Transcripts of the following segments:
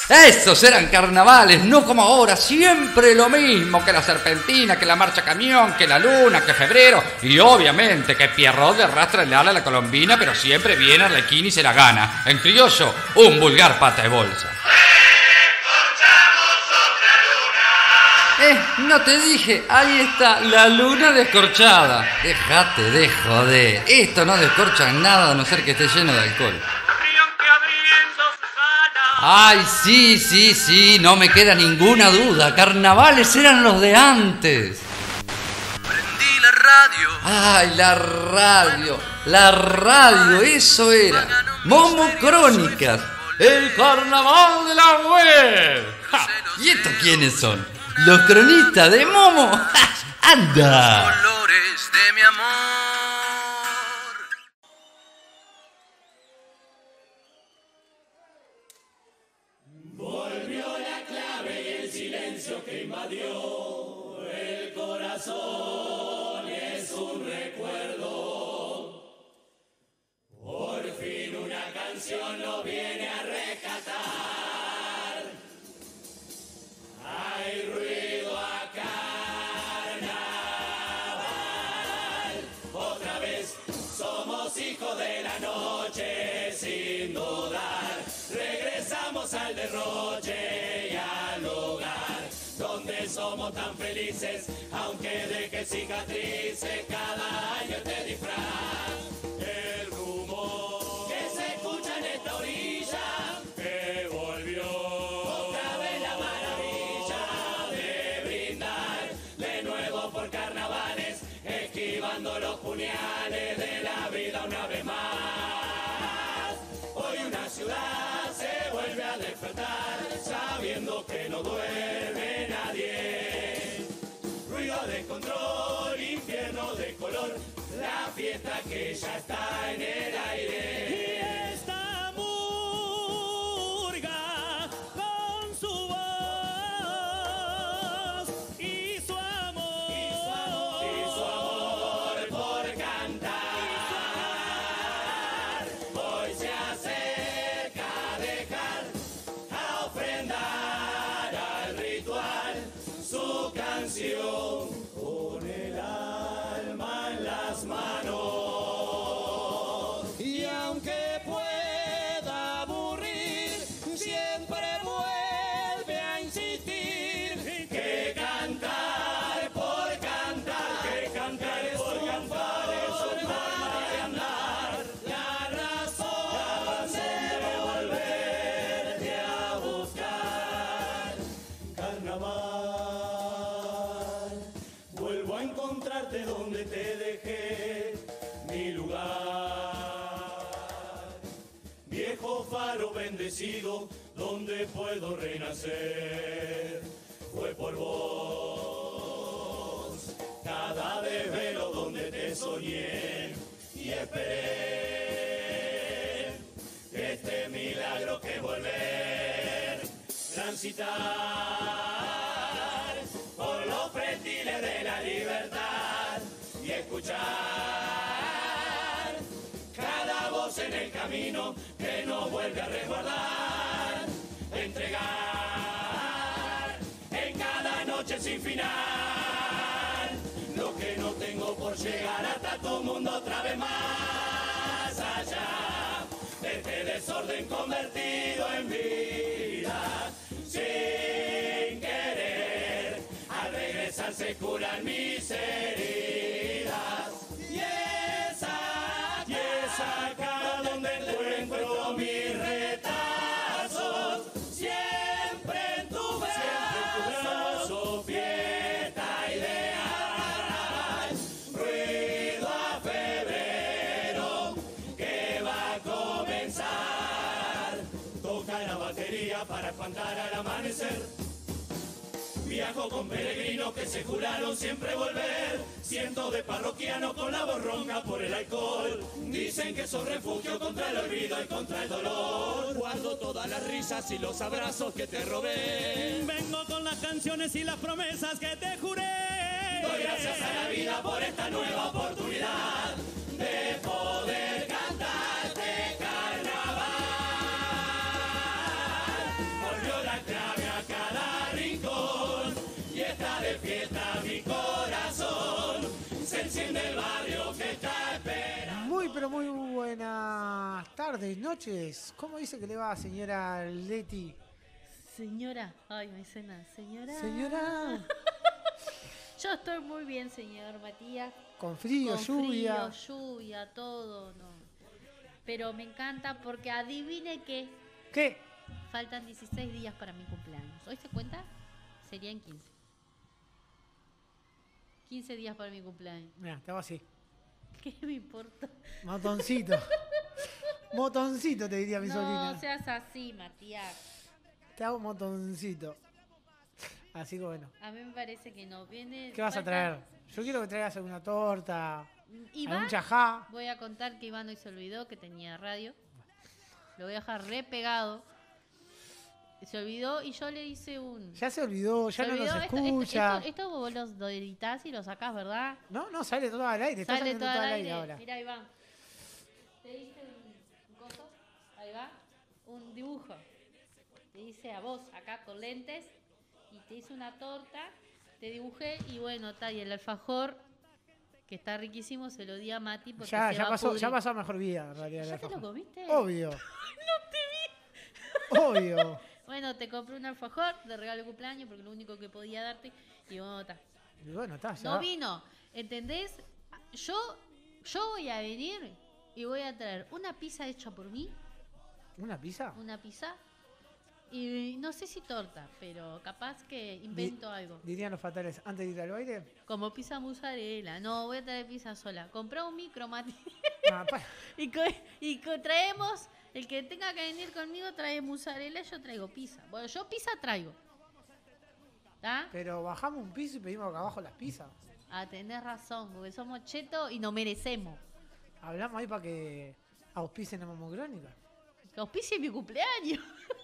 Esos eran carnavales, no como ahora, siempre lo mismo, que la serpentina, que la marcha camión, que la luna, que febrero, y obviamente que Pierrot le arrastra el ala a la colombina, pero siempre viene Arlequín y se la gana. En criollo, un vulgar pata de bolsa. No te dije, ahí está, la luna descorchada. Déjate de joder, esto no descorcha nada a no ser que esté lleno de alcohol. Ay, sí, no me queda ninguna duda. Carnavales eran los de antes. Prendí la radio. Ay, la radio, eso era. Momo Crónicas, el carnaval de la web. Ja, ¿y estos quiénes son? Los cronistas de Momo. ¡Ja! ¡Anda! Colores de mi amor. Volvió la clave y el silencio que invadió el corazón es un recuerdo. Por fin una canción lo viene a rescatar. Hay ruido a carnaval. Otra vez somos hijos de la noche sin dudar. Regresamos al derroche y al hogar, donde somos tan felices, aunque deje cicatrices cada año este disfraz. El rumor que se escucha en esta orilla, que volvió otra vez la maravilla de brindar de nuevo por carnavales, esquivando los puñales de la vida una vez más. Hoy una ciudad se vuelve a despertar, sabiendo que no duerme nadie. Ruido de control, infierno de color, la fiesta que ya está en el aire. Y esta murga con su voz y su amor, y su amor por cantar. Hoy se acerca a dejar, a ofrendar al ritual su canción con el alma en las manos. Y aunque pueda aburrir, siempre vuelve a insistir que cantar por cantar, que cantar es por cantar, es un forma de andar, la razón de volverte a buscar. Carnaval, vuelvo a encontrarte donde te dejé mi lugar. Viejo faro bendecido, donde puedo renacer. Fue por vos, cada desvelo donde te soñé y esperé este milagro que volver, transitar por los pretiles de la libertad y escuchar cada voz en el camino que nos vuelve a resguardar, entregar en cada noche sin final lo que no tengo por llegar hasta tu mundo otra vez más allá de este desorden convertido en vida. Sin querer, al regresar se curan mis heridas. Y es acá donde encuentro mis retazos, siempre en tu brazo, fiesta ideal, ruido a febrero que va a comenzar. Toca la batería para espantar al amanecer. Viajo con peregrinos que se juraron siempre volver. Cientos de parroquianos con la voz ronca por el alcohol. Dicen que son refugio contra el olvido y contra el dolor. Guardo todas las risas y los abrazos que te robé. Vengo con las canciones y las promesas que te juré. Doy gracias a la vida por esta nueva oportunidad de poder cantarte carnaval. Volvió tardes, noches. ¿Cómo dice que le va, señora Leti? Señora, ay, me cena, señora. Señora, Yo estoy muy bien, señor Matías. con frío, Con lluvia. frío, lluvia, todo, no. Pero me encanta porque adivine que ¿Qué? faltan 16 días para mi cumpleaños. ¿Hoy se cuenta? Serían 15. 15 días para mi cumpleaños. Mira, te hago así. ¿Qué me importa? Motoncito. Motoncito, te diría mi sobrina. No seas así, Matías. Te hago motoncito. Así que bueno. A mí me parece que no. Viene. ¿Qué vas a traer? Yo quiero que traigas alguna torta, Iván, algún chajá. voy a contar que Iván hoy se olvidó que tenía radio. Lo voy a dejar re pegado. Se olvidó y yo le hice un... Ya se olvidó, ya Se no olvidó. nos Esto- escucha. Esto vos lo editás y lo sacás, ¿verdad? No, sale todo al aire. Está Sale saliendo todo al aire. ahora. Mira, Iván. Te hice un coso. Ahí va. Un dibujo. Te hice a vos acá con lentes. Y te hice una torta. Te dibujé y bueno, está. Y el alfajor, que está riquísimo, se lo di a Mati porque Ya, se ya va a pasó, pudrir. ya pasó a mejor vida, en realidad. ¿Ya el te lo alfajor. comiste? Obvio. No te vi. Obvio. Bueno, te compré un alfajor de regalo de cumpleaños porque lo único que podía darte. Y bueno, está. Y bueno, está, ya. No vino, ¿entendés? Yo voy a venir y voy a traer una pizza hecha por mí, ¿Una pizza? una pizza, y no sé si torta, pero capaz que invento algo. Dirían los fatales, antes de ir al baile. Como pizza mozzarella. No, voy a traer pizza sola. Compré un micro, Mati. No, pa- y traemos, el que tenga que venir conmigo trae mozzarella, yo traigo pizza. Bueno, yo pizza traigo. ¿Está? pero bajamos un piso y pedimos acá abajo las pizzas. Ah, tenés razón, porque somos chetos y nos merecemos. Hablamos ahí para que auspicien a Momocrónica. Que auspicie mi cumpleaños.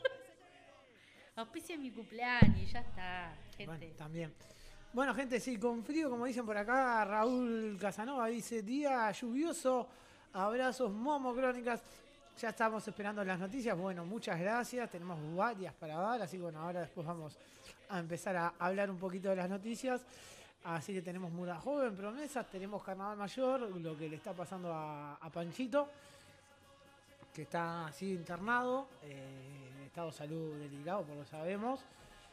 Auspicie mi cumpleaños y ya está, gente. Bueno, también. Bueno, gente, sí, con frío, como dicen por acá, Raúl Casanova dice, día lluvioso, abrazos Momocrónicas. Ya estamos esperando las noticias. Bueno, muchas gracias. Tenemos varias para dar, así que bueno, ahora después vamos a empezar a hablar un poquito de las noticias. Así que tenemos Mura Joven, promesas, tenemos Carnaval Mayor, lo que le está pasando a Panchito, que está así internado, estado de salud delicado, por lo sabemos.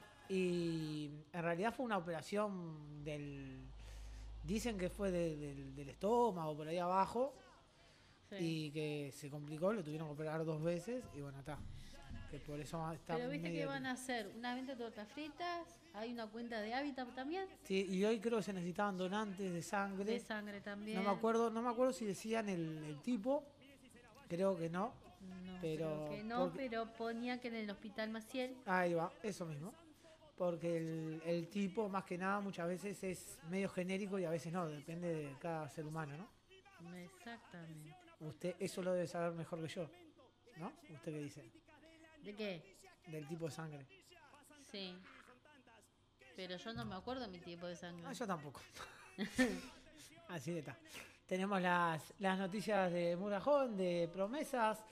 Y en realidad fue una operación dicen que fue del estómago, por ahí abajo, Sí. y que se complicó, lo tuvieron que operar 2 veces, y bueno, está. Que por eso está Pero viste medio- que van a hacer una venta de tortas fritas, hay una cuenta de Hábitat también, Sí, y hoy creo que se necesitaban donantes de sangre. de sangre también. No me acuerdo si decían el tipo, creo que no. No, pero- creo que no, porque- pero ponía que en el Hospital Maciel. Ahí va, eso mismo. Porque el tipo, más que nada, muchas veces es medio genérico y a veces no, depende de cada ser humano, ¿no? Exactamente. Usted eso lo debe saber mejor que yo, ¿no? ¿Usted qué dice? ¿De qué? Del tipo de sangre. Sí. Pero yo no me acuerdo de mi tipo de sangre. Ah, yo tampoco. Así que está. Tenemos las noticias de Murajón, de promesas.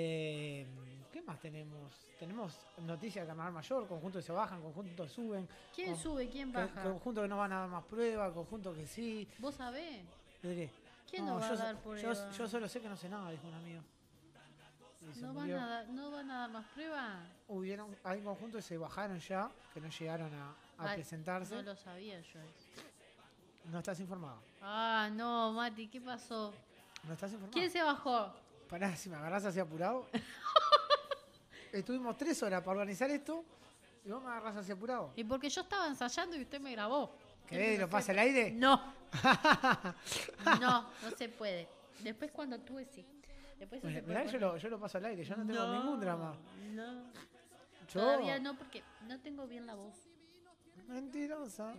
¿Qué más tenemos? Tenemos noticias de Carnaval Mayor, conjuntos que se bajan, conjuntos que suben. ¿Quién sube? ¿Quién baja? Conjuntos que no van a dar más pruebas, conjuntos que sí. ¿Vos sabés? ¿De qué? ¿Quién no va yo a dar so- prueba? yo solo sé que no sé nada, dijo un amigo. Y se ¿No murió. van a dar más pruebas? Hay conjuntos que se bajaron ya, que no llegaron a Ay, presentarse. No lo sabía yo eso. No estás informado. Ah, no, Mati, ¿qué pasó? No estás informado. ¿Quién se bajó? Pará, si me agarrás así apurado. Estuvimos 3 horas para organizar esto y vos me agarrás así apurado. Y porque yo estaba ensayando y usted me grabó. ¿Querés que lo pase al aire? No, no se puede. Después cuando actúe, sí. Después sí se Mirá, puede. yo lo paso al aire, yo no tengo ningún drama. No, Yo, todavía no, porque no tengo bien la voz. Mentirosa.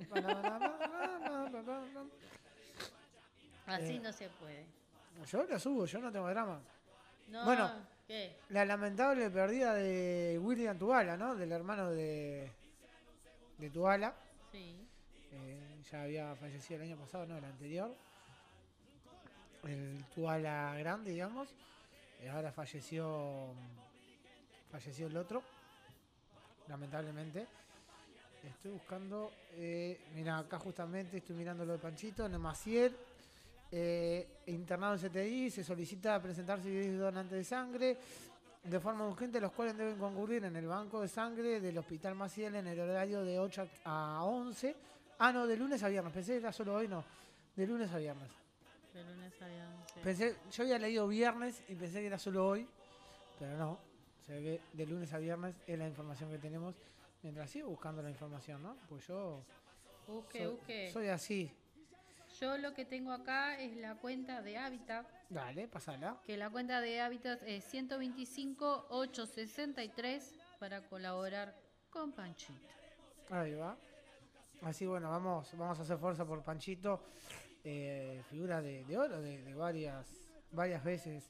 Así no se puede. Yo lo subo, yo no tengo drama. No, Bueno. ¿qué? La lamentable pérdida de William Tubala, ¿no? Del hermano de Tubala. Sí. Ya había fallecido el año pasado, no, el anterior. El Tubala grande, digamos. Ahora falleció el otro. Lamentablemente. Estoy buscando. Mira, acá justamente estoy mirando lo de Panchito, en el Maciel. internado en CTI, se solicita presentarse y es donante de sangre de forma urgente, los cuales deben concurrir en el banco de sangre del Hospital Maciel en el horario de 8 a 11. Ah, no, de lunes a viernes. Pensé que era solo hoy, no. De lunes a viernes. De lunes a viernes. Sí. Yo había leído viernes y pensé que era solo hoy, pero no. Se ve que de lunes a viernes es la información que tenemos. Mientras sigo buscando la información, ¿no? Pues yo Busque. soy así. Yo lo que tengo acá es la cuenta de Hábitat. Dale, pasala. Que la cuenta de Hábitat es 125-863 para colaborar con Panchito. Ahí va. Así, bueno, vamos a hacer fuerza por Panchito. Figura de oro de varias veces.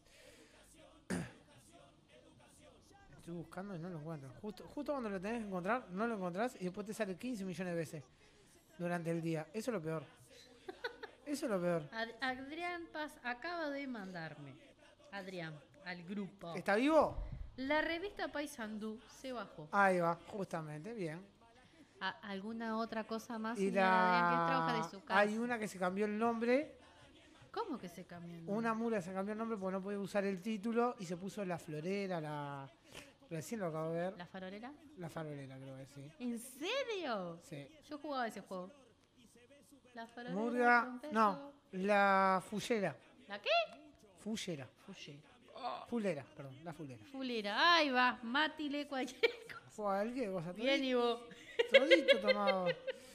Estoy buscando y no lo encuentro. Justo cuando lo tenés que encontrar, no lo encontrás y después te sale 15 millones de veces durante el día. Eso es lo peor. Eso es lo peor. Adrián Paz acaba de mandarme, Adrián, al grupo. ¿Está vivo? La revista Paysandú se bajó. Ahí va, justamente, bien. ¿Alguna otra cosa más, Y señor Adrián, que trabaja de su casa? hay una que se cambió el nombre. ¿Cómo que se cambió el nombre? Una mula se cambió el nombre porque no podía usar el título y se puso La Florera, recién lo acabo de ver. ¿La farolera? La Farolera, creo que sí. ¿En serio? Sí. Yo jugaba ese juego. La farolera. Murga, con peso. no, La Fullera. ¿La qué? Fullera. Fullera. Fulera, perdón, La Fulera. Fulera. Ahí va, Mati le cualquier cosa. ¿Fue alguien? ¿Vos a Bien, y vos. Todito tomado.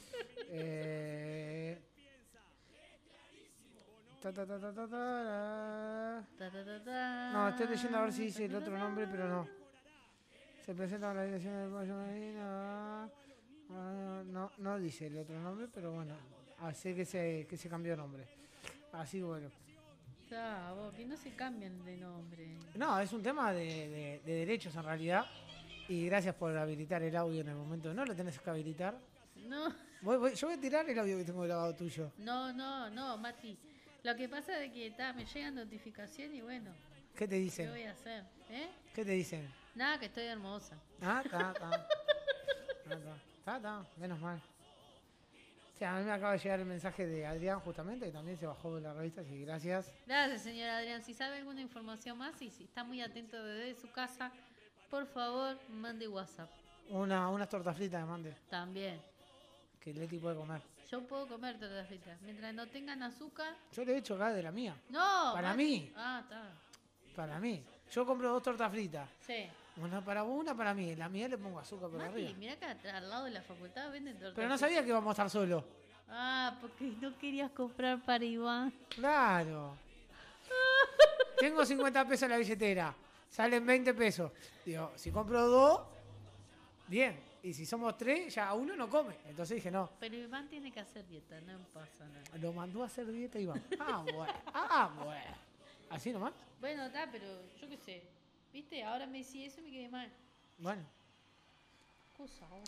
Ta, ta, ta, ta, ta, ta. Ta, ta, ta, ta. No, estoy leyendo a ver si dice el otro nombre, pero no. Se presenta a la dirección del Pollo Marino. No dice el otro nombre, pero bueno. Sé que se cambió de nombre. Así bueno. Vos, que no se cambian de nombre. No, es un tema de derechos en realidad. Y gracias por habilitar el audio en el momento. No lo tenés que habilitar. No, Yo voy a tirar el audio que tengo grabado tuyo. no, Mati. Lo que pasa es que me llegan notificaciones y bueno, ¿Qué te ¿qué dicen? voy a hacer? ¿Eh? ¿Qué te dicen? Nada, que estoy hermosa. Ah, está. Menos mal. O sea, a mí me acaba de llegar el mensaje de Adrián justamente, que también se bajó de la revista, así que gracias. Gracias, señor Adrián. Si sabe alguna información más y si está muy atento desde su casa, por favor, mande WhatsApp. Unas tortas fritas me mande, También. que Leti puede comer. Yo puedo comer tortas fritas. Mientras no tengan azúcar. Yo le he hecho acá de la mía. ¡No! Para Mati. mí. Ah, está. Para mí. Yo compro 2 tortas fritas. Sí. Una para vos, una para mí. La mía le pongo azúcar por Mati, arriba. mirá que al lado de la facultad venden tortas Pero no fritas. sabía que íbamos a estar solos. Ah, porque no querías comprar para Iván. Claro. Tengo 50 pesos en la billetera. Salen 20 pesos. Digo, si compro 2, bien. Y si somos 3, ya uno no come. Entonces dije, no. Pero Iván tiene que hacer dieta, no pasa nada. Lo mandó a hacer dieta y va. Bueno. Bueno. ¿Así nomás? Bueno, está, pero yo qué sé. ¿Viste? Ahora me decís eso y me quedé mal. Bueno. Cosa, vos.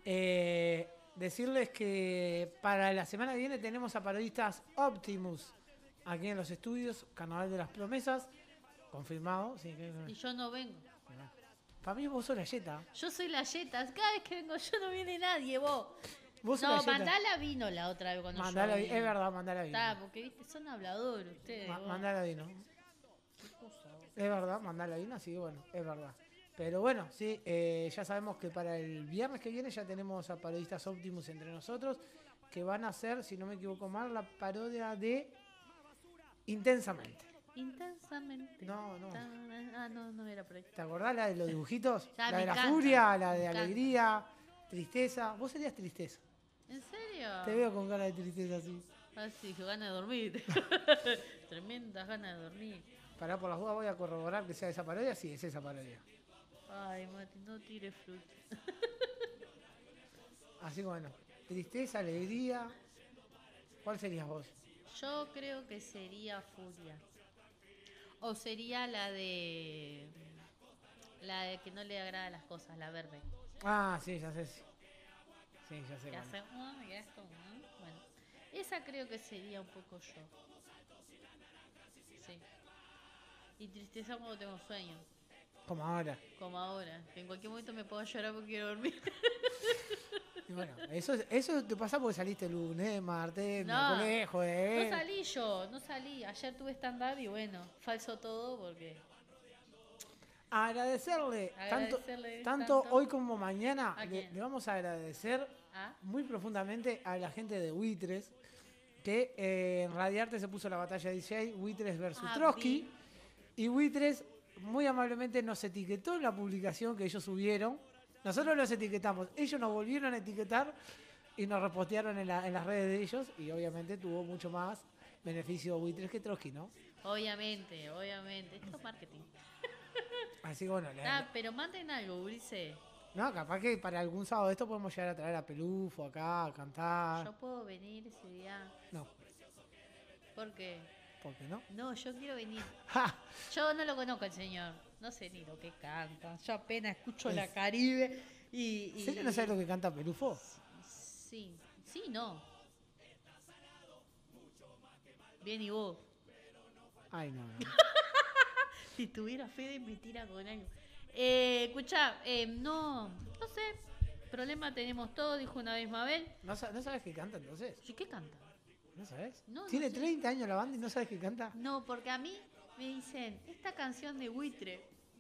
Decirles que para la semana que viene tenemos a parodistas Optimus aquí en los estudios, Carnaval de las Promesas. Confirmado. Sí, Y yo no vengo. para mí vos sos la Yeta. Yo soy la Yeta. Cada vez que vengo yo no viene nadie, vos. Vos sos No, la Yeta. Mandala vino la otra vez cuando Mandala yo vino. Es verdad, Mandala vino. Está, porque viste, son habladores ustedes. vos. Mandala vino. Qué cosa, vos. Es verdad, Mandala vino, así que bueno, es verdad. Pero bueno, sí, ya sabemos que para el viernes que viene ya tenemos a parodistas Optimus entre nosotros, que van a hacer, si no me equivoco mal, la parodia de Intensamente. Intensamente. No. No era por ahí. ¿Te acordás la de los dibujitos? Ya, la me de la encanta, furia, la me de encanta. alegría, tristeza. Vos serías tristeza. ¿En serio? Te veo con cara de tristeza así. Ah, sí, ganas de dormir. Tremendas ganas de dormir. Pará por las dudas, voy a corroborar que sea esa parodia. Sí, es esa parodia. Ay, Mati, no tires fruta. Así que bueno, tristeza, alegría. ¿Cuál serías vos? Yo creo que sería Furia. O sería la de que no le agrada las cosas, la verde. Ah, sí, ya sé. Sí, ya sé. Que cuál. hace y esto. Bueno, esa creo que sería un poco yo. Sí. Y tristeza cuando tengo sueño. Como ahora. como ahora. Que en cualquier momento me puedo llorar porque quiero dormir. Y bueno, eso te pasa porque saliste lunes, martes, No, miércoles, jueves. No salí yo, no salí. Ayer tuve stand-up y bueno, falso todo porque... Agradecerle, Agradecerle tanto tanto. hoy como mañana, ¿A quién? le vamos a agradecer ¿Ah? muy profundamente a la gente de Buitres, que en Radiarte se puso la batalla DJ, Buitres versus Ah, Trotsky, y Buitres muy amablemente nos etiquetó en la publicación que ellos subieron. Nosotros los etiquetamos, ellos nos volvieron a etiquetar y nos repostearon en las redes de ellos, y obviamente tuvo mucho más beneficio Buitres que Trotsky, ¿no? Obviamente, obviamente. Esto es marketing. Así que bueno, Pero manden algo, Ulises. no, capaz que para algún sábado de esto podemos llegar a traer a Pelufo acá, a cantar. Yo puedo venir ese día. No, ¿Por qué? ¿por qué no? No, yo quiero venir. ¡Ja! Yo no lo conozco al señor. No sé ni lo que canta. Yo apenas escucho la Caribe y... ¿En serio no sabes lo que canta Pelufo? Sí, sí, no. Bien, ¿y vos? Ay, no, no. Si tuviera fe de me tira con algo. Escuchá, no sé. Problema tenemos todos, dijo una vez Mabel. ¿No sabes qué canta entonces? ¿Y qué canta? ¿No sabes? No, Tiene no sé. 30 años la banda y no sabes qué canta. No, porque a mí me dicen, esta canción de Buitre,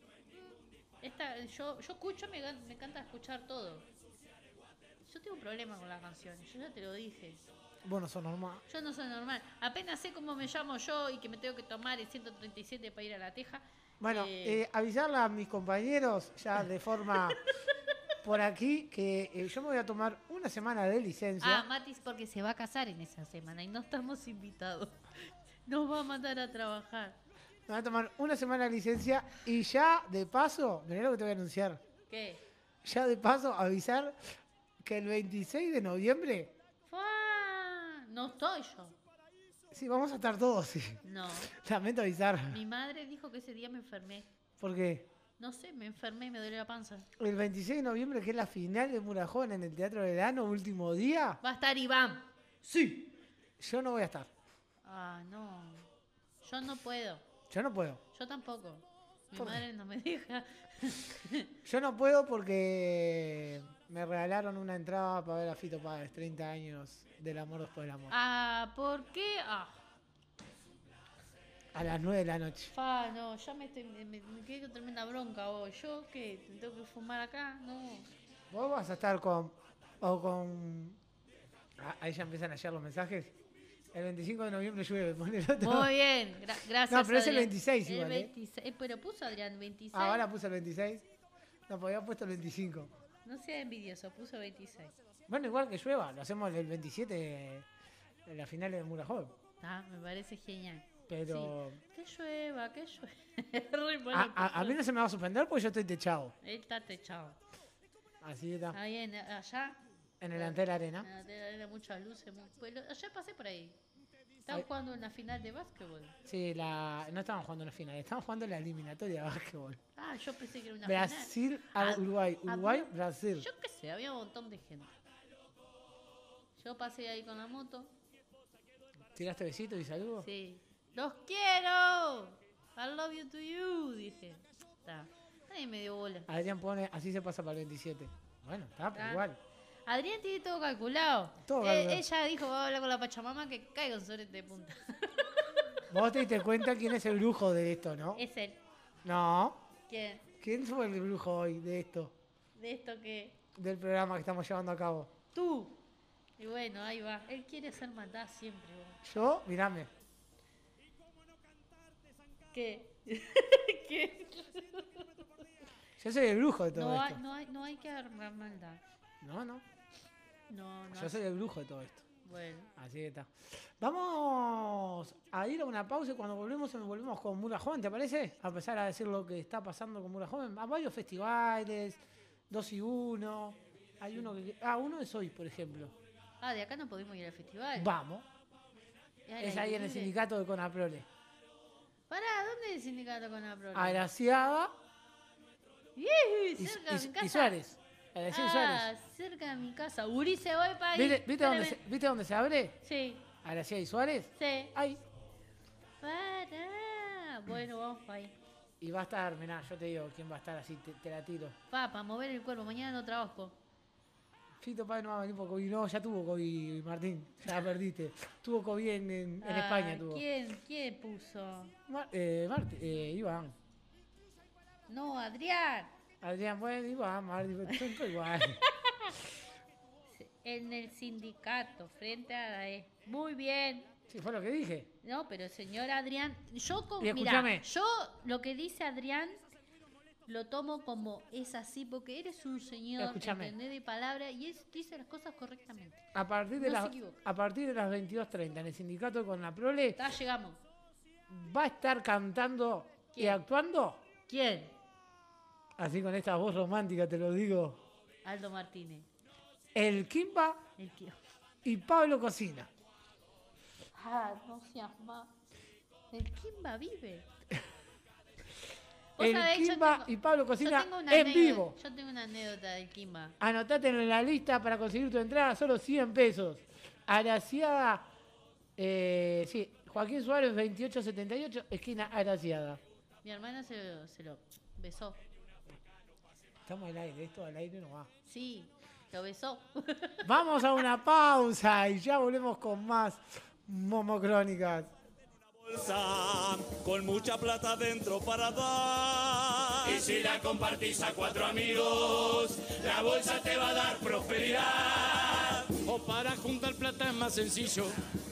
yo escucho, me encanta escuchar todo. Yo tengo un problema con las canciones, yo ya te lo dije. Bueno, son normal. Yo no soy normal. Apenas sé cómo me llamo yo y que me tengo que tomar el 137 para ir a La Teja. Bueno, avisarle a mis compañeros ya de forma por aquí que yo me voy a tomar una semana de licencia. Matis, porque se va a casar en esa semana y no estamos invitados. Nos va a mandar a trabajar. Me voy a tomar una semana de licencia y ya de paso, mirá lo que te voy a anunciar. ¿Qué? Ya de paso avisar que el 26 de noviembre, No estoy yo. sí, vamos a estar todos, sí. No. Lamento avisar. Mi madre dijo que ese día me enfermé. ¿Por qué? No sé, me enfermé y me duele la panza. El 26 de noviembre, que es la final de Murajón en el Teatro Verano, último día. Va a estar Iván. Sí. Yo no voy a estar. No. Yo no puedo. Yo no puedo. Yo tampoco. Mi ¿Por qué? madre no me deja. Yo no puedo porque me regalaron una entrada para ver a Fito Páez, 30 años del amor después del amor. ¿Por qué? A las 9 de la noche. No, ya me quedé con tremenda bronca hoy. ¿Yo qué? ¿Tengo que fumar acá? No. Vos vas a estar con... Ahí ya empiezan a llegar los mensajes. El 25 de noviembre llueve, ponelo todo. Muy bien, gracias. No, pero es el Adrián. 26 igual, El 26, pero puso Adrián 26. Ahora puse el 26. No, pues había puesto el 25. No sea envidioso, puso 26. Bueno, igual que llueva, lo hacemos el 27 en la final de Murajón. Me parece genial. Pero Sí. Que llueva, que llueva. Re bueno, a mí no se me va a suspender porque yo estoy techado. Él está techado. Así está. Ahí allá. En el Antel Arena. Era muchas luces. Ayer pasé por ahí. Estaban Ay. jugando una final de básquetbol. Sí, no estaban jugando en la final, estaban jugando la eliminatoria de básquetbol. Yo pensé que era una Brasil final. a Uruguay. Uruguay, había- Brasil. Yo qué sé, había un montón de gente. Yo pasé ahí con la moto. ¿Tiraste besitos y saludos? Sí. ¡Los quiero! I love you to you, dije. Nadie me dio bola. Adrián pone, así se pasa para el 27. Bueno, está, pero Ah. igual. Adrián tiene todo calculado. Todo calculado. Ella dijo, va a hablar con la Pachamama que caiga un sorete de punta. Vos te diste cuenta quién es el brujo de esto, ¿no? Es él. No. ¿Quién? ¿Quién fue el brujo hoy de esto? De esto que... Del programa que estamos llevando a cabo. Tú. Y bueno, ahí va. Él quiere hacer maldad siempre. Vos. Yo, mirame. ¿Qué? ¿Qué? Yo soy el brujo de todo esto. No hay que armar maldad. No. No. Yo soy el brujo de todo esto. Bueno. Así que está. Vamos a ir a una pausa y cuando volvemos con Mura Joven, ¿te parece? A empezar a decir lo que está pasando con Mura Joven. Hay varios festivales, 2 y 1. Hay uno que... uno es hoy, por ejemplo. De acá no podemos ir al festival. Vamos. al Es aire ahí en el libre. sindicato de Conaprole. Pará, ¿dónde es el sindicato con la problema? Agraciada Cerca de mi casa. y Suárez. Agraciada y Suárez. Cerca de mi casa. Urice, voy para ahí. ¿Viste dónde se abre? Sí, Agraciada y Suárez. sí. Ahí. Pará. Bueno, vamos para ahí. Y va a estar, mirá, yo te digo quién va a estar así, te la tiro. Para mover el cuerpo, mañana no trabajo. Fito Páez no va a venir por COVID. No, ya tuvo COVID, Martín. Ya perdiste. Tuvo COVID en España. Tuvo. ¿Quién puso? Iván. No, Adrián. Adrián, bueno, Iván, Martín, son todos iguales. En el sindicato, frente a la E. Muy bien. Sí, fue lo que dije. No, pero señor Adrián, Y escúchame. yo lo que dice Adrián lo tomo como es así, porque eres un señor, Escúchame. ¿entendés? De palabra, y dice las cosas correctamente. A partir de No se las equivoca. a partir de las 22:30 en el sindicato con la Prole Ya llegamos. va a estar cantando y ¿Quién? actuando. ¿Quién? Así con esta voz romántica te lo digo. Aldo Martínez. El Kimba El que... y Pablo Cocina. no seas más. El Kimba vive. El Kimba y Pablo Cocina en vivo. Yo tengo una anécdota del Kimba. Anotate en la lista para conseguir tu entrada, solo 100 pesos. Araciaga, sí, Joaquín Suárez 2878, esquina Araciaga. Mi hermana se lo besó. Estamos al aire, esto al aire no va. Sí, lo besó. Vamos a una pausa y ya volvemos con más Momocrónicas. Bolsa con mucha plata dentro para dar. Y si la compartís a 4 amigos, la bolsa te va a dar prosperidad. O para juntar plata es más sencillo.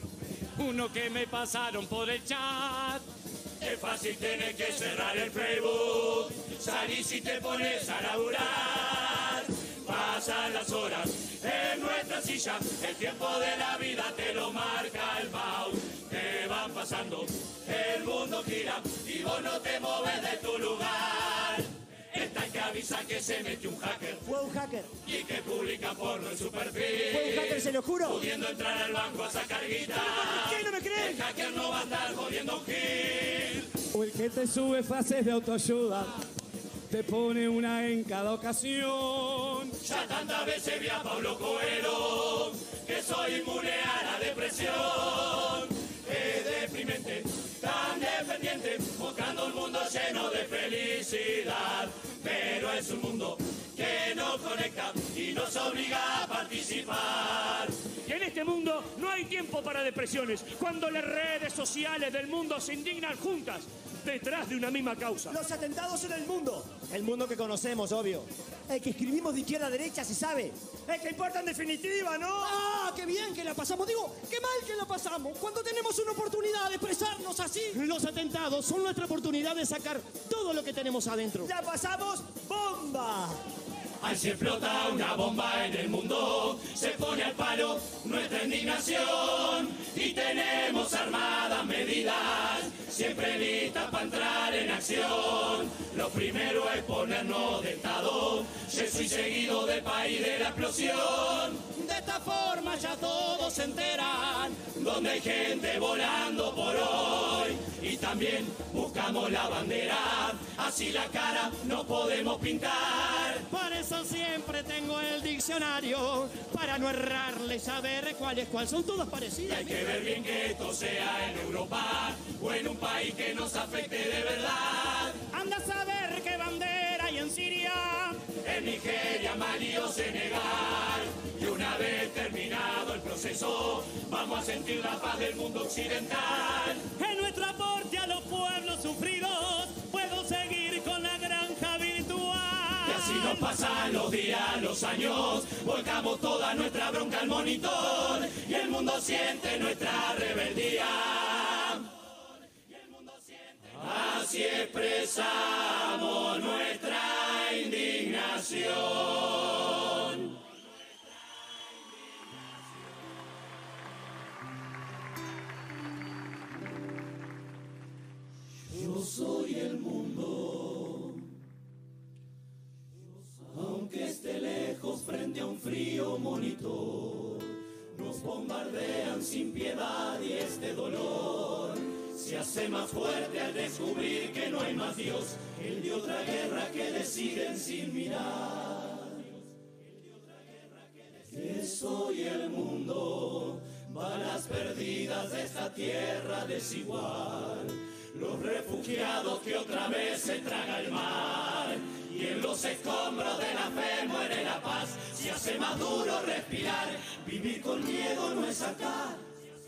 Uno que me pasaron por el chat. Es fácil, tener que cerrar el Facebook. Salís y te pones a laburar. Pasan las horas en nuestra silla. El tiempo de la vida te lo marca el mouse. Te van pasando, el mundo gira y vos no te moves de tu lugar. Está el que avisa que se metió un hacker. Fue un hacker. Y que publica porno en su perfil. Fue un hacker, se lo juro. Pudiendo entrar al banco a sacar guita. ¿Por qué no me creen? El hacker no va a estar jodiendo un gil. O el que te sube fases de autoayuda. Te pone una en cada ocasión. Ya tantas veces vi a Pablo Coelho que soy inmune a la depresión. Es deprimente, tan dependiente, buscando un mundo lleno de felicidad. Pero es un mundo que nos conecta y nos obliga a participar. Y en este mundo no hay tiempo para depresiones, cuando las redes sociales del mundo se indignan juntas detrás de una misma causa. Los atentados en el mundo que conocemos, obvio. El que escribimos de izquierda a derecha se sabe. El que importa en definitiva, ¿no? ¡Ah, qué bien que la pasamos! Digo, qué mal que la pasamos cuando tenemos una oportunidad de expresarnos así. Los atentados son nuestra oportunidad de sacar todo lo que tenemos adentro. ¡La pasamos bomba! Ahí se explota una bomba en el mundo, se pone al palo nuestra indignación y tenemos armadas medidas, siempre listas para entrar en acción. Lo primero es ponernos de estado, yo soy seguido del país de la explosión. De esta forma ya todos se enteran, donde hay gente volando por hoy y también buscamos la bandera, así la cara no podemos pintar. Por eso siempre tengo el diccionario, para no errarle y saber cuál es cuál. Son todas Y parecidas. hay que ver bien que esto sea en Europa o en un país que nos afecte de verdad. Anda a saber qué bandera hay en Siria. En Nigeria, Mali o Senegal. Y una vez terminado el proceso, vamos a sentir la paz del mundo occidental. En nuestro aporte a los pueblos sufridos, puedo seguir con la granja virtual. Y así nos pasan los días, los años, volcamos toda nuestra bronca al monitor y el mundo siente nuestra rebeldía. Así expresamos nuestra indignación. Yo soy el mundo, aunque esté lejos frente a un frío monitor, nos bombardean sin piedad y este dolor se hace más fuerte al descubrir que no hay más Dios, el de otra guerra que deciden sin mirar. Que soy el mundo, balas perdidas de esta tierra desigual. los refugiados que otra vez se traga el mar. Y en los escombros de la fe muere la paz. Se hace más duro respirar, vivir con miedo no es acá.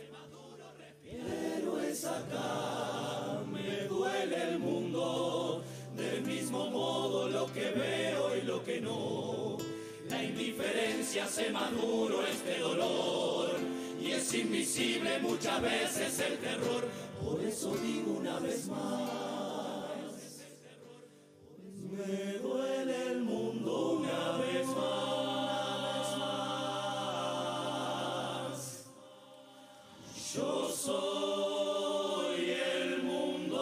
Pero es acá, me duele el mundo. Del mismo modo lo que veo y lo que no. La indiferencia hace más duro este dolor. Y es invisible muchas veces el terror. Por eso digo una vez más, me duele el mundo una vez más. Yo soy el mundo.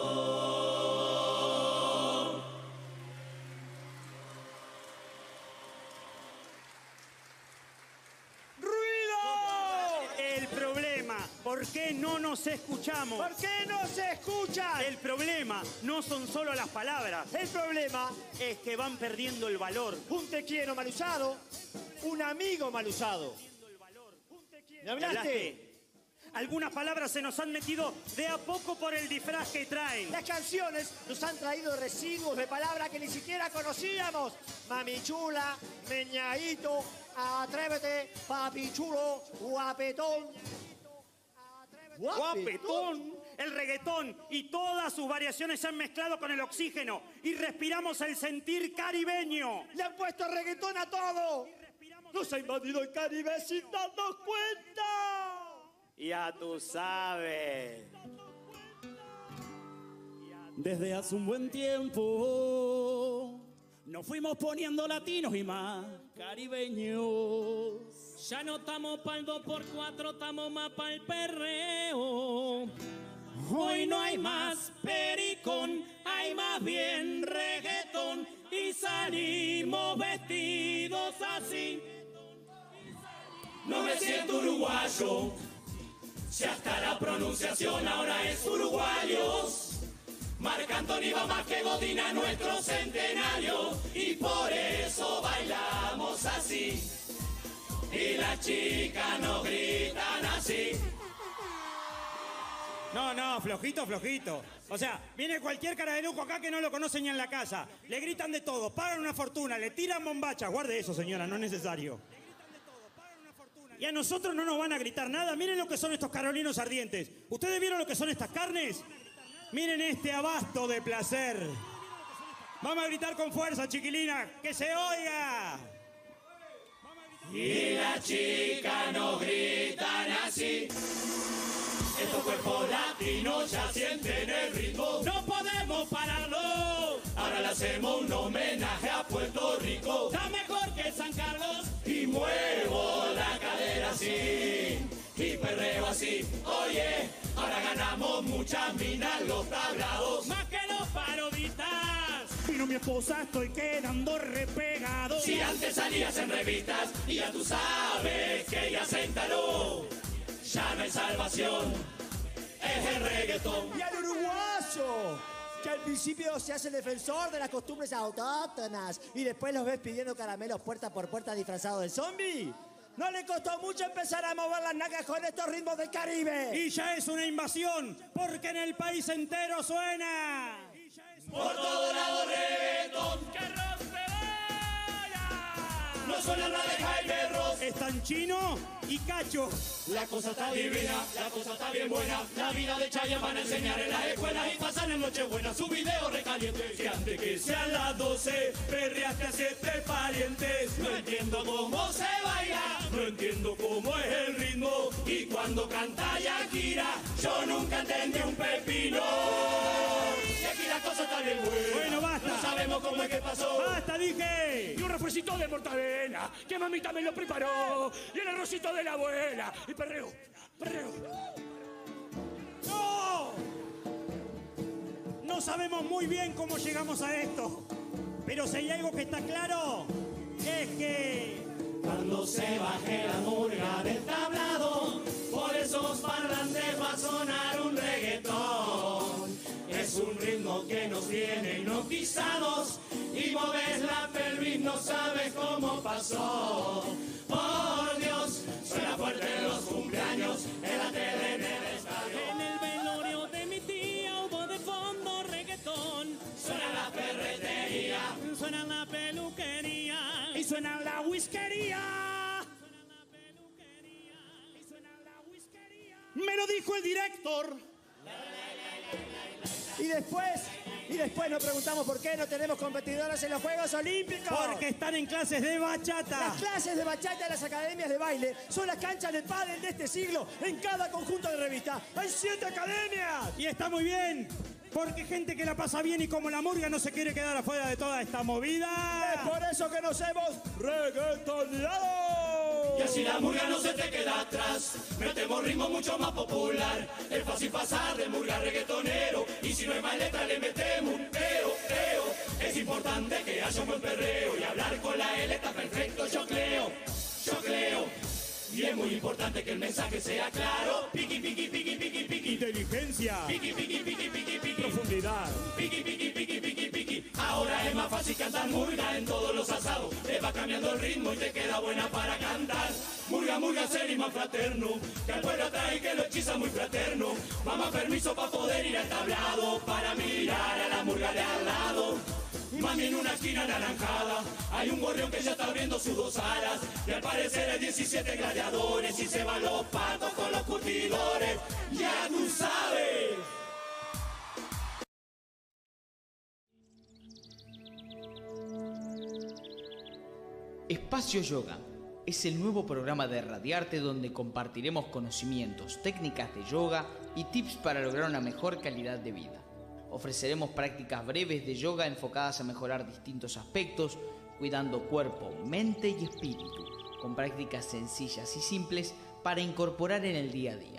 El problema, ¿por qué no nos escuchamos? ¿Por qué no se escuchan? El problema no son solo las palabras. El problema, Es que van perdiendo el valor. un te quiero mal usado, un amigo mal usado. ¿Me hablaste? Algunas palabras se nos han metido de a poco por el disfraz que traen. Las canciones nos han traído residuos de palabras que ni siquiera conocíamos. Mami chula, meñadito, atrévete, papi chulo, guapetón. Guapetón, el reggaetón y todas sus variaciones se han mezclado con el oxígeno y respiramos el sentir caribeño. Le han puesto reggaetón a todo. Nos ha invadido el Caribe sin darnos cuenta. Ya tú sabes. Desde hace un buen tiempo nos fuimos poniendo latinos y más caribeños. Ya no estamos pa'l 2x4, estamos más pa'l perreo. Hoy no hay más pericón, hay más bien reggaetón. Y salimos vestidos así. No me siento uruguayo, si hasta la pronunciación ahora es uruguayos. Marc Anthony va más que Godina, nuestro centenario, y por eso bailamos así. Y las chicas nos gritan así. No, flojito, flojito. O sea, viene cualquier cara de lujo acá que no lo conoce ni en la casa. Le gritan de todo, pagan una fortuna, le tiran bombachas. Guarde eso, señora, no es necesario. Y a nosotros no nos van a gritar nada. Miren lo que son estos carolinos ardientes. ¿Ustedes vieron lo que son estas carnes? Miren este abasto de placer. Vamos a gritar con fuerza, chiquilina. ¡Que se oiga! Y las chicas nos gritan así. Estos cuerpos latinos ya sienten el ritmo. No podemos pararlo. Ahora le hacemos un homenaje a Puerto Rico. Está mejor que San Carlos. Y muevo la cadera así, y perreo así. Oye, ahora ganamos muchas minas los tablados. Más que los parodistas. Vino mi esposa, estoy quedando repegado. Si antes salías en revistas y ya tú sabes que ya se instaló. Ya no hay salvación, es el reggaetón. Y al uruguayo, que al principio se hace defensor de las costumbres autóctonas y después los ves pidiendo caramelos puerta por puerta disfrazado de zombie. No le costó mucho empezar a mover las nalgas con estos ritmos del Caribe. Y ya es una invasión, porque en el país entero suena. Por todo lado reggaetón, ¡Que rompe bola! no suena la de Jaime Ross. Están Chino y Cacho. La cosa está divina, la cosa está bien buena. La vida de Chayanne van a enseñar en las escuelas y pasan en Nochebuena su video recaliente. Que antes que sean las 12, perreaste a 7 parientes. No entiendo cómo se baila, no entiendo cómo es el ritmo. Y cuando canta Shakira, yo nunca entendí un pepino. Y aquí la cosa está bien buena. Bueno, basta. No sabemos cómo es que pasó. ¡Basta, dije! Y un refrescito de mortadela, que mamita me lo preparó. Y el arrocito de la abuela. Y perreo, perreo. ¡No! No sabemos muy bien cómo llegamos a esto. Pero si hay algo que está claro, es que... Cuando se baje la murga del tablado, por esos parlantes va a sonar un reggaetón. Es un ritmo que nos tiene hipnotizados y moves la pelvis, no sabes cómo pasó. Por Dios, suena fuerte en los cumpleaños, en la tele, en el estadio. En el velorio de mi tía hubo de Suena la peluquería y suena la whiskería. Me lo dijo el director. Y después nos preguntamos por qué no tenemos competidores en los Juegos Olímpicos. Porque están en clases de bachata. Las clases de bachata de las academias de baile son las canchas de pádel de este siglo. En cada conjunto de revista hay 7 academias. Y está muy bien, porque gente que la pasa bien y como la murga no se quiere quedar afuera de toda esta movida. Es por eso que nos hemos reggaetoneado. Y así la murga no se te queda atrás. Metemos ritmo mucho más popular. Es fácil pasar de murga a reggaetonero. Y si no hay más letra le metemos un pero. Es importante que haya un buen perreo. Y hablar con la L está perfecto, yo creo. Y es muy importante que el mensaje sea claro. Piqui, piqui, piqui, piqui, piqui. Inteligencia. Piqui, piqui, piqui, piqui, piqui. Profundidad. Piqui, piqui, piqui, piqui, piqui. Ahora es más fácil cantar murga en todos los asados. Le va cambiando el ritmo y te queda buena para cantar. Murga, murga, ser y más fraterno. Que al pueblo atrae y que lo hechiza muy fraterno. Mamá, permiso para poder ir al tablado. Para mirar a la murga de al lado. Mami, en una esquina anaranjada hay un gorrión que ya está abriendo sus 2 alas. Y al parecer hay 17 gladiadores. Y se van los patos con los curtidores. Ya tú sabes. Espacio Yoga es el nuevo programa de Radiarte donde compartiremos conocimientos, técnicas de yoga y tips para lograr una mejor calidad de vida. Ofreceremos prácticas breves de yoga enfocadas a mejorar distintos aspectos, cuidando cuerpo, mente y espíritu, con prácticas sencillas y simples para incorporar en el día a día.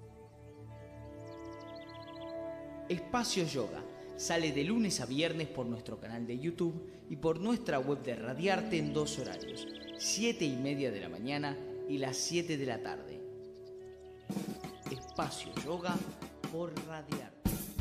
Espacio Yoga sale de lunes a viernes por nuestro canal de YouTube y por nuestra web de Radiarte en 2 horarios, 7:30 de la mañana y las 7 de la tarde. Espacio Yoga por Radiarte.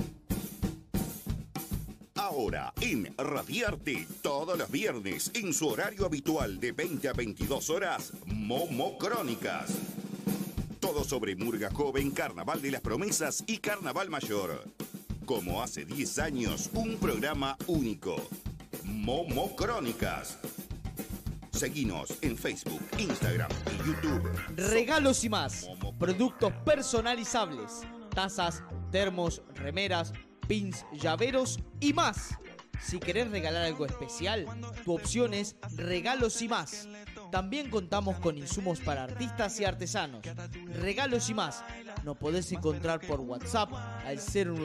Ahora en Radiarte, todos los viernes, en su horario habitual de 20 a 22 horas, Momo Crónicas. Todo sobre Murga Joven, Carnaval de las Promesas y Carnaval Mayor. Como hace 10 años, un programa único. Momo Crónicas. Seguinos en Facebook, Instagram y YouTube. Regalos y más. Productos personalizables. Tazas, termos, remeras, pins, llaveros y más. Si querés regalar algo especial, tu opción es Regalos y más. También contamos con insumos para artistas y artesanos. Regalos y más. Nos podés encontrar por WhatsApp al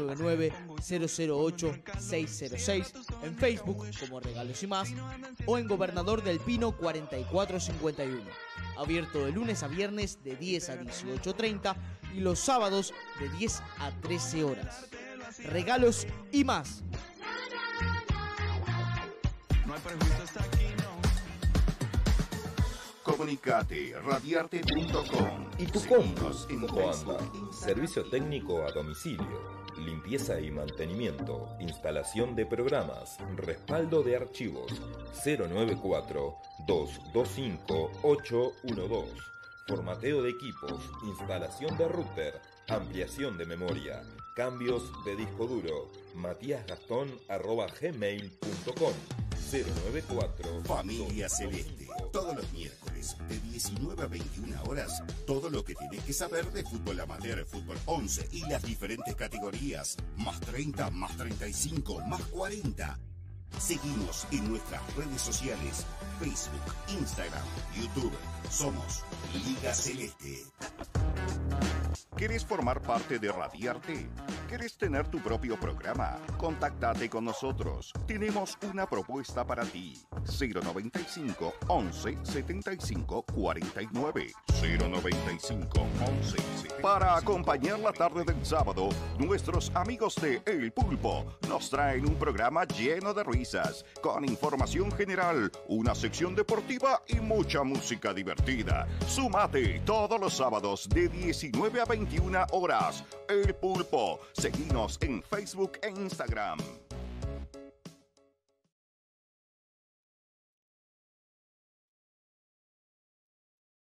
099-008-606, en Facebook como Regalos y más o en Gobernador del Pino 4451. Abierto de lunes a viernes de 10 a 18:30 y los sábados de 10 a 13 horas. Regalos y más. No hay prejuicio hasta aquí, no. Comunicate, radiarte.com. ¿Y tu compu? ¿Cómo anda? Servicio técnico a domicilio, limpieza y mantenimiento, instalación de programas, respaldo de archivos. 094-225-812. Formateo de equipos, instalación de router, ampliación de memoria, cambios de disco duro. matiasgastón@gmail.com. 094 Familia Celeste, todos los miércoles de 19 a 21 horas, todo lo que tienes que saber de fútbol amateur, fútbol 11 y las diferentes categorías, más 30, más 35, más 40. Seguimos en nuestras redes sociales, Facebook, Instagram, YouTube. Somos Liga Celeste. ¿Quieres formar parte de Radiarte? ¿Quieres tener tu propio programa? Contáctate con nosotros. Tenemos una propuesta para ti. 095 11 75 49. 095 11 75. Para acompañar la tarde del sábado, nuestros amigos de El Pulpo nos traen un programa lleno de risas, con información general, una sección deportiva y mucha música divertida. Súmate todos los sábados de 19 a 21 horas. El Pulpo. Seguinos en Facebook e Instagram.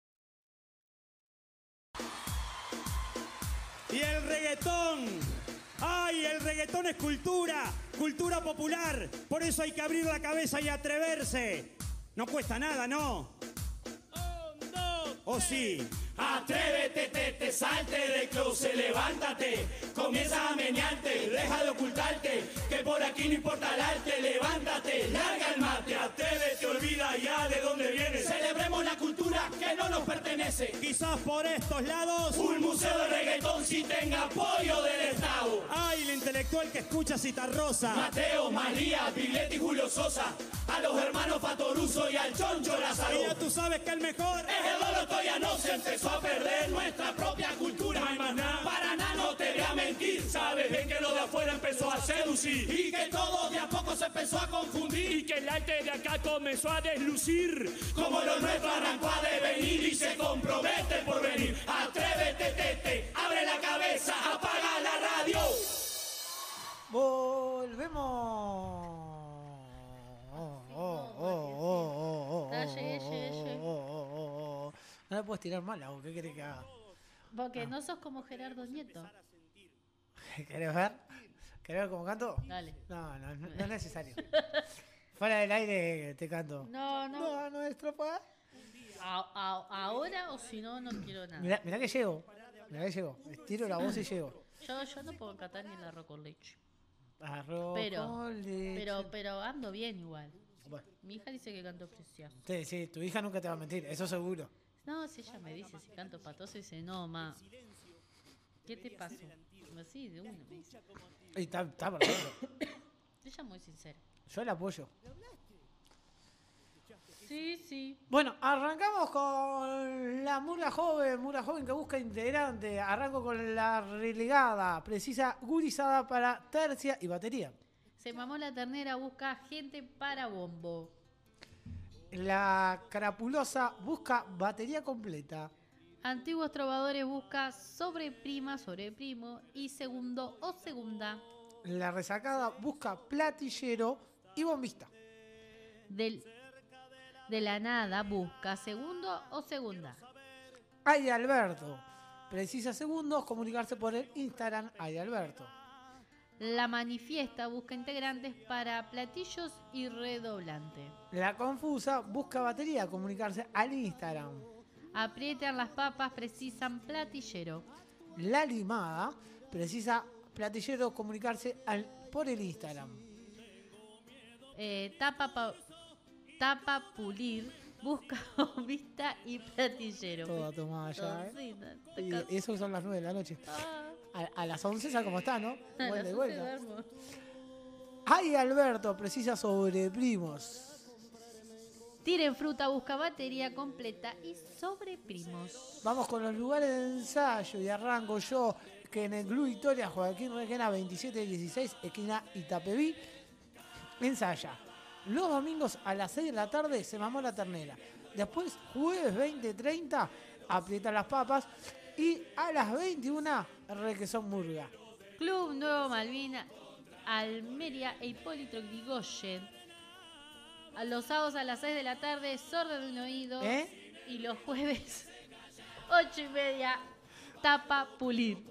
Y el reggaetón ¡Ay, el reggaetón es cultura! ¡Cultura popular! Por eso hay que abrir la cabeza y atreverse. No cuesta nada, ¿no? ¿O sí? Atrévete, te salte del closet, levántate, comienza a menearte, deja de ocultarte, que por aquí no importa el arte, levántate, larga el mate, atrévete, olvida ya de dónde vienes, celebremos la cultura que no nos pertenece. Quizás por estos lados Un museo de reggaetón si tenga apoyo del Estado. ¡ay, el intelectual que escucha Citarrosa! Mateo, María, Piletti, Julio Sosa, a los hermanos Fatoruso y al Choncho Lázaro. Y ya tú sabes que el mejor Es Eduardo Toyano, se empezó a perder nuestra propia cultura. No hay más nada, para nada no te voy a mentir. Sabes bien que lo de afuera empezó a seducir y que todo de a poco se empezó a confundir y que el arte de acá comenzó a deslucir. Como lo nuestro arrancó a devenir y se compromete por venir. Atrévete, tete, abre la cabeza, apaga la radio. Volvemos. No le puedes tirar mal, ¿o qué querés que haga? Porque no sos como Gerardo Nieto. ¿Querés ver? ¿Querés ver cómo canto? Dale. No es necesario. Fuera del aire te canto. No. Nuestro paz. Ahora o si no, no quiero nada. Mirá que llego. Estiro la voz y llego. Yo no puedo cantar ni el arroz con leche. Arroz con leche. Pero ando bien igual. Bueno. Mi hija dice que canto precioso. Sí, tu hija nunca te va a mentir, eso seguro. No, si ella me dice si canto patoso, dice, no, ma. ¿Qué te pasó? Así, de uno me dice. Y está perfecto. Ella es muy sincera. Yo la apoyo. Sí. Bueno, arrancamos con la Murga Joven que busca integrante. Arranco con la relegada, precisa gurizada para tercia y batería. Se mamó la ternera, busca gente para bombo. La carapulosa busca batería completa. Antiguos trovadores busca sobre prima, sobre primo y segundo o segunda. La resacada busca platillero y bombista. De la nada busca segundo o segunda. Ay Alberto, precisa segundos comunicarse por el Instagram Ay Alberto. La manifiesta busca integrantes para platillos y redoblante. La confusa busca batería, comunicarse al Instagram. Aprietan las papas, precisan platillero. La limada precisa platillero, comunicarse por el Instagram. Tapa pulir, busca bombista y platillero. Toda tomada ya, Sí, Y eso son las 9 de la noche. A las 11 ya como está, ¿no? Vuelta y vuelta. Ay, Alberto, precisa sobre primos. Tiren fruta, busca batería completa y sobre primos. Vamos con los lugares de ensayo y arranco yo, que en el Club Victoria Joaquín Requena 2716, esquina Itapeví, ensaya. Los domingos a las 6 de la tarde se mamó la ternera. Después, jueves 20:30, aprieta las papas. Y a las 21, requesón murga. Club Nuevo Malvina, Almería e Hipólito Yrigoyen. A los sábados a las 6 de la tarde, sordo de un oído. Y los jueves, 8:30, tapa pulir.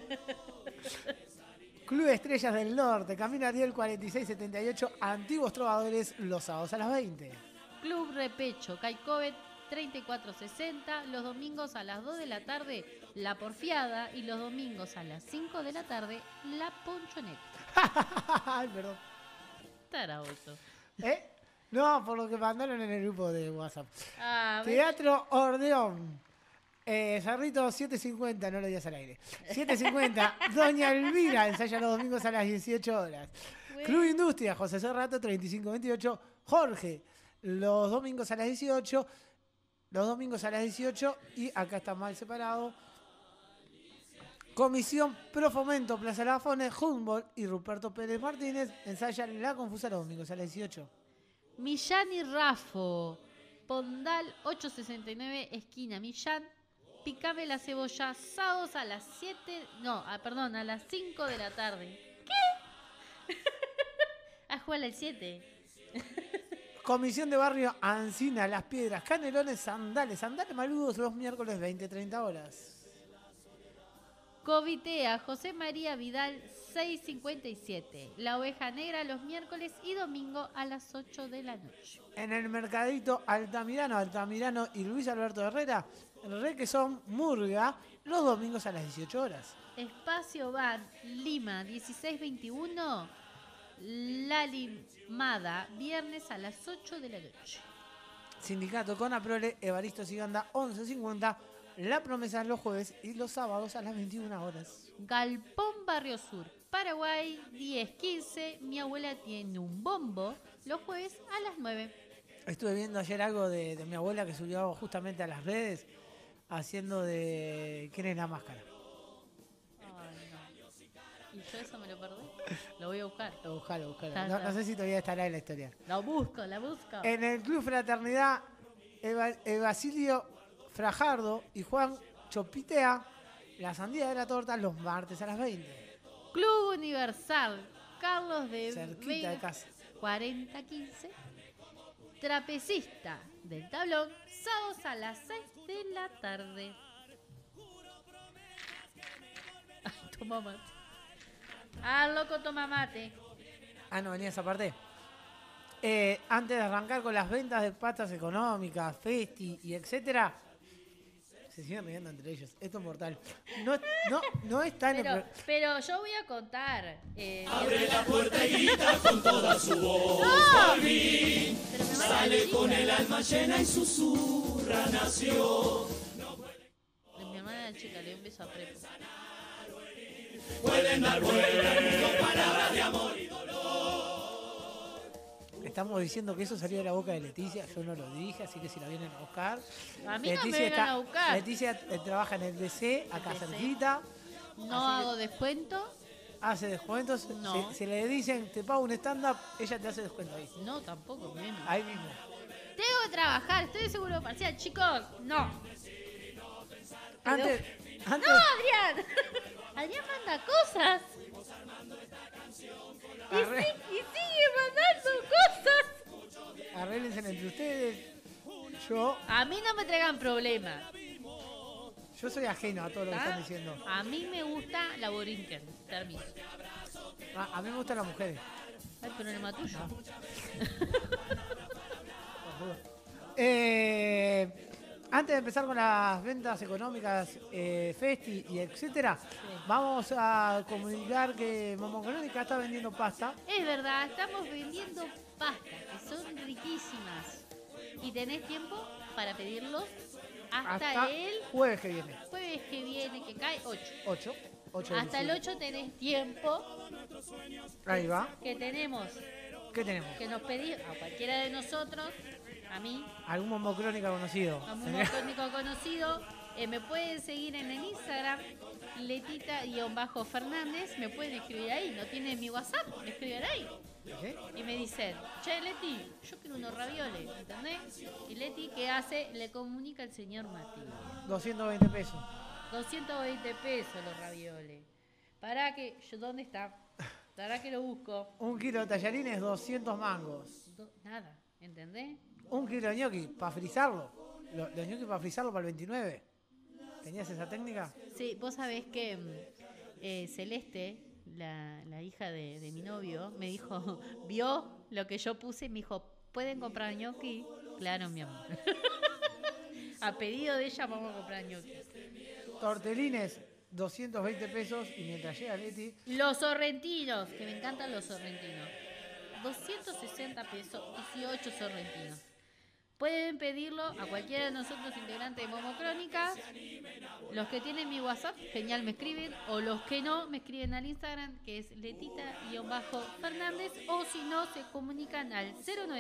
Club Estrellas del Norte, Camino Ariel 4678, Antiguos Trovadores, los sábados a las 20. Club Repecho, Caicovet 3460, los domingos a las 2 de la tarde, La Porfiada, y los domingos a las 5 de la tarde, La Ponchoneta. Ay, perdón. Taraboso. No, por lo que mandaron en el grupo de WhatsApp. Ah, Teatro Ordeón. Cerrito 750, no lo digas al aire. 750, Doña Elvira, ensaya los domingos a las 18 horas. Bueno. Club Industria, José Cerrato 3528, Jorge, los domingos a las 18. Los domingos a las 18 y acá está mal separado. Comisión Pro Fomento, Plaza Lafone, Humboldt y Ruperto Pérez Martínez ensayan La Confusa los domingos a las 18. Millán y Rafo, Pondal 869, esquina Millán. Picame la cebolla, sábados a las a las 5 de la tarde. ¿Qué? Juega el 7. Comisión de Barrio Ancina, Las Piedras, Canelones, Sandales Maludos los miércoles 20-30 horas. Covitea José María Vidal 657. La Oveja Negra los miércoles y domingo a las 8 de la noche. En el mercadito Altamirano y Luis Alberto Herrera, requesón murga los domingos a las 18 horas. Espacio Bar Lima 1621. La Limada, viernes a las 8 de la noche. Sindicato Conaprole, Evaristo Siganda 1150. La Promesa los jueves y los sábados a las 21 horas. Galpón Barrio Sur, Paraguay 1015. Mi abuela tiene un bombo los jueves a las 9. Estuve viendo ayer algo de mi abuela que subió justamente a las redes haciendo de ¿quién es la máscara? Ay, no. ¿Y yo eso me lo perdí? Lo voy a buscar. Buscalo. No sé si todavía estará en la historia. La busco. En el Club Fraternidad, Basilio Frajardo y Juan Chopitea, la sandía de la torta los martes a las 20. Club Universal, Carlos de Cerquita de casa. 4015. Trapecista del Tablón, sábados a las 6 de la tarde. Ay, toma mate. Loco, toma mate. No venía esa parte. Antes de arrancar con las ventas de pastas económicas, Festi y etcétera, se siguen riendo entre ellos. Esto es mortal. No está en el... Pero yo voy a contar. Abre la puerta y grita con toda su voz. ¡No! Al fin, sale con el alma llena y susurra nació. Mi hermana chica, le doy un beso a Prepo. Pueden dar vuelta al mundo palabras de amor y dolor. Estamos diciendo que eso salió de la boca de Leticia. Yo no lo dije, así que si la vienen a buscar. A mí no me vengan a buscar. Leticia trabaja en el DC, acá cerquita. No hago descuento. Hace descuentos. No. Si le dicen te pago un stand-up, ella te hace descuento ahí. No, tampoco, menos. Ahí mismo. Tengo que trabajar, estoy de seguro parcial, chicos. No. Antes. ¡No, Adrián! Adrián manda cosas. Y sigue mandando cosas. Arréglense entre ustedes. Yo A mí no me traigan problemas. soy ajeno a todo lo que están diciendo. A mí me gusta la Borinquen. Termino. A mí me gustan las mujeres. Ay, problema tuyo. Antes de empezar con las ventas económicas, Festi y etcétera, vamos a comunicar que Momo Crónica está vendiendo pasta. Es verdad, estamos vendiendo pastas que son riquísimas. Y tenés tiempo para pedirlos hasta el jueves que viene. Jueves que viene, que cae 8. 8 Hasta el 8 tenés tiempo. Ahí va. Que tenemos. ¿Qué tenemos? Que nos pedís a cualquiera de nosotros, a mí, ¿Algún Momo Crónica conocido? a un técnico conocido. Me pueden seguir en el Instagram, Letita-Fernández. Me pueden escribir ahí. No tienen mi WhatsApp, me escriben ahí. Y me dicen, che, Leti, yo quiero unos ravioles, ¿entendés? Y Leti, ¿qué hace? Le comunica al señor Matías. 220 pesos. 220 pesos los ravioles. Para que, ¿dónde está? Para que lo busco. 1 kilo de tallarines, 200 mangos. Nada, ¿entendés? 1 kilo de ñoqui para frizarlo. Los ñoqui para frizarlo para el 29. ¿Tenías esa técnica? Sí, vos sabés que Celeste, la hija de mi novio, me dijo, vio lo que yo puse y me dijo, ¿pueden comprar ñoqui? Claro, mi amor. A pedido de ella vamos a comprar ñoqui. Tortelines, 220 pesos. Y mientras llega Leti... Los sorrentinos, que me encantan los sorrentinos. 260 pesos, 18 sorrentinos. Pueden pedirlo a cualquiera de nosotros integrantes de Momo Crónicas. Los que tienen mi WhatsApp, genial, me escriben. O los que no, me escriben al Instagram, que es Letita-Fernández. O si no, se comunican al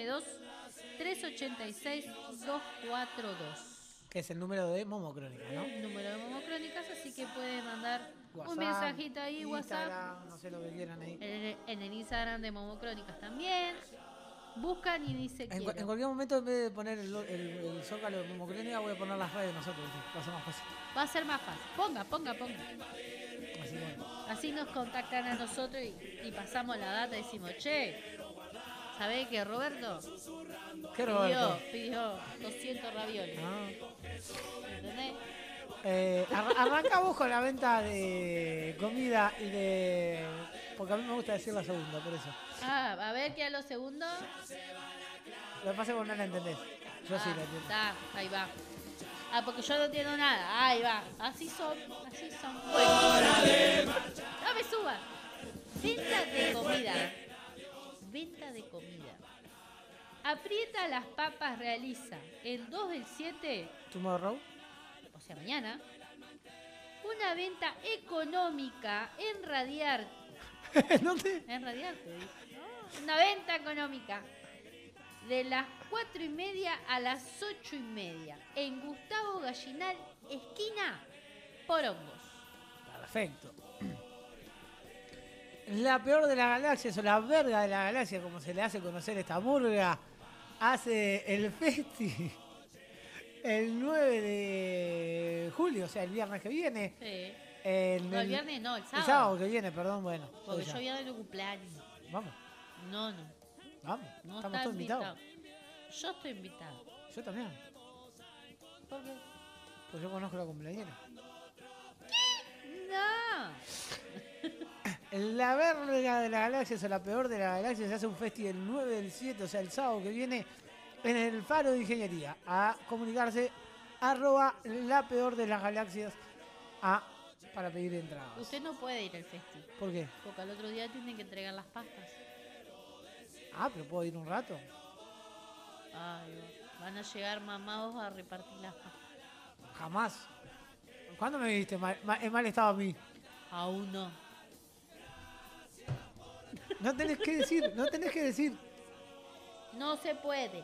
092-386-242. Que es el número de Momo Crónica, ¿no? El número de Momo Crónicas, así que pueden mandar WhatsApp, un mensajito ahí, Instagram, WhatsApp. no sé lo que quieran ahí. En el Instagram de Momo Crónicas también. Buscan y dice En cualquier momento, en vez de poner el zócalo de Momo Crónica, voy a poner las redes de nosotros. Va a ser más fácil. Va a ser más fácil. Ponga. Así, bueno. Así nos contactan a nosotros y pasamos la data y decimos, che, ¿sabés qué, Roberto? ¿Qué Roberto? Pidió 200 ravioles. ¿Entendés? Arranca vos con la venta de comida y de... Porque a mí me gusta decir la segunda, por eso. A ver qué a los segundos. Lo que pasa es que no la entendés. Yo sí la entiendo. Está, ahí va. Porque yo no entiendo nada. Ahí va. Así son. Bueno. No me subas. Venta de comida. Venta de comida. Aprieta las papas realiza el 2 del 7. Tomorrow. O sea, mañana. Una venta económica en Radiarte. ¿Dónde? En Radiarte, dice. No, una venta económica. De las 4:30 a las 8:30. En Gustavo Gallinal, esquina Porongos. Perfecto. La peor de las galaxias o la verga de la galaxia, como se le hace conocer esta murga, hace el festi el 9 de julio, o sea, el viernes que viene. Sí. El viernes no, el sábado. El sábado que viene, perdón, bueno. Porque yo voy a dar el cumpleaños. Vamos. No. Vamos, no estamos todos invitados. Yo estoy invitado. Yo también. ¿Por qué? Pues yo conozco a la cumpleañera. No. La verga de la galaxia o la peor de la galaxia se hace un festival el 9 del 7, o sea, el sábado que viene en el Faro de Ingeniería. A comunicarse @la peor de las galaxias para pedir entradas. Usted no puede ir al festi. ¿Por qué? Porque al otro día tienen que entregar las pastas. Pero puedo ir un rato. Ay, van a llegar mamados a repartir las pastas. Jamás. ¿Cuándo me viste en mal estado a mí? Aún no. No tenés que decir. No se puede.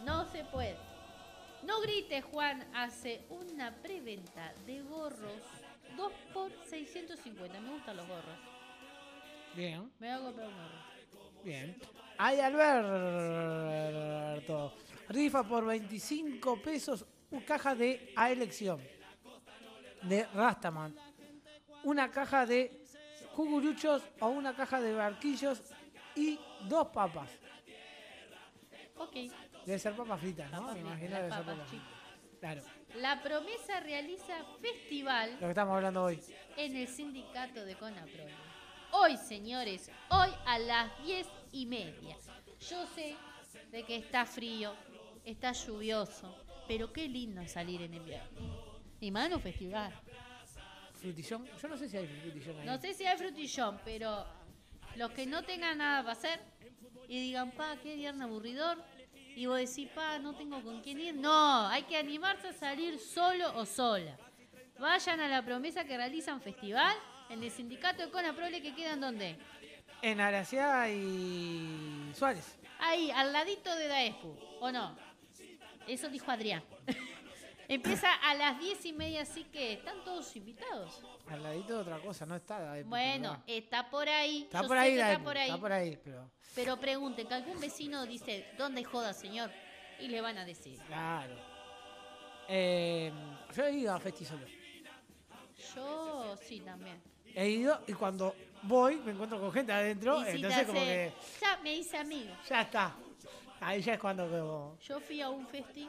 No grites, Juan hace una preventa de gorros 2 por 650. Me gustan los gorros. Bien. Me voy a comprar un gorro. Bien. Ay, Alberto. Rifa por 25 pesos una caja de a elección de Rastaman. Una caja de cucuruchos o una caja de barquillos y 2 papas. Ok. Debe ser papas fritas, ¿no? Me imagino debe ser papas papas chicas. Claro. La Promesa realiza festival Lo que estamos hablando hoy. en el sindicato de Conaprole. Hoy, señores, hoy a las 10:30. Yo sé de que está frío, está lluvioso, pero qué lindo salir en invierno. Y más en un festival. ¿Frutillón? Yo no sé si hay frutillón ahí. No sé si hay frutillón, pero los que no tengan nada para hacer y digan, qué viernes aburridor, y vos decís, no tengo con quién ir. No, hay que animarse a salir solo o sola. Vayan a la Promesa que realizan festival en el sindicato de Conaprole que quedan ¿dónde? En Araciaga y Suárez. Ahí, al ladito de Daescu, ¿o no? Eso dijo Adrián. Empieza a las 10:30, así que están todos invitados. Al ladito de otra cosa, no está Daescu. Bueno, está por ahí. Está Yo por sé ahí, que Daescu, está por ahí. está por ahí, pero... Pero pregunten, que algún vecino dice, ¿dónde joda, señor? Y le van a decir. Claro. Yo he ido a Festi solo. Yo sí también. He ido y cuando voy me encuentro con gente adentro, Y si entonces te como hace- que Ya me hice amigo. ya está. Ahí ya es cuando como Yo fui a un festi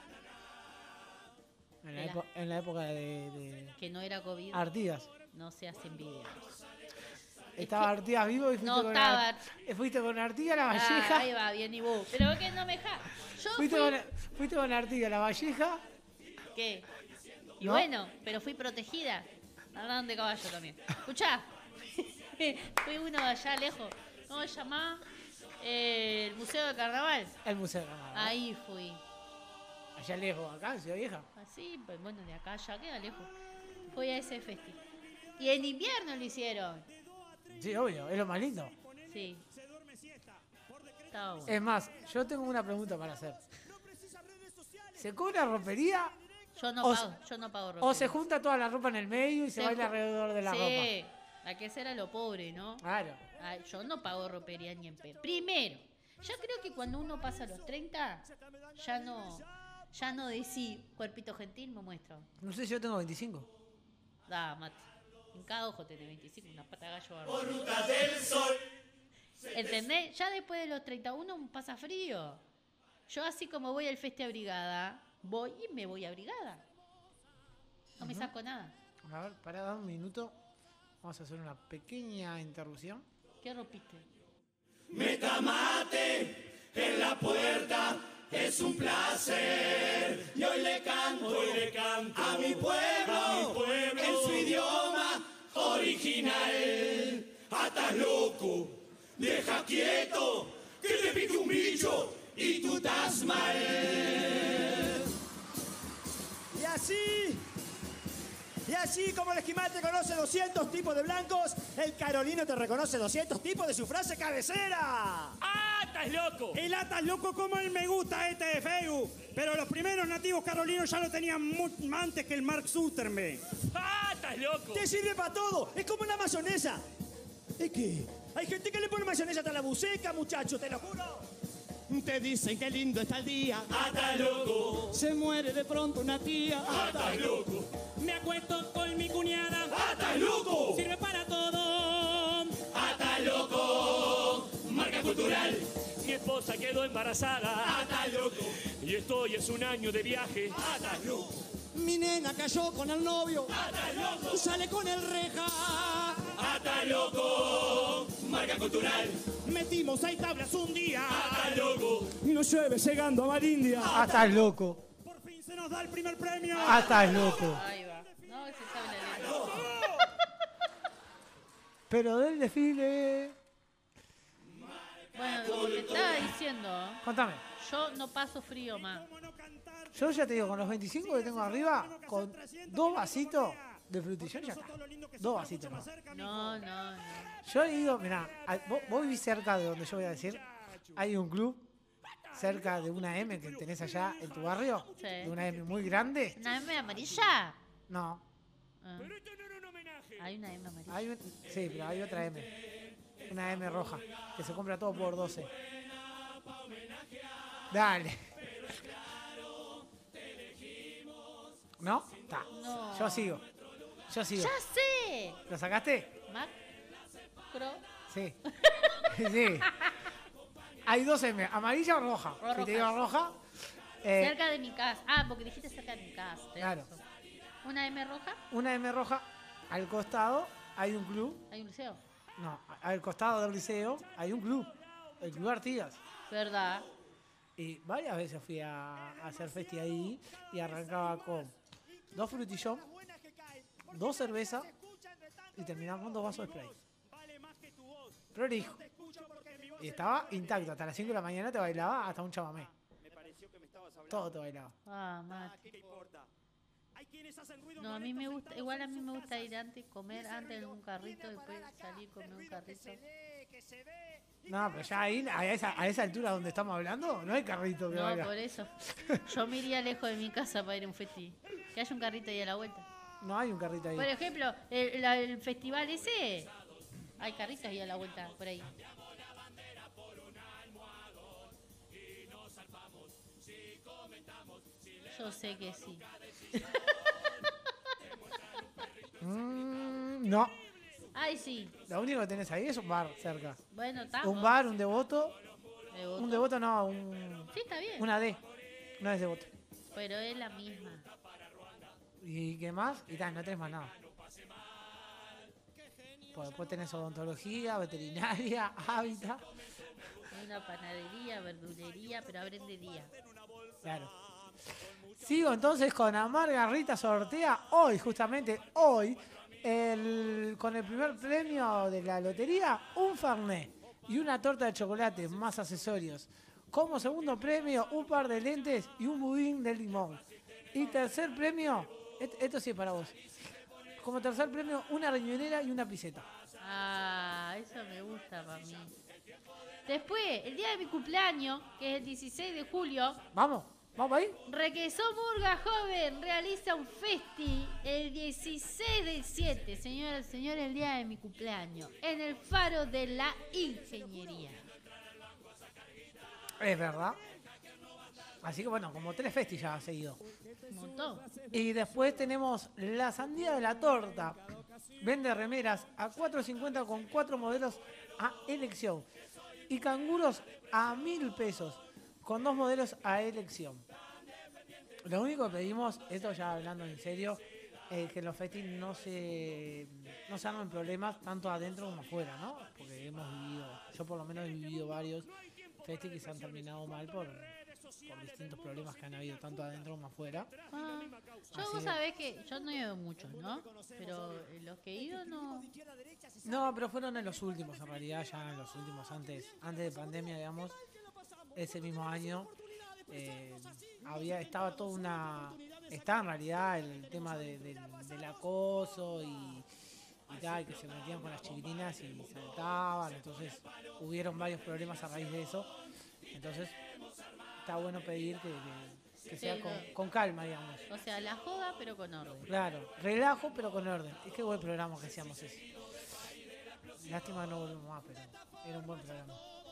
en la época de que no era COVID. Artigas. No se hacen videos. Estaba Artigas vivo y fuiste No con estaba. fuiste con Artigas La Valleja. Ahí va, bien y vos. Pero es que no me deja. Yo Fuiste con Artigas La Valleja. ¿Qué? Y ¿No? bueno, pero fui protegida. Andaban de caballo también. Escuchá. Fui uno de allá lejos. ¿Cómo se llama? El Museo del Carnaval. El Museo de Carnaval. Ahí fui. Allá lejos, acá en Ciudad Vieja. Así, pues bueno, de acá ya queda lejos. Fui a ese festi. Y en invierno lo hicieron. Sí, obvio, es lo más lindo. Sí. Estaba bueno. Es más, yo tengo una pregunta para hacer. ¿Se cobra ropería? Yo no pago ropa. ¿O se junta toda la ropa en el medio y se baila alrededor de la ropa? Sí, hay que ser a lo pobre, ¿no? Claro. Ay, yo no pago ropería ni en pedo. Primero, yo creo que cuando uno pasa los 30, ya no decís cuerpito gentil, me muestro. No sé si yo tengo 25. Mate. En cada ojo tenés 25, una pata de gallo bárbaro. Por ruta del sol. ¿Entendés? Ya después de los 31 pasa frío. Yo así como voy al festi abrigada, voy y me voy abrigada. No me saco nada. A ver, para dar un minuto. Vamos a hacer una pequeña interrupción. ¿Qué rompiste? Metamate en la puerta es un placer. Y hoy le canto a mi pueblo en su idioma original. Atas loco, deja quieto, que te pique un bicho y tú estás mal. Y así como el esquimal te conoce 200 tipos de blancos, el carolino te reconoce 200 tipos de su frase cabecera. ¡Ah, estás loco! El atas loco como el me gusta este de Facebook. Pero los primeros nativos carolinos ya lo tenían antes que el Mark Zuckerberg. ¡Ah, estás loco! Te sirve para todo, es como la mayonesa. ¿Es que? Hay gente que le pone mayonesa hasta la buceca, muchachos, te lo juro. Te dicen que lindo está el día. Ata loco, Se muere de pronto una tía. ata loco, Me acuesto con mi cuñada. ata loco, Sirve para todo. ata loco, marca cultural. Mi esposa quedó embarazada. Ata loco, Y estoy es un año de viaje. ata loco, Mi nena cayó con el novio. ata loco, Sale con el reja. ata loco, marca cultural. Metimos ahí tablas un día. Ata loco, Y nos llueve llegando a Marindia. Ah, estás loco. Por fin se nos da el primer premio. Ah, estás loco. Ahí va. No, se sabe la letra. Pero del desfile. Bueno, como te estaba diciendo, Contame. yo no paso frío más. Yo ya te digo, con los 25 que tengo arriba, con 2 vasitos de frutillón ya está. 2 vasitos más. No, no, no. Yo he ido, mirá, vos vivís cerca de donde yo voy a decir. Hay un club cerca de una M que tenés allá en tu barrio. Sí. De una M muy grande. ¿Una M amarilla? No. Ah. Hay una M amarilla. Sí, pero hay otra M. Una M roja. Que se compra todo por 12. Dale. ¿No? Está. No. Yo sigo. ¡Ya sé! ¿Lo sacaste? Macro. Sí. Sí. Hay 2 M. ¿Amarilla o roja? Si te digo roja. Cerca de mi casa. Ah, porque dijiste cerca de mi casa. tenés Claro. razón. ¿Una M roja? Una M roja. Al costado hay un club. ¿Hay un liceo? No, al costado del liceo hay un club. El Club Artigas. ¿Verdad? Y varias veces fui a hacer festi ahí y arrancaba con 2 frutillón, 2 cervezas y terminaba con 2 vasos de spray. Prolijo. Y estaba intacto. Hasta las 5 de la mañana te bailaba hasta un chamamé. Todo te bailaba. Ah, mate. No, a mí me gusta, igual a mí me gusta ir antes, comer antes en un carrito, después salir, comer un carrito. No, pero ya ahí, a esa altura donde estamos hablando, no hay carrito que No, baila. por eso. Yo me iría lejos de mi casa para ir a un festi. Que haya un carrito ahí a la vuelta. No hay un carrito ahí. Por ejemplo, el festival ese, hay carritos ahí a la vuelta, por ahí. Yo sé que sí. No. Ay, sí. Lo único que tenés ahí es un bar cerca. Bueno, está. Un bar, un devoto. Devoto. Un devoto no, un... Sí, está bien. Una D. No es devoto. Pero es la misma. ¿Y qué más? Y tal, no tenés más nada. Pues después tenés odontología, veterinaria, hábitat. Hay una panadería, verdulería, pero abren de día. Claro. Sigo entonces con Amarga Rita sortea hoy, justamente hoy, con el primer premio de la lotería, un Fernet y una torta de chocolate más accesorios. Como segundo premio, un par de lentes y un budín de limón. Y tercer premio, esto sí es para vos. Como tercer premio, una riñonera y una piseta. Ah, eso me gusta para mí. Después, el día de mi cumpleaños, que es el 16 de julio. Vamos ahí. Requesó Murga Joven realiza un festi el 16 del 7, señoras y señores, el día de mi cumpleaños, en el Faro de la Ingeniería. Es verdad. Así que bueno, como 3 festis ya ha seguido. Un montón. Y después tenemos la sandía de la torta. Vende remeras a 4.50 con 4 modelos a elección. Y canguros a 1.000 pesos con 2 modelos a elección. Lo único que pedimos, esto ya hablando en serio, que los festis no se armen problemas tanto adentro como afuera, ¿no? Porque yo por lo menos he vivido varios festis que se han terminado mal por distintos problemas que han habido tanto adentro como afuera. Vos sabés que yo no he ido muchos, ¿no? Pero los que he ido no... No, pero fueron en los últimos, en realidad, ya en los últimos, antes de pandemia, digamos, ese mismo año. Estaba en realidad el tema del acoso y tal, que se metían con las chiquitinas y saltaban, entonces hubieron varios problemas a raíz de eso. Entonces está bueno pedir que sea con calma, digamos. O sea, la joda pero con orden. Claro, relajo pero con orden. Es que buen programa que hacíamos eso. Lástima que no volvemos más, pero era un buen programa.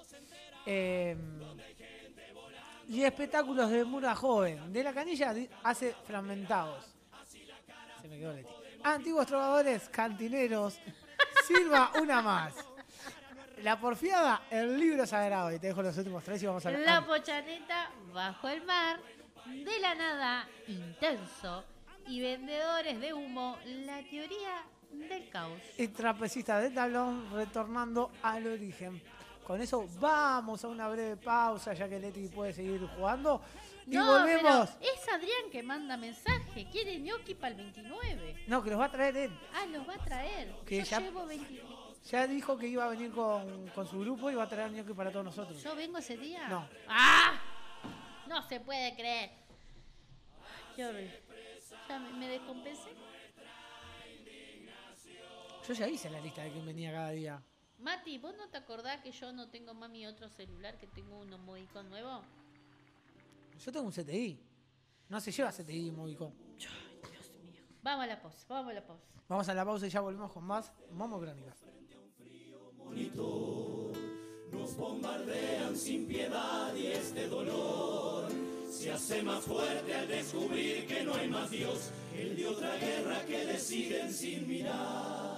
Y espectáculos de Mura Joven. De la Canilla hace fragmentados. Se me quedó Leti. Antiguos trovadores, cantineros. Silva una más. La porfiada, el libro sagrado. Y te dejo los últimos 3 y vamos a hablar. La pochaneta, bajo el mar. De la nada, intenso. Y vendedores de humo, la teoría del caos. Y trapecista de tablón, retornando al origen. Con eso vamos a una breve pausa, ya que Leti puede seguir jugando. Y volvemos. Pero es Adrián que manda mensaje. Quiere ñoqui para el 29. No, que los va a traer él. Ah, los va a traer. Que yo ya, llevo 20. Ya dijo que iba a venir con su grupo y va a traer ñoqui para todos nosotros. ¿Yo vengo ese día? No. ¡Ah! No se puede creer. Qué horrible. Ya me descompensé. Yo ya hice la lista de quién venía cada día. Mati, ¿vos no te acordás que yo no tengo más mi otro celular, que tengo un Movicon nuevo? Yo tengo un CTI. No se lleva CTI Movicon. Ay, Dios mío. Vamos a la pausa. Vamos a la pausa y ya volvemos con más Momo Crónicas. Nos bombardean sin piedad y este dolor se hace más fuerte al descubrir que no hay más Dios, el de otra guerra que deciden sin mirar.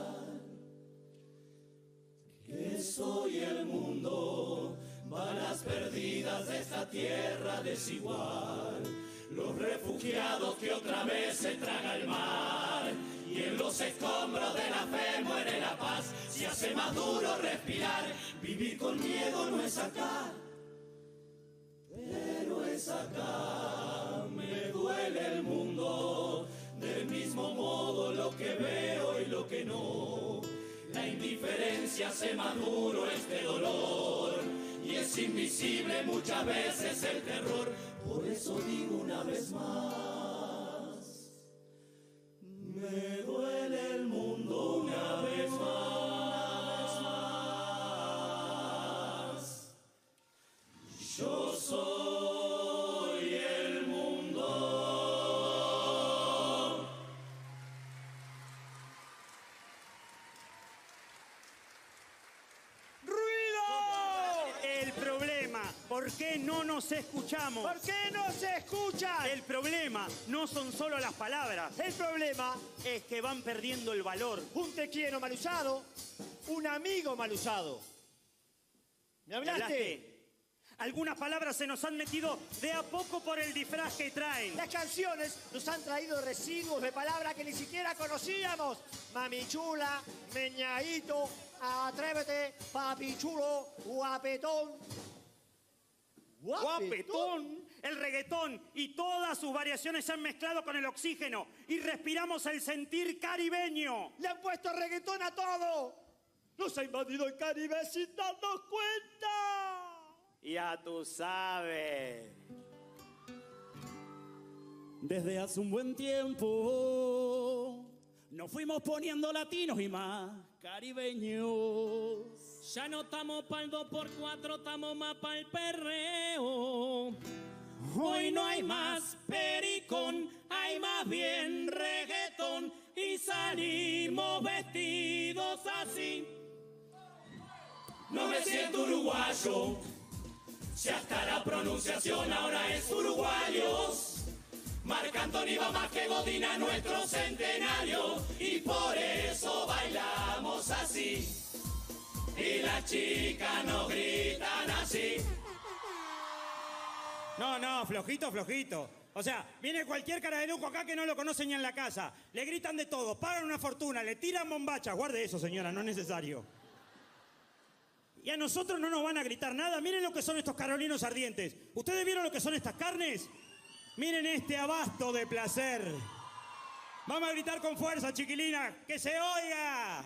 Que soy el mundo, balas perdidas de esta tierra desigual, los refugiados que otra vez se traga el mar, y en los escombros de la fe muere la paz, se hace más duro respirar, vivir con miedo no es acá, pero es acá, me duele el mundo, del mismo modo lo que veo y lo que no. La indiferencia hace más duro este dolor y es invisible muchas veces el terror. Por eso digo una vez más, me duele el mundo una vez más. Yo soy el mundo. ¿Por qué no nos escuchamos? ¿Por qué no se escuchan? El problema no son solo las palabras. El problema es que van perdiendo el valor. Un te quiero mal usado, un amigo mal usado. ¿Me hablaste? Algunas palabras se nos han metido de a poco por el disfraz que traen. Las canciones nos han traído residuos de palabras que ni siquiera conocíamos. Mami chula, meñadito, atrévete, papi chulo, guapetón. Guapetón, el reggaetón y todas sus variaciones se han mezclado con el oxígeno y respiramos el sentir caribeño. Le han puesto reggaetón a todo. Nos ha invadido el Caribe sin darnos cuenta. Ya tú sabes. Desde hace un buen tiempo nos fuimos poniendo latinos y más caribeños. Ya no estamos pa'l 2x4, estamos más pa'l perreo. Hoy no hay más pericón, hay más bien reggaetón y salimos vestidos así. No me siento uruguayo, si hasta la pronunciación ahora es uruguayos. Marc Anthony va más que Godina, nuestro centenario, y por eso bailamos así. Y las chicas nos gritan así. No, flojito, flojito. O sea, viene cualquier carabeluco acá que no lo conoce ni en la casa. Le gritan de todo, pagan una fortuna, le tiran bombachas. Guarde eso, señora, no es necesario. Y a nosotros no nos van a gritar nada. Miren lo que son estos carolinos ardientes. ¿Ustedes vieron lo que son estas carnes? Miren este abasto de placer. Vamos a gritar con fuerza, chiquilina, que se oiga.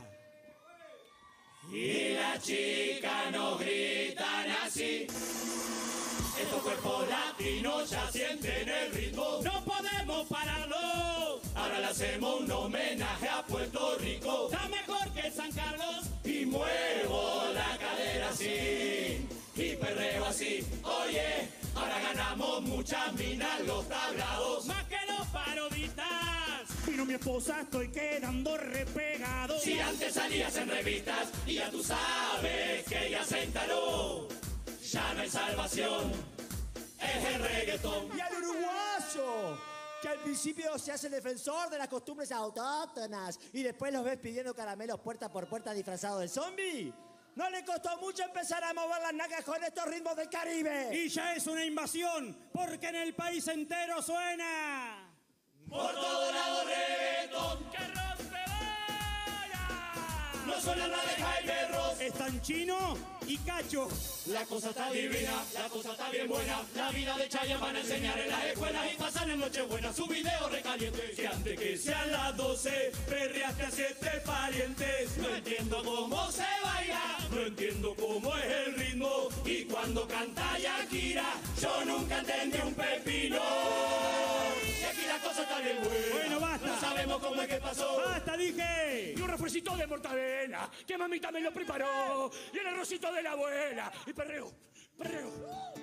Y las chicas nos gritan así. Estos cuerpos latinos ya sienten el ritmo. No podemos pararlo. Ahora le hacemos un homenaje a Puerto Rico. Está mejor que San Carlos. Y muevo la cadera así. Y perreo así. Oye, ahora ganamos muchas minas los tablados. Más que los parodistas. Vino mi esposa, estoy quedando repegado. Si antes salías en revistas y ya tú sabes que ya se instaló. Ya no hay salvación, es el reggaetón. Y al uruguayo, que al principio se hace el defensor de las costumbres autóctonas y después los ves pidiendo caramelos puerta por puerta disfrazados de zombie. No le costó mucho empezar a mover las nalgas con estos ritmos del Caribe. Y ya es una invasión, porque en el país entero suena. Por todo lado reggaetón, que rompe vaya. No suena nada de Jaime Ross. Están Chino y Cacho. La cosa está divina, la cosa está bien buena. La vida de Chayanne van a enseñar en las escuelas y pasan en Nochebuena su video recaliente. Que antes que sean las 12, perreaste a 7 parientes. No entiendo cómo se baila, no entiendo cómo es el ritmo. Y cuando canta Shakira, yo nunca entendí un pepino. Y aquí la cosa está bien buena. Bueno, basta. No sabemos cómo es que pasó. ¡Basta, dije! Y un refrescito de mortadela, que mamita me lo preparó. Y el arrocito de la abuela. Y perreo, perreo.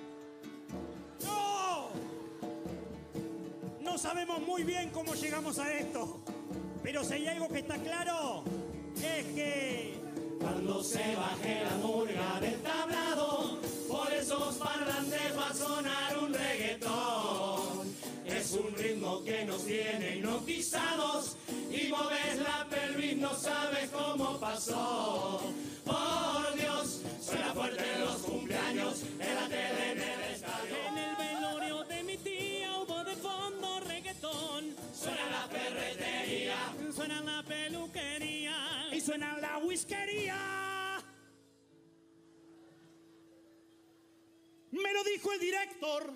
¡No! No sabemos muy bien cómo llegamos a esto. Pero si hay algo que está claro, es que... cuando se baje la murga del tablado, por esos parlantes va a sonar un reggaetón. Es un ritmo que nos tiene hipnotizados y moves la pelvis, no sabes cómo pasó. Por Dios, suena fuerte en los cumpleaños, en la tele, en el estadio. En el velorio de mi tía hubo de fondo reggaetón. Suena la ferretería, suena la peluquería y suena la whiskería. Me lo dijo el director.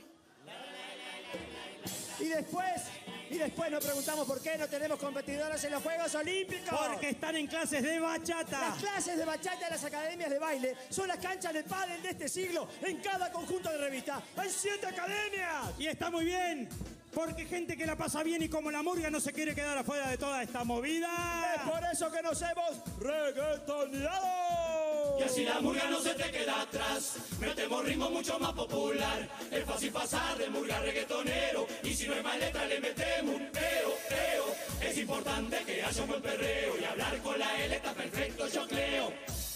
Y después nos preguntamos por qué no tenemos competidores en los Juegos Olímpicos. Porque están en clases de bachata. Las clases de bachata de las academias de baile son las canchas de pádel de este siglo. En cada conjunto de revista hay 7 academias. Y está muy bien, porque gente que la pasa bien y como la murga no se quiere quedar afuera de toda esta movida. Es por eso que nos hemos reggaetoneado. Y así la murga no se te queda atrás. Metemos ritmo mucho más popular. Es fácil pasar de murga a reggaetonero. Y si no hay más letra le metemos un pero. Es importante que haya un buen perreo. Y hablar con la L está perfecto, yo creo.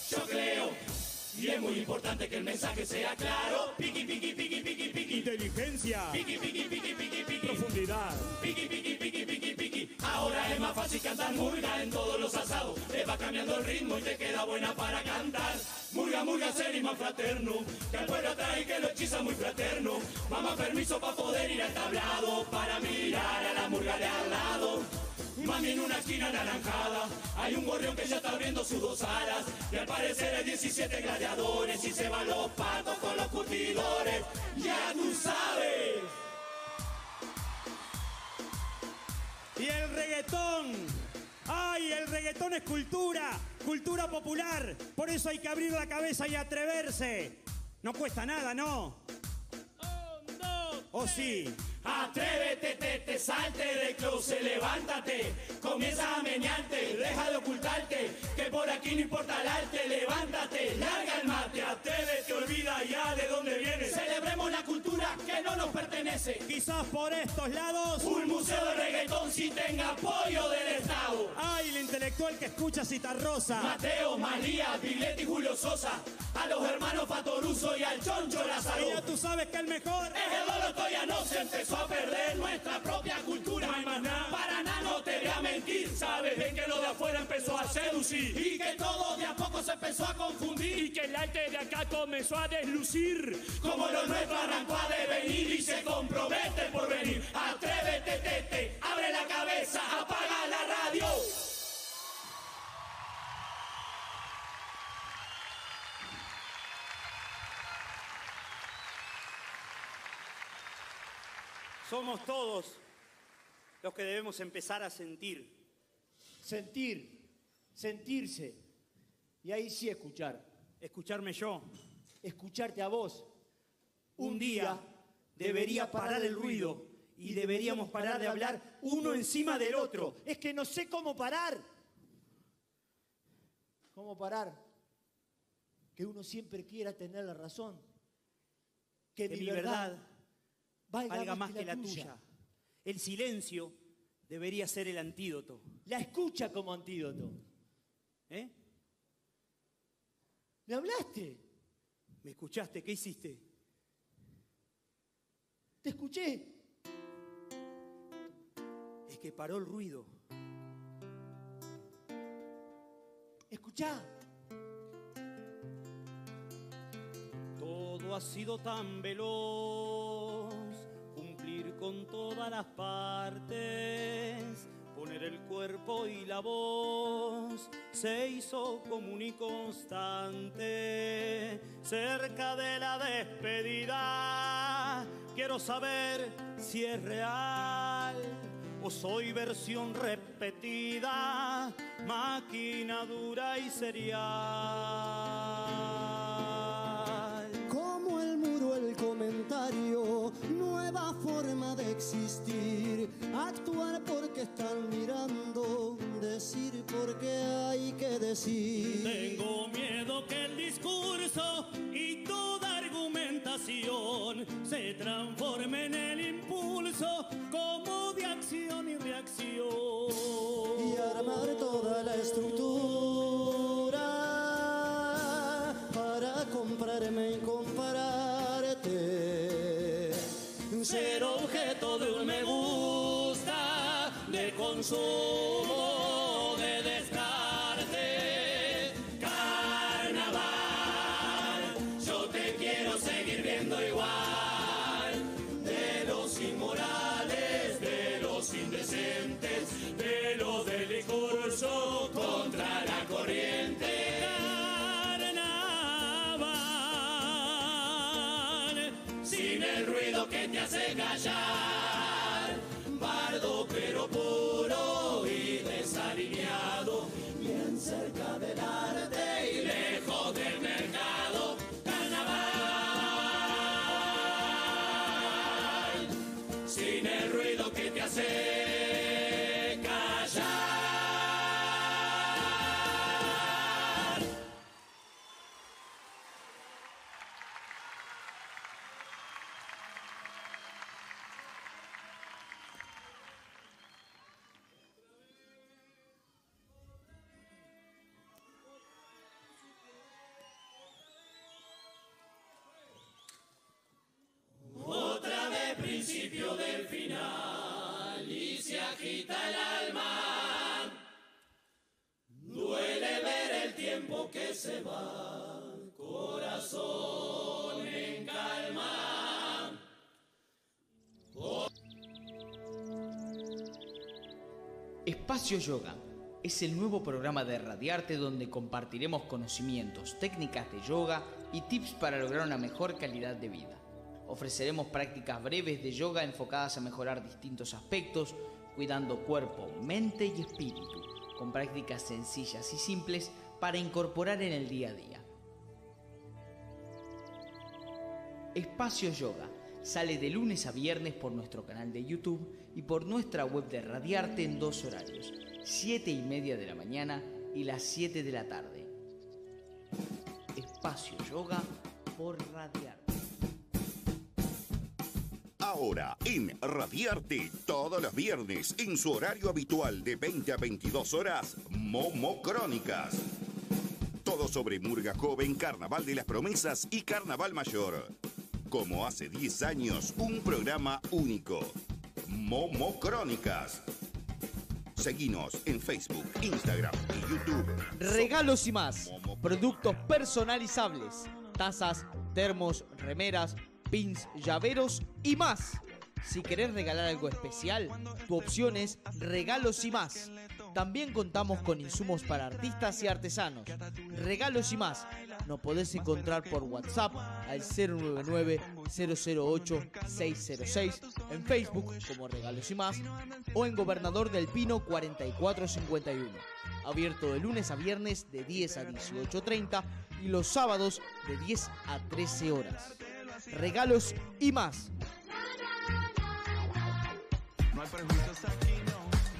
Y es muy importante que el mensaje sea claro. Piqui, piqui, piqui, piqui, piqui. Inteligencia. Piqui, piqui, piqui, piqui, piqui. Profundidad. Piqui, piqui, piqui, piqui, piqui. Ahora es más fácil cantar murga en todos los asados. Le va cambiando el ritmo y te queda buena para cantar. Murga, murga, serio y más fraterno. Que al pueblo atrae y que lo hechiza muy fraterno. Mamá, permiso para poder ir al tablado. Para mirar a la murga de al lado. Mami, en una esquina anaranjada hay un gorrión que ya está abriendo sus 2 alas. Y al parecer hay 17 gladiadores y se van los patos con los curtidores. Ya tú sabes. Y el reggaetón. ¡Ay, el reggaetón es cultura! Cultura popular. Por eso hay que abrir la cabeza y atreverse. No cuesta nada, ¿no? ¿O sí? Atrévete, salte del closet, levántate, comienza a menearte, deja de ocultarte, que por aquí no importa el arte, levántate, larga el mate, atrévete, olvida ya de dónde vienes, celebremos la cultura que no nos pertenece. Quizás por estos lados un museo de reggaetón si tenga apoyo del Estado. ¡Ay, el intelectual que escucha Citarrosa! Mateo, Malía, Viglietti y Julio Sosa, a los hermanos Fatoruso y al Choncho Lázaro. Y ya tú sabes que el mejor es el Lolo Toyano, se empezó a perder nuestra propia cultura. No hay más nada, para nada no te voy a mentir. Sabes de que lo de afuera empezó a seducir y que todo de a poco se empezó a confundir y que el arte de acá comenzó a deslucir. Como lo nuestro arrancó a devenir y se compromete por venir. somos todos los que debemos empezar a sentir. Sentir, sentirse. Y ahí sí escuchar. Escucharme yo. Escucharte a vos. Un día debería parar el ruido y deberíamos parar de hablar uno encima del otro. Es que no sé cómo parar. ¿Cómo parar? Que uno siempre quiera tener la razón. Que mi verdad valga más que la tuya. El silencio debería ser el antídoto. La escucha como antídoto. ¿Eh? ¿Me hablaste? ¿Me escuchaste? ¿Qué hiciste? Te escuché. Es que paró el ruido. Escuchá. Todo ha sido tan veloz, cumplir con todas las partes, poner el cuerpo y la voz, se hizo común y constante. Cerca de la despedida, quiero saber si es real o soy versión repetida, máquina dura y serial. Como el muro, el comentario, nueva forma de existir, actuar porque están mirando, decir porque hay que decir. Tengo miedo que el discurso y toda argumentación se transforme en el impulso como de acción y reacción. Y armar toda la estructura para comprarme y compararte. Ser objeto de un me gusta, de consumo, de descarte. Carnaval, yo te quiero seguir viendo igual. De los inmorales, de los indecentes, de los del discurso contra la corriente. Carnaval, sin el ruido que te hace callar, bardo pero puro y desalineado, bien cerca del arte y lejos del mercado. Carnaval, sin el ruido que te hace callar. Otra vez principio del final y se agita el alma. Duele ver el tiempo que se va, corazón en calma. Espacio Yoga es el nuevo programa de Radiarte donde compartiremos conocimientos, técnicas de yoga y tips para lograr una mejor calidad de vida. Ofreceremos prácticas breves de yoga enfocadas a mejorar distintos aspectos, cuidando cuerpo, mente y espíritu, con prácticas sencillas y simples para incorporar en el día a día. Espacio Yoga sale de lunes a viernes por nuestro canal de YouTube y por nuestra web de Radiarte en 2 horarios, 7:30 de la mañana y las 7 de la tarde. Espacio Yoga por Radiarte. Ahora en Radiarte, todos los viernes, en su horario habitual de 20 a 22 horas, Momo Crónicas. Todo sobre Murga Joven, Carnaval de las Promesas y Carnaval Mayor. Como hace 10 años, un programa único. Momo Crónicas. Seguinos en Facebook, Instagram y YouTube. Regalos y más. Productos personalizables. Tazas, termos, remeras, pins, llaveros y más. Si querés regalar algo especial, tu opción es Regalos y más. También contamos con insumos para artistas y artesanos, regalos y más. Nos podés encontrar por WhatsApp al 099-008-606, en Facebook como Regalos y Más o en Gobernador del Pino 4451. Abierto de lunes a viernes de 10 a 18:30 y los sábados de 10 a 13 horas. Regalos y más. No hay prejuicios aquí, no.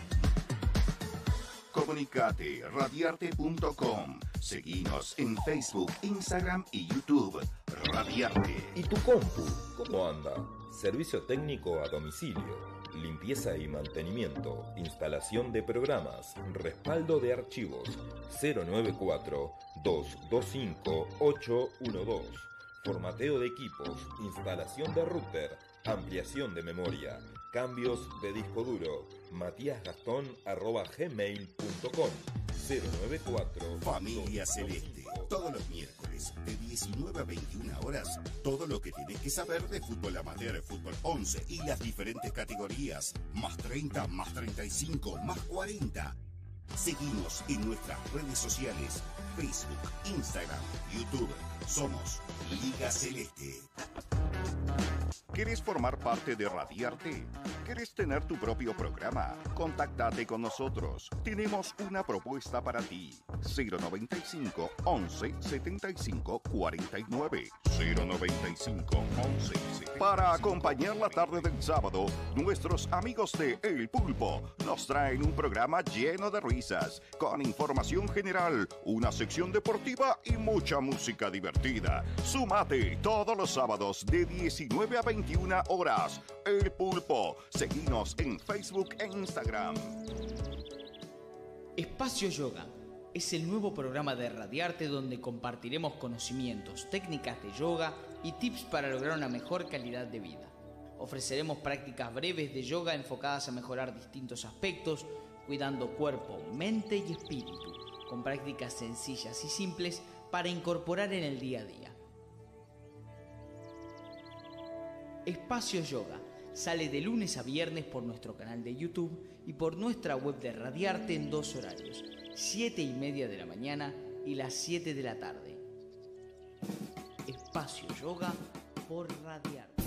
Comunicate, radiarte.com. Seguinos en Facebook, Instagram y YouTube. Radiarte. ¿Y tu compu? ¿Cómo anda? Servicio técnico a domicilio. Limpieza y mantenimiento, instalación de programas, respaldo de archivos, 094-225-812, formateo de equipos, instalación de router, ampliación de memoria, cambios de disco duro, matiasgastón@gmail.com, 094 Familia Celeste, todos los miércoles de 19 a 21 horas, todo lo que tenés que saber de fútbol amateur, fútbol 11 y las diferentes categorías, más 30, más 35, más 40. Seguimos en nuestras redes sociales, Facebook, Instagram, YouTube. Somos Liga Celeste. ¿Querés formar parte de Radiarte? ¿Querés tener tu propio programa? Contáctate con nosotros. Tenemos una propuesta para ti. 095 11 75 49. 095 11 75. Para acompañar la tarde del sábado, nuestros amigos de El Pulpo nos traen un programa lleno de risas, con información general, una sección deportiva y mucha música divertida. Súmate todos los sábados de 19 a 21 horas. El Pulpo. Seguinos en Facebook e Instagram. Espacio Yoga es el nuevo programa de Radiarte donde compartiremos conocimientos, técnicas de yoga y tips para lograr una mejor calidad de vida. Ofreceremos prácticas breves de yoga enfocadas a mejorar distintos aspectos, cuidando cuerpo, mente y espíritu, con prácticas sencillas y simples para incorporar en el día a día. Espacio Yoga sale de lunes a viernes por nuestro canal de YouTube y por nuestra web de Radiarte en 2 horarios, 7:30 de la mañana y las 7 de la tarde. Espacio Yoga por Radiarte.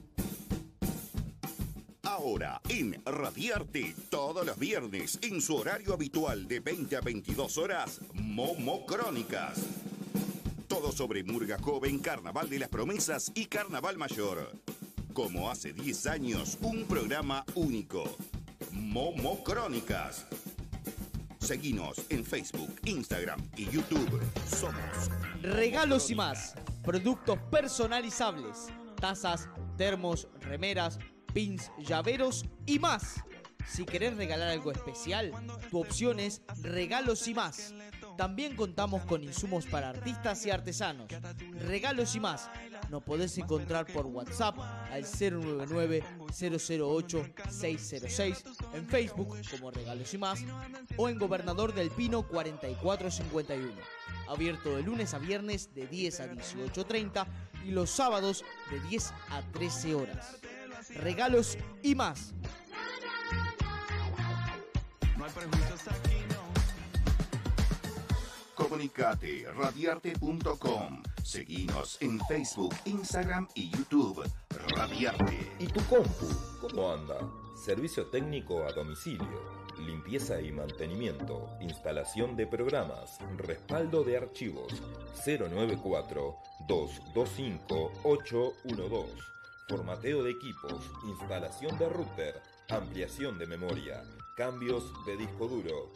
Ahora en Radiarte, todos los viernes, en su horario habitual de 20 a 22 horas, Momo Crónicas. Todo sobre Murga Joven, Carnaval de las Promesas y Carnaval Mayor. Como hace 10 años, un programa único. Momo Crónicas. Seguinos en Facebook, Instagram y YouTube. Somos Regalos y más. Productos personalizables. Tazas, termos, remeras, pins, llaveros y más. Si querés regalar algo especial, tu opción es Regalos y más. También contamos con insumos para artistas y artesanos. Regalos y más. Nos podés encontrar por WhatsApp al 099-008-606, en Facebook como Regalos y Más o en Gobernador del Pino 4451. Abierto de lunes a viernes de 10 a 18:30 y los sábados de 10 a 13 horas. Regalos y más. No hay prejuicios aquí, no. Comunicate, radiarte.com. Seguinos en Facebook, Instagram y YouTube. Radiarte. ¿Y tu compu? ¿Cómo anda? Servicio técnico a domicilio. Limpieza y mantenimiento, instalación de programas, respaldo de archivos, 094-225-812, formateo de equipos, instalación de router, ampliación de memoria, cambios de disco duro,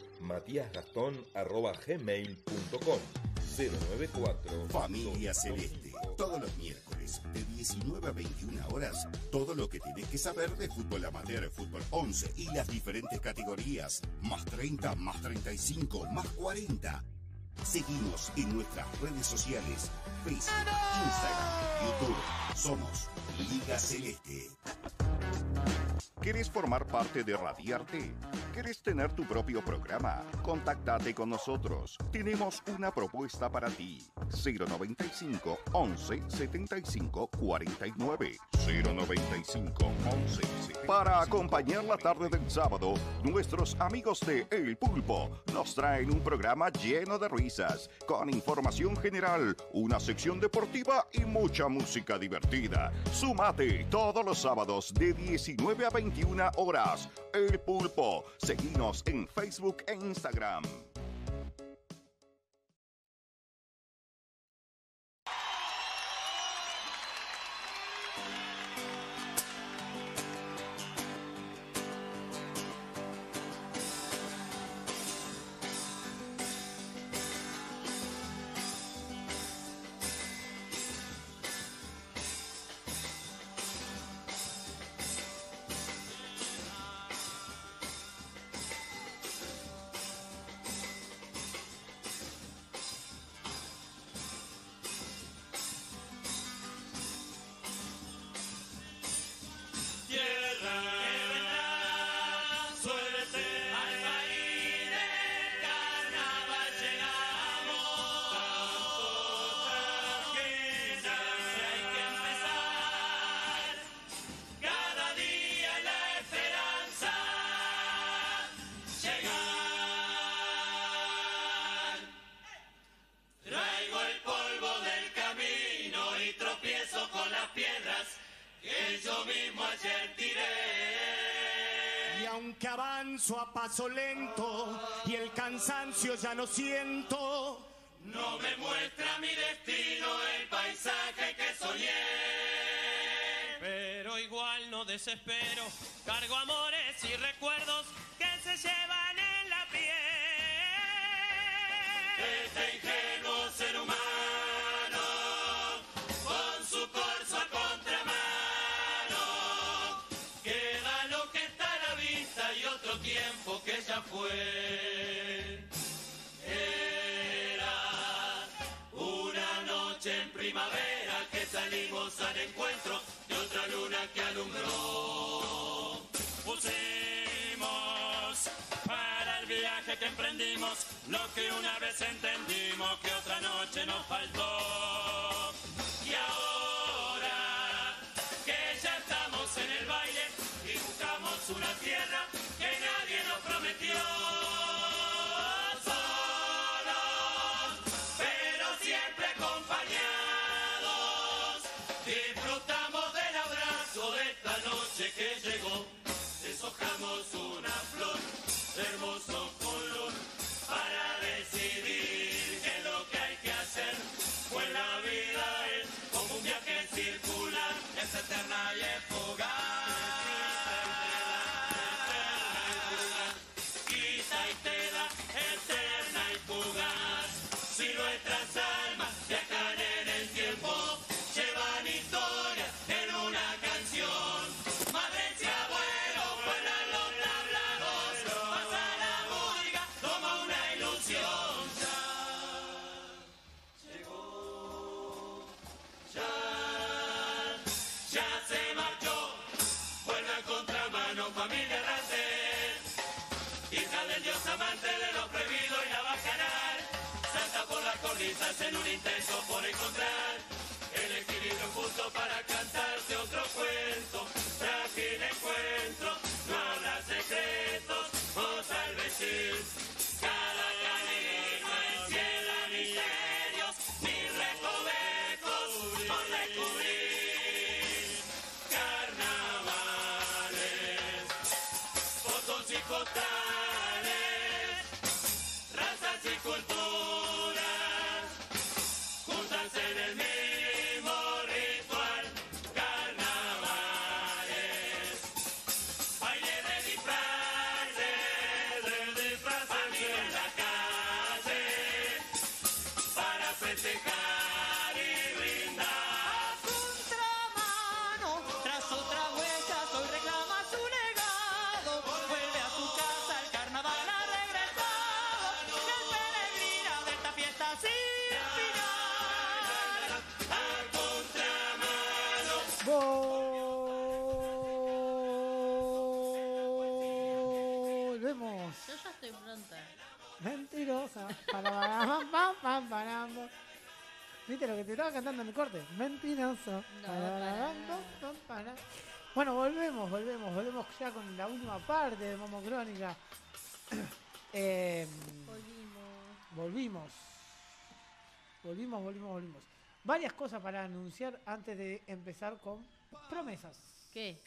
matiasgastón@gmail.com, 094 Familia Celeste, todos los miércoles de 19 a 21 horas, todo lo que tenés que saber de fútbol amateur, fútbol 11 y las diferentes categorías, más 30, más 35, más 40. Seguimos en nuestras redes sociales, Facebook, Instagram, YouTube. Somos Liga Celeste. ¿Querés formar parte de Radiarte? ¿Querés tener tu propio programa? Contactate con nosotros. Tenemos una propuesta para ti. 095 11 75 49. 095 11 75. Para acompañar la tarde del sábado, nuestros amigos de El Pulpo nos traen un programa lleno de risas, con información general, una sección deportiva y mucha música divertida. Sumate todos los sábados de 19 a 21 horas. El Pulpo. Seguinos en Facebook e Instagram. Que avanzo a paso lento y el cansancio ya no siento. No me muestra mi destino el paisaje que soñé. Pero igual no desespero, cargo amores y recuerdos que se llevan en la piel. Este ingenuo ser humano, con su corso a contramano, queda lo que está a la vista y otro tiempo que ya fue. Era una noche en primavera que salimos al encuentro de otra luna que alumbró. Pusimos para el viaje que emprendimos lo que una vez entendimos que otra noche nos faltó. Y ahora que ya estamos en el baile y buscamos una tierra que nadie nos prometió. Solos, pero siempre acompañados, disfrutamos del abrazo de esta noche que llegó. Deshojamos una flor de hermoso color para decidir qué es lo que hay que hacer. Pues la vida es como un viaje circular, es eterna y es fugaz. volvemos. Yo ya estoy pronta. Mentirosa. ¿Viste lo que te estaba cantando en el corte? Mentiroso. Bueno, volvemos ya con la última parte de Momo Crónica. Volvimos. Varias cosas para anunciar antes de empezar con promesas. ¿Qué?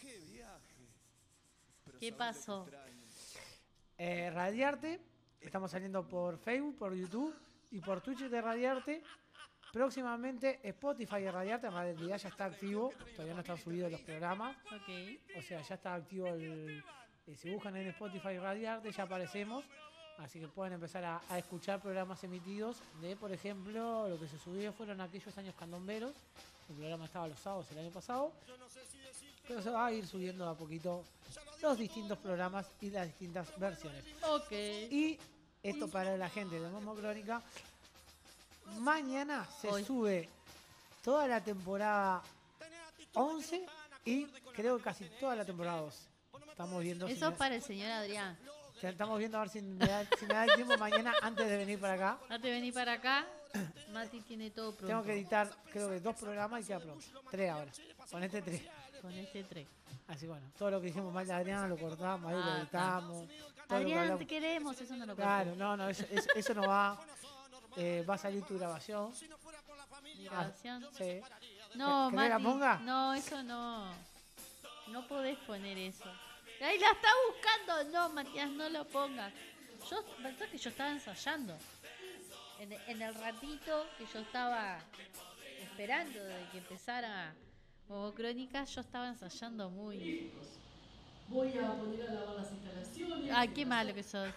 ¿Qué pasó? Radiarte. Estamos saliendo por Facebook, por YouTube y por Twitch de Radiarte. Próximamente Spotify de Radiarte, en realidad ya está activo. Todavía no están subidos los programas. Ok. O sea, ya está activo si buscan en Spotify Radiarte, ya aparecemos. Así que pueden empezar a escuchar programas emitidos de, por ejemplo, lo que se subió fueron aquellos años candomberos. El programa estaba los sábados el año pasado. Pero se va a ir subiendo a poquito los distintos programas y las distintas versiones. Ok. Y esto para la gente de Momo Crónica. Mañana se sube toda la temporada 11 y creo que casi toda la temporada 12. Estamos viendo. Eso es para el señor Adrián. Estamos viendo a ver si me da el tiempo mañana antes de venir para acá. Antes de venir para acá, Mati tiene todo pronto. Tengo que editar, creo que 2 programas y queda pronto. 3 ahora. Con este 3. Así bueno, todo lo que hicimos mal de Adrián lo cortamos, ahí lo editamos. Adrián, te queremos, eso no lo Claro, no, eso no va. Va a salir tu grabación. ¿Mi grabación? Sí. No, ¿Querés Mati, la ponga? no, eso no. No podés poner eso. ¡Ahí la está buscando! No, Matías, no lo pongas. Pensás que yo estaba ensayando. En el ratito que yo estaba esperando de que empezara Momo Crónica, yo estaba ensayando muy... Voy a poner a lavar las instalaciones. Ay, qué malo que sos.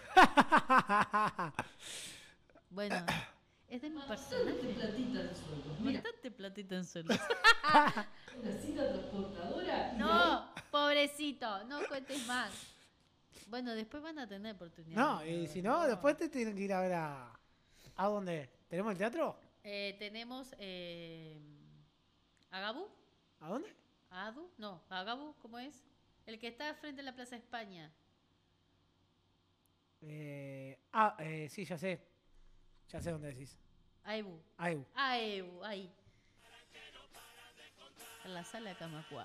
Bueno, es de mi personaje. Bastante platita en sueldo. Mira, Bastante platita en sueldo. una cita transportadora. No, pobrecito, no cuentes más. Bueno, después van a tener oportunidad. No, y si no, después te tienen que ir a ver ¿a dónde? ¿Tenemos el teatro? Tenemos a Gabu. ¿A dónde? ¿A Adu? No, a Gabu, ¿cómo es? El que está frente a la Plaza España. Sí, ya sé. Ya sé dónde decís. Aibu. Aibu. Aibu, ahí. En la sala Camacua.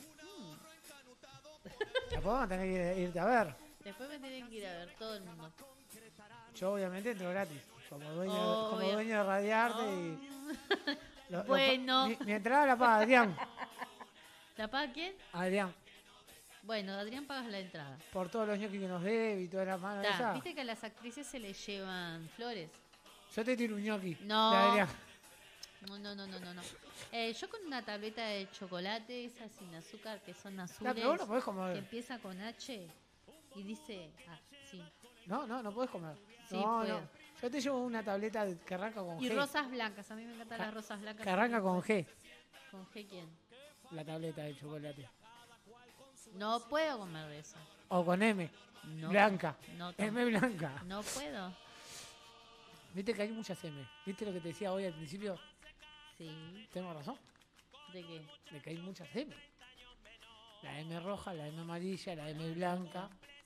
Ya podemos tener que irte a ver. Después me tienen que ir a ver todo el mundo. Yo obviamente entro gratis. Como dueño de Radiarte Bueno. Mi entrada la paga Adrián. ¿La paga quién? Adrián. Bueno, Adrián pagas la entrada. Por todos los ñoquis que nos debe y todas las manos de esa. ¿Viste que a las actrices se les llevan flores? Yo te tiro un ñoqui. No. De Adrián. No. Yo con una tableta de chocolate, esas sin azúcar, que son azules, pero vos no podés comer. que empieza con H y dice... sí. No podés comer. Sí, no. puedo. Yo te llevo una tableta que arranca con G. Y rosas blancas, a mí me encantan las rosas blancas. Que arranca con G. ¿Con G quién? La tableta de chocolate. No puedo comer de eso. O con M. No, Blanca. no, M blanca. No puedo. Viste que hay muchas M. ¿Viste lo que te decía hoy al principio? Sí. Tengo razón. ¿De qué? De que hay muchas M. La M roja, la M amarilla, la M blanca.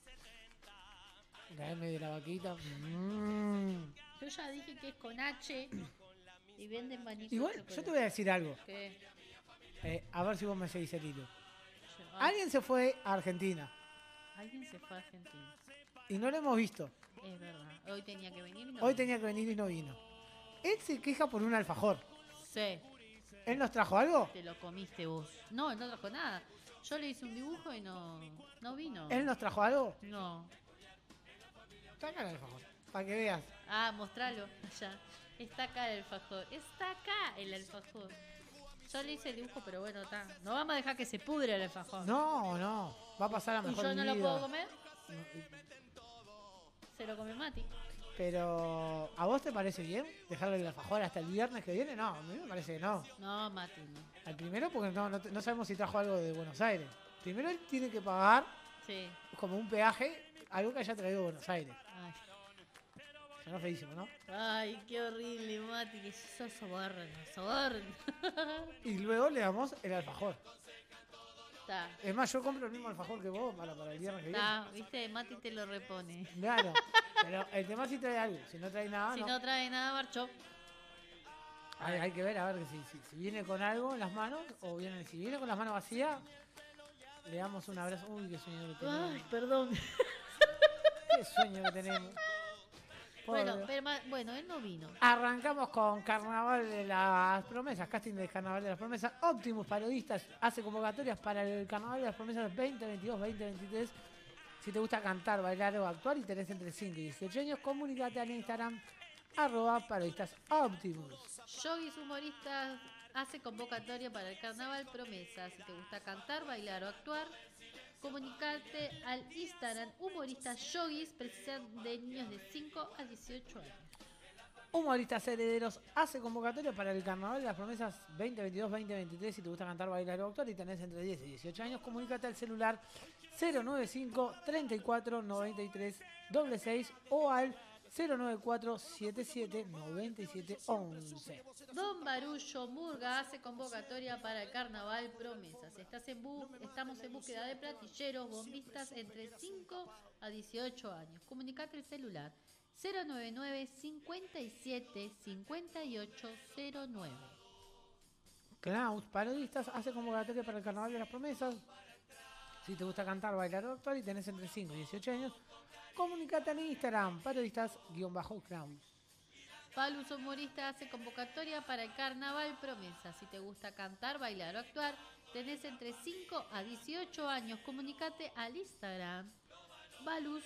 La M de la vaquita. Yo ya dije que es con H y venden manitos. Igual, yo te voy a decir algo. ¿Qué? A ver si vos me seguís el hilo. Alguien se fue a Argentina. Alguien se fue a Argentina. Y no lo hemos visto. Es verdad. Hoy tenía que venir y no Hoy vino. tenía que venir y no vino. Él se queja por un alfajor. Sí. ¿Él nos trajo algo? Te lo comiste vos. No, no trajo nada. Yo le hice un dibujo y no vino. ¿Él nos trajo algo? No. Está acá el alfajor. Para que veas. Ah, mostralo. Allá. Está acá el alfajor. Está acá el alfajor. Yo le hice el dibujo, pero bueno, está. No vamos a dejar que se pudre el alfajor. No. Va a pasar a ¿Y mejor yo no vida. lo puedo comer? Se lo come Mati. Pero, ¿a vos te parece bien dejarle el alfajor hasta el viernes que viene? No, a mí me parece que no. No, Mati, no. Al primero porque no sabemos si trajo algo de Buenos Aires. Primero él tiene que pagar como un peaje algo que haya traído de Buenos Aires. Ay. Sonó feísimo, ¿no? Ay, qué horrible, Mati, que sos soborno. Y luego le damos el alfajor. Está. Es más, yo compro el mismo alfajor que vos para el viernes que viene. Está, viste, Mati te lo repone. Claro, pero el tema si trae algo, si no trae nada, Si no. no trae nada, marchó. Hay que ver, a ver si viene con algo en las manos o viene, si viene con las manos vacías, le damos un abrazo. Uy, qué sueño que tenemos. Ay, perdón. Qué sueño que tenemos. Bueno, Pobre. pero, bueno, él no vino. Arrancamos con Carnaval de las Promesas, casting del Carnaval de las Promesas. Optimus Parodistas hace convocatorias para el Carnaval de las Promesas 2022-2023. Si te gusta cantar, bailar o actuar y tenés entre 5 y 18 años, comunícate al Instagram @parodistasoptimus. Yogis Humoristas hace convocatoria para el Carnaval Promesa. Si te gusta cantar, bailar o actuar, comunicate al Instagram Humoristas Yogis, precisan de niños de 5 a 18 años. Humoristas Herederos hace convocatoria para el Carnaval de las Promesas 2022-2023. Si te gusta cantar, bailar o actuar y tenés entre 10 y 18 años, comunícate al celular 095 34 93 66 o al 094 77 97 11. Don Barullo Murga hace convocatoria para el Carnaval Promesas. Estamos en búsqueda de platilleros, bombistas entre 5 a 18 años. Comunicate el celular 099 57 5809. Klaus Parodistas hace convocatoria para el Carnaval de las Promesas. Si te gusta cantar, bailar o actuar y tenés entre 5 y 18 años, comunicate en Instagram, parodistas_Klaus. Palus Humorista hace convocatoria para el Carnaval Promesa. Si te gusta cantar, bailar o actuar, tenés entre 5 a 18 años, comunicate al Instagram Balus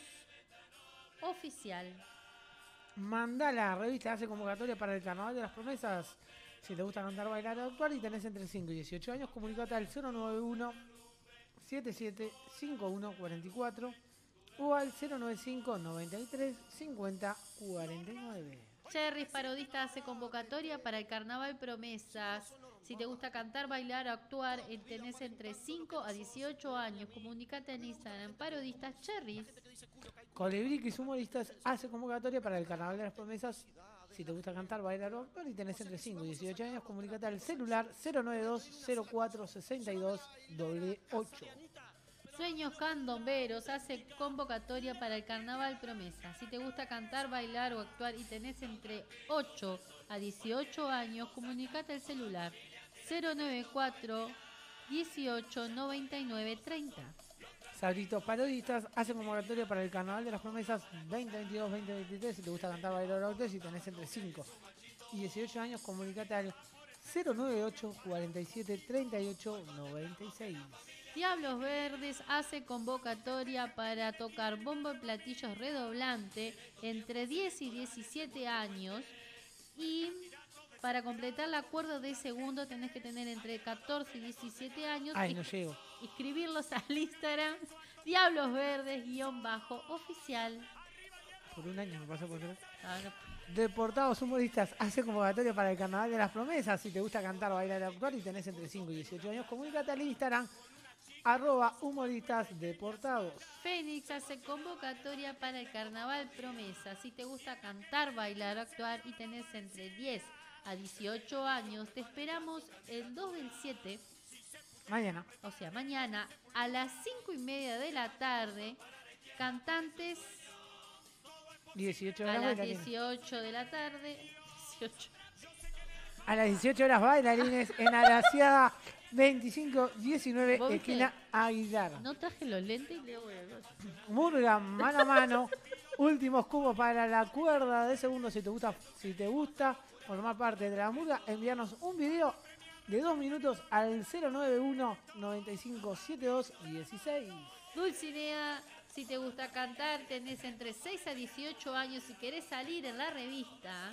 Oficial. Mandala Revista hace convocatoria para el Carnaval de las Promesas. Si te gusta cantar, bailar o actuar y tenés entre 5 y 18 años, comunicate al 091 77 51 44 o al 095 93 50 49. Cherries Parodista hace convocatoria para el Carnaval Promesas. Si te gusta cantar, bailar o actuar, tenés entre 5 a 18 años, comunicate en Instagram Parodistas Cherries. Colebriquis Humoristas hace convocatoria para el Carnaval de las Promesas. Si te gusta cantar, bailar o actuar y tenés entre 5 y 18 años, comunicate al celular 092 04 62 88. Sueños Candomberos hace convocatoria para el Carnaval Promesa. Si te gusta cantar, bailar o actuar y tenés entre 8 a 18 años, comunicate al celular 094 18 99 30. Sabritos Parodistas hace convocatoria para el Carnaval de las Promesas 2022-2023. Si te gusta cantar, bailar o actuar y tenés entre 5 y 18 años, comunicate al 098 47 38 96. Diablos Verdes hace convocatoria para tocar bombo y platillos redoblante entre 10 y 17 años y para completar la cuerda de segundo tenés que tener entre 14 y 17 años. Ay, no llego. Inscribirlos al Instagram Diablos Verdes_oficial. Por un año me pasó por atrás. Ah, no. Deportados Humoristas hace convocatoria para el Carnaval de las Promesas. Si te gusta cantar, bailar o actuar y tenés entre 5 y 18 años, comunícate al Instagram @humoristas deportados. Fénix hace convocatoria para el Carnaval Promesa. Si te gusta cantar, bailar o actuar y tenés entre 10 a 18 años, te esperamos el 2 del 7. Mañana. O sea, mañana a las 5:30 de la tarde. Cantantes 18 a horas las bailarines. 18 de la tarde. 18. A las 18 horas bailarines en Araciaga 2519, ¿Vos esquina viste? Aguilar. No traje los lentes y leo. Murga mano a mano. Últimos cubos para la cuerda de segundo. Si te gusta formar parte de la murga, enviarnos un video de 2 minutos al 091 95 72 16. Dulcinea, si te gusta cantar, tenés entre 6 a 18 años. Si querés salir en la revista,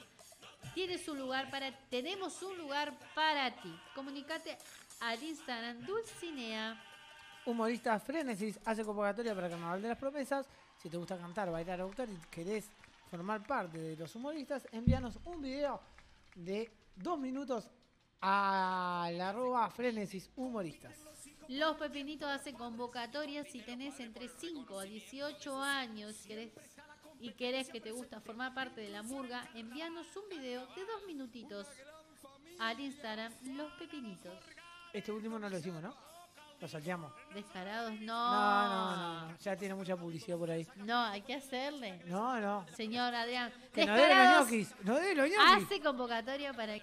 tenemos un lugar para ti. Comunicate al Instagram Dulcinea. Humorista Frenesis hace convocatoria para el Carnaval de las Promesas. Si te gusta cantar, bailar o actuar y querés formar parte de los humoristas, envíanos un video de 2 minutos al @Frenesis Humoristas. Los Pepinitos hace convocatorias si tenés entre 5 a 18 años y querés que te gusta formar parte de la murga, envíanos un video de 2 minutitos al Instagram Los Pepinitos. Este último no lo hicimos, ¿no? Lo salteamos. Descarados, No. Ya tiene mucha publicidad por ahí. No, hay que hacerle. No. Señor Adrián. Que no dé los ñoquis. No dé los ñoquis. Hace convocatoria para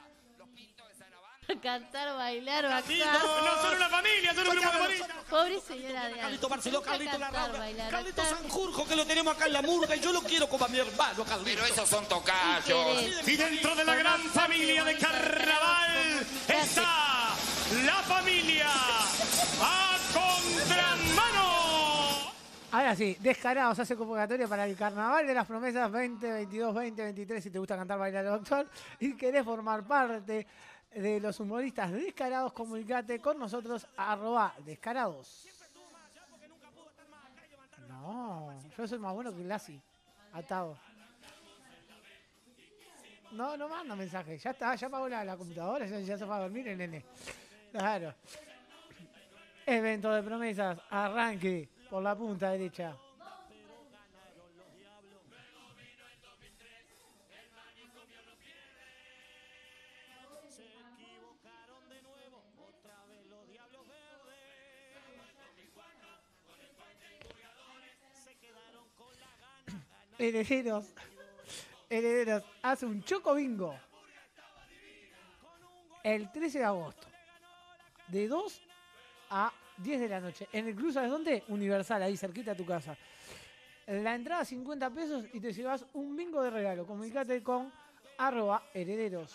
cantar, bailar, No son una familia, son un grupo de bolitas. Pobre señora Adrián. Carlito Barceló, Carlito Larraura, bailar, Carlito Sanjurjo, que lo tenemos acá en la murga y yo lo quiero como a mi hermano, Carlito. Pero esos son tocayos. Y dentro de la gran familia de carnaval está la familia a contramano. Ahora sí, Descarados hace convocatoria para el Carnaval de las Promesas 2022-2023 si te gusta cantar, bailar o actuar y querés formar parte de los humoristas Descarados, comunicate con nosotros @descarados. No, yo soy más bueno que Lassi, atado. No manda mensaje, ya está, ya apagó la computadora, ya se fue a dormir el nene. Claro. Evento de promesas, arranque por la punta derecha. Herederos hace un choco bingo el 13 de agosto de 2 a 10 de la noche en el club, ¿sabes dónde? Universal, ahí cerquita a tu casa. La entrada 50 pesos y te llevas un bingo de regalo. Comunicate con @herederos.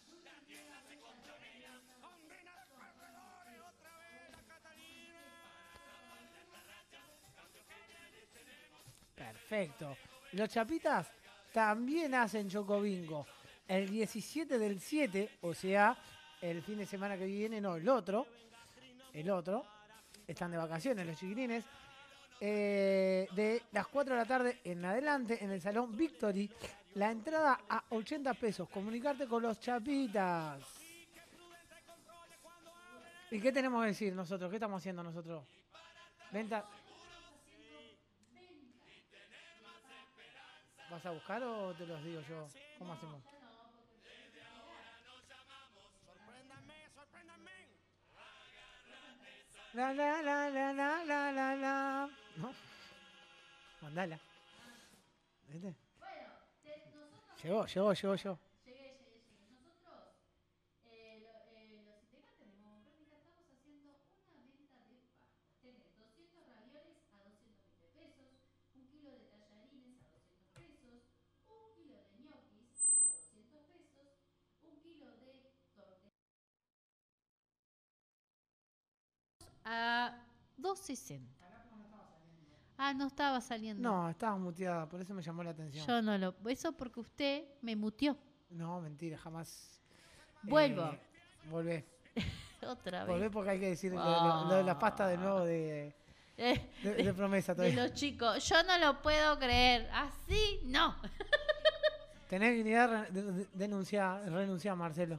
Perfecto. Los Chapitas también hacen Chocobingo. El 17 del 7, o sea, el fin de semana que viene, no, el otro. Están de vacaciones los chiquilines. De las 4 de la tarde en adelante, en el Salón Victory. La entrada a 80 pesos. Comunicarte con los Chapitas. ¿Y qué tenemos que decir nosotros? ¿Qué estamos haciendo nosotros? Venta. ¿Vas a buscar o te los digo yo? ¿Cómo hacemos? La. ¿No? Mandala. ¿Viste? Llegó. Nosotros, los integrantes de Momocrónica, estamos haciendo una venta de pastas. Tenés 200 ravioles a 220 pesos, un kilo de tallarines a 200 pesos, un kilo de ñoquis a 200 pesos, un kilo de tortillas a 2.60. Ah, no estaba saliendo. No, estabas muteada, por eso me llamó la atención. Yo no lo... Eso porque usted me muteó. No, mentira, jamás. Vuelvo. Volvé. Otra vez. Volvé porque hay que decir lo de la pasta de nuevo de promesa de todavía. los chicos. Yo no lo puedo creer. Así no. Tenés dignidad, renunciar, Marcelo.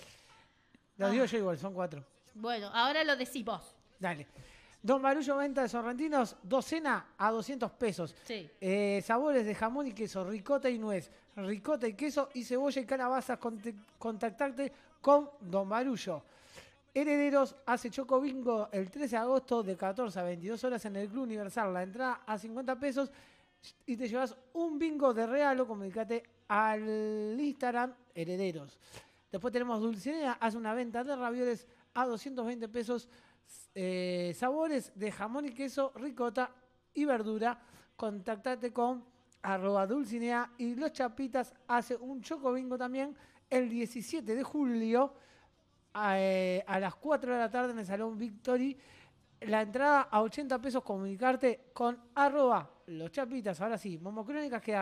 Lo digo yo igual, son 4. Bueno, ahora lo decís vos. Dale. Don Barullo, venta de sorrentinos, docena a 200 pesos. Sí. Sabores de jamón y queso, ricota y nuez, ricota y queso y cebolla y calabazas. Contactarte con Don Barullo. Herederos hace Choco Bingo el 13 de agosto de 14 a 22 horas en el Club Universal. La entrada a 50 pesos y te llevas un bingo de regalo. Comunicate al Instagram Herederos. Después tenemos Dulcinea, hace una venta de ravioles a 220 pesos. Sabores de jamón y queso, ricota y verdura. Contactate con @Dulcinea. Y los Chapitas hace un Choco Bingo también el 17 de julio a las 4 de la tarde en el Salón Victory. La entrada a 80 pesos. Comunicarte con @Los Chapitas. Ahora sí, Momocrónicas, ¿qué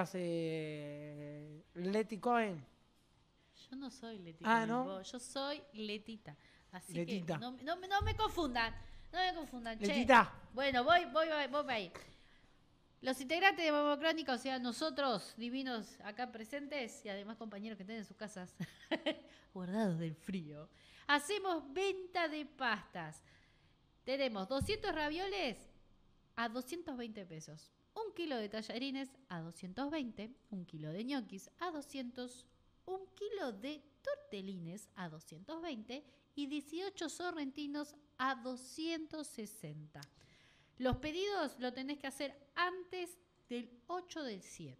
hace Leti Cohen? Yo no soy Letita. Ah, ¿no? Yo soy Letita. Así Letita. que no me confundan. No me confundan, che. Letita. Bueno, voy ahí. Los integrantes de Momocrónica, o sea, nosotros, divinos acá presentes, y además compañeros que tienen en sus casas, guardados del frío, hacemos venta de pastas. Tenemos 200 ravioles a 220 pesos, un kilo de tallarines a 220, un kilo de ñoquis a 200, un kilo de tortelines a 220 y 18 sorrentinos a 260. Los pedidos lo tenés que hacer antes del 8 del 7.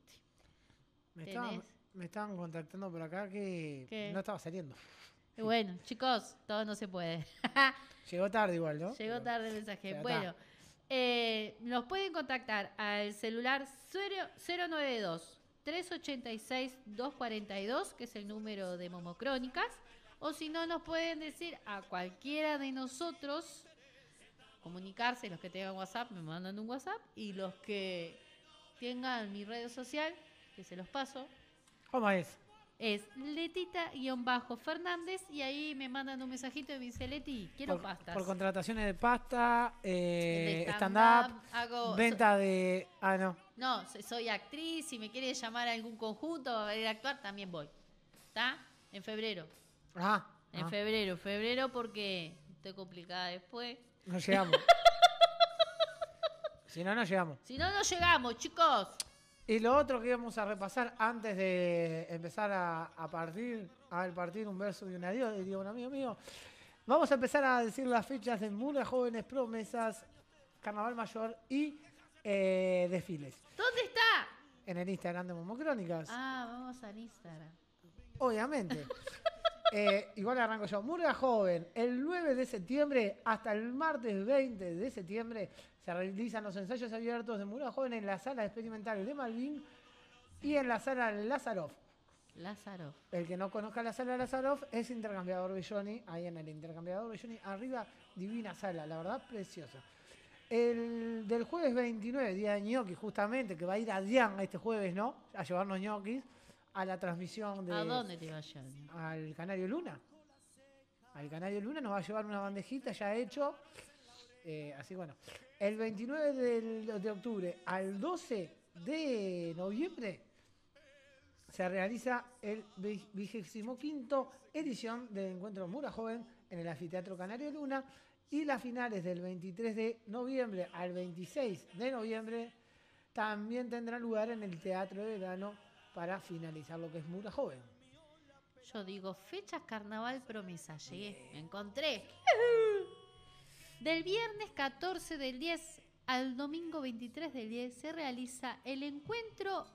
Me estaban contactando por acá que ¿Qué? no estaba saliendo. Bueno, chicos, todo no se puede. Llegó tarde igual, ¿no? Llegó tarde el mensaje. Ya Bueno, nos pueden contactar al celular 092-386-242, que es el número de Momocrónicas, o si no, nos pueden decir a cualquiera de nosotros, comunicarse, los que tengan WhatsApp, me mandan un WhatsApp, y los que tengan mi red social, que se los paso. ¿Cómo es? Es Letita-Fernández, y ahí me mandan un mensajito y me dice, Leti, quiero pastas. Por contrataciones de pasta, De stand-up, hago- venta de... Ah, no. No, soy actriz, si me quiere llamar a algún conjunto a ir a actuar, también voy. ¿Está? En febrero. En febrero porque estoy complicada después. No llegamos. Si no, no llegamos. Si no, no llegamos, chicos. Y lo otro que íbamos a repasar antes de empezar a partir un verso y un adiós, diría un amigo mío, vamos a empezar a decir las fechas de Murga Jóvenes, Promesas, Carnaval Mayor y desfiles. ¿Dónde está? En el Instagram de Momocrónicas. Ah, vamos al Instagram. Obviamente. Igual arranco yo. Murga Joven, el 9 de septiembre hasta el martes 20 de septiembre se realizan los ensayos abiertos de Murga Joven en la sala experimental de Malvin y en la sala Lázarov. Lázaro. El que no conozca la sala Lázarov es Intercambiador Belloni, ahí en el Intercambiador Belloni, arriba, divina sala, la verdad, preciosa. El del jueves 29, día de ñoquis, justamente, que va a ir Adrián este jueves, ¿no? A llevarnos ñoquis a la transmisión de... ¿A dónde te va a llevar? Al Canario Luna. Al Canario Luna nos va a llevar una bandejita ya hecho. Así bueno. El 29 de octubre al 12 de noviembre se realiza el 25º edición del Encuentro Murga Joven en el Anfiteatro Canario Luna. Y las finales del 23 de noviembre al 26 de noviembre también tendrán lugar en el Teatro de Verano para finalizar lo que es Murga Joven. Yo digo, fechas Carnaval Promesa. Llegué, me encontré. Del viernes 14 del 10 al domingo 23 del 10 se realiza el encuentro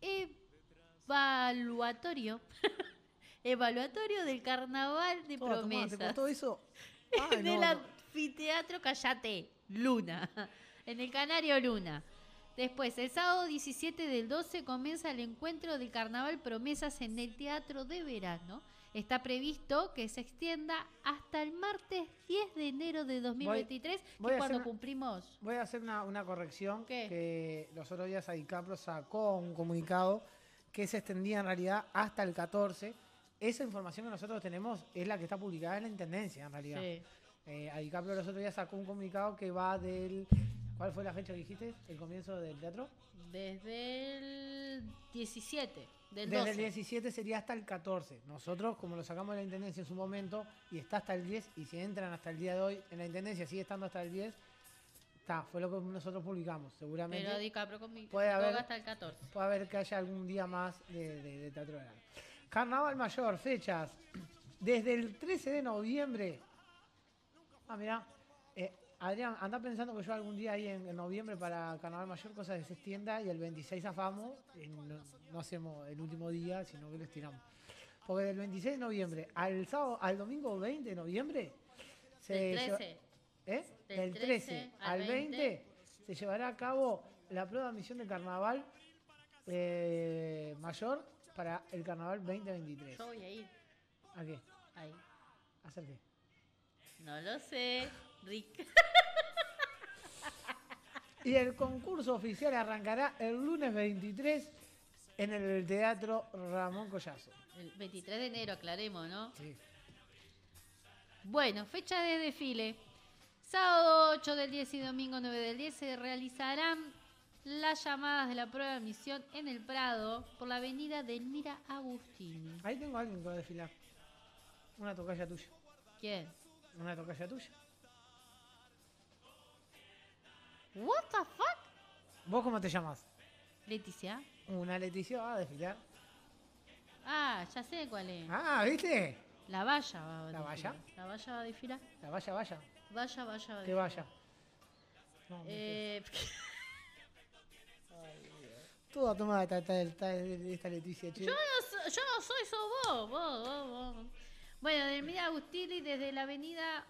evaluatorio del Carnaval de Promesas. ¿Te costó eso? En el Anfiteatro Callate Luna, en el Canario Luna. Después, el sábado 17 del 12 comienza el encuentro del Carnaval Promesas en el Teatro de Verano. Está previsto que se extienda hasta el martes 10 de enero de 2023, que es cuando cumplimos. Voy a hacer una corrección. ¿Qué? Que los otros días Adicapro sacó un comunicado que se extendía en realidad hasta el 14. Esa información que nosotros tenemos es la que está publicada en la Intendencia, en realidad. Sí. Adicapro los otros días sacó un comunicado que va del... ¿Cuál fue la fecha que dijiste? ¿El comienzo del teatro? Desde el 17, del Desde 12. el 17 sería hasta el 14. Nosotros, como lo sacamos de la Intendencia en su momento, y está hasta el 10, y si entran hasta el día de hoy en la Intendencia, sigue estando hasta el 10, fue lo que nosotros publicamos, seguramente. Pero Adicapro conmigo puede haber hasta el 14. Puede haber que haya algún día más de Teatro de Verano. Carnaval Mayor, fechas. Desde el 13 de noviembre. Mirá. Adrián, anda pensando que yo algún día ahí en noviembre para Carnaval Mayor, cosa que se extienda, y el 26 zafamos, no hacemos el último día, sino que lo estiramos. Porque del 26 de noviembre al domingo 20 de noviembre... Del 13. Del 13 al 20 se llevará a cabo la prueba de admisión del Carnaval Mayor para el Carnaval 2023. Yo voy a ir. ¿A qué? Ahí. ¿A hacer qué? No lo sé, Rick. Y el concurso oficial arrancará el lunes 23 en el Teatro Ramón Collazo. El 23 de enero, aclaremos, ¿no? Sí. Bueno, fecha de desfile. Sábado 8 del 10 y domingo 9 del 10 se realizarán las llamadas de la prueba de admisión en el Prado por la avenida Delmira Agustini. Ahí tengo a alguien que va a desfilar. Una tocaya tuya. ¿Quién? Una tocaya tuya. What the fuck? ¿Vos cómo te llamas? Leticia. Una Leticia va a desfilar. Ah, ya sé cuál es. Ah, ¿viste? La Valla va a desfilar. ¿La Valla? La Valla va a desfilar. La Valla. Vaya. Que vaya. No, toda tomada esta Leticia, che. Yo no soy, sos vos. Bueno, de Mira Agustini desde la avenida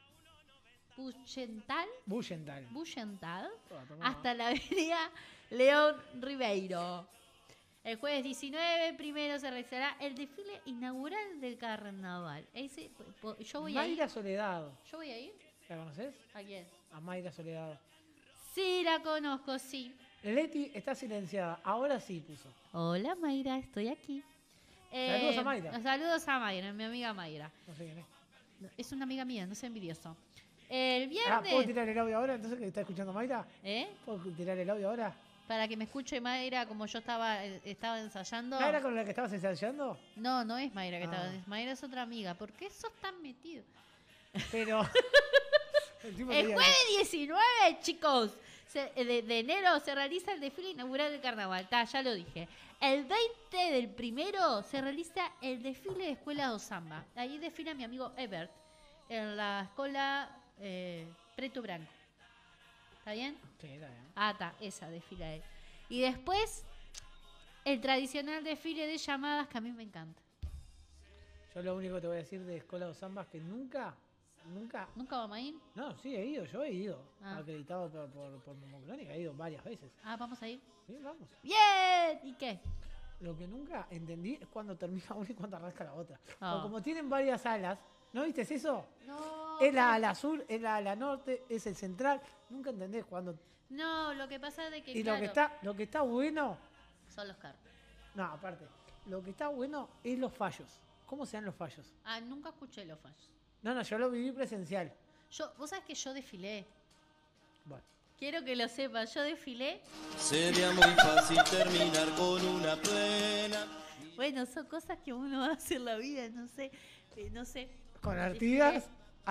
Buchental Toda tomada. hasta la avenida León Ribeiro. El jueves 19 primero se realizará el desfile inaugural del carnaval. Yo voy a ir. Mayra Soledad. ¿Yo voy a ir? ¿La conoces? ¿A quién? A Mayra Soledad. Sí, la conozco, sí. Leti está silenciada. Ahora sí puso. Hola Mayra, estoy aquí. Saludos a Mayra. Saludos a Mayra, mi amiga Mayra. No sé quién es. Es una amiga mía, no sea envidioso. El viernes... ¿Puedo tirar el audio ahora? Entonces, ¿que está escuchando Mayra? ¿Puedo tirar el audio ahora? Para que me escuche Mayra como yo estaba ensayando. ¿Ah, era con la que estabas ensayando? No es Mayra que estaba. Mayra es otra amiga. ¿Por qué sos tan metido? Pero... el jueves 19, chicos, de enero se realiza el desfile inaugural del carnaval. Ya lo dije. El 20 del primero se realiza el desfile de Escuela de Samba. Ahí desfila mi amigo Ebert en la escuela Preto Branco. ¿Está bien? Sí, está bien. Está, esa desfila él. Y después, el tradicional desfile de llamadas que a mí me encanta. Yo lo único que te voy a decir de Escuela de Zambas es que nunca... ¿Nunca vamos a ir? No, sí, yo he ido. Acreditado por Momocrónica, he ido varias veces. ¿Vamos a ir? Sí, vamos. ¡Bien! ¿Y qué? Lo que nunca entendí es cuando termina una y cuando arranca la otra. Ah. Porque como tienen varias alas, ¿no viste eso? No. Es la ala sur, es la ala norte, es el central. Nunca entendés cuándo. No, lo que pasa es de que, Y claro, lo que está bueno... son los carros. No, aparte. Lo que está bueno es los fallos. ¿Cómo se dan los fallos? Nunca escuché los fallos. No, yo lo viví presencial. Vos sabés que yo desfilé. Bueno. Quiero que lo sepan, yo desfilé. Sería muy fácil terminar con una plena. Bueno, son cosas que uno hace en la vida, no sé. Con Artigas,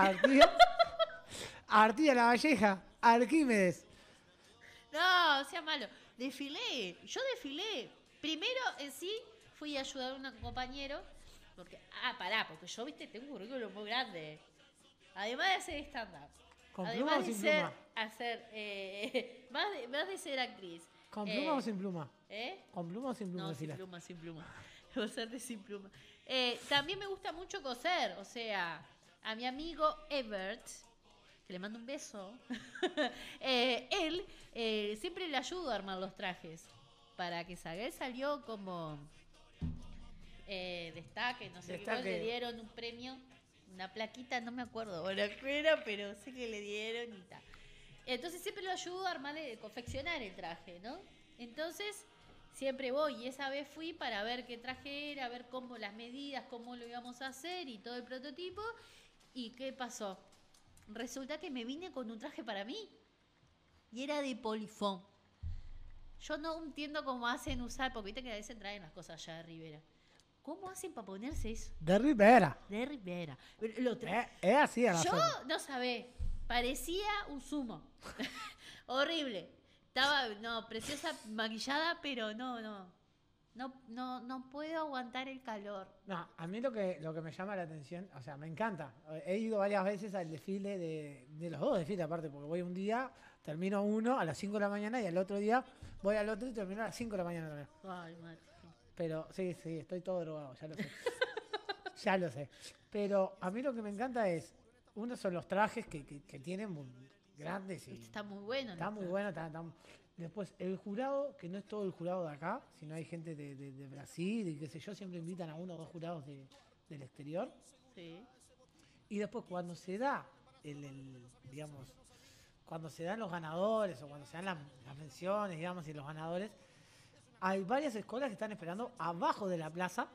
Artigas La Valleja, Arquímedes. No, sea malo. Yo desfilé. Primero en sí fui a ayudar a un compañero. Porque yo, viste, tengo un currículum muy grande. Además de hacer stand-up. ¿Con Además pluma o de sin ser, pluma? más de ser actriz. ¿Con pluma o sin pluma? ¿Con pluma o sin pluma? No, sin pluma. Vos ser de sin pluma. También me gusta mucho coser. O sea, a mi amigo Ebert, que le mando un beso, él siempre le ayudo a armar los trajes. Para que salga. Él salió como... destaque, no sé qué, le dieron un premio, una plaquita, no me acuerdo ahora qué era, pero sé que le dieron y tal. Entonces siempre lo ayudo a armar, confeccionar el traje, ¿no? Entonces siempre voy y esa vez fui para ver qué traje era, a ver cómo las medidas, cómo lo íbamos a hacer y todo el prototipo. ¿Y qué pasó? Resulta que me vine con un traje para mí y era de polifón. Yo no entiendo cómo hacen usar, porque viste que a veces traen las cosas allá de Rivera. ¿Cómo hacen para ponerse eso? De Rivera. Es así a la Yo forma. no sabía. Parecía un sumo. Horrible. Estaba, preciosa maquillada, pero no puedo aguantar el calor. No, a mí lo que me llama la atención, o sea, me encanta. He ido varias veces al desfile de los dos desfiles, aparte, porque voy un día, termino uno a las 5 de la mañana y al otro día voy al otro y termino a las 5 de la mañana también. Ay, madre. Pero sí, estoy todo drogado, ya lo sé. Ya lo sé. Pero a mí lo que me encanta es, uno son los trajes que tienen muy grandes. Y está muy bueno. Está muy bueno. Después, el jurado, que no es todo el jurado de acá, sino hay gente de Brasil y qué sé yo, siempre invitan a uno o dos jurados del exterior. Sí. Y después cuando se da digamos, cuando se dan los ganadores o cuando se dan las menciones, digamos, y los ganadores, hay varias escuelas que están esperando abajo de la plaza,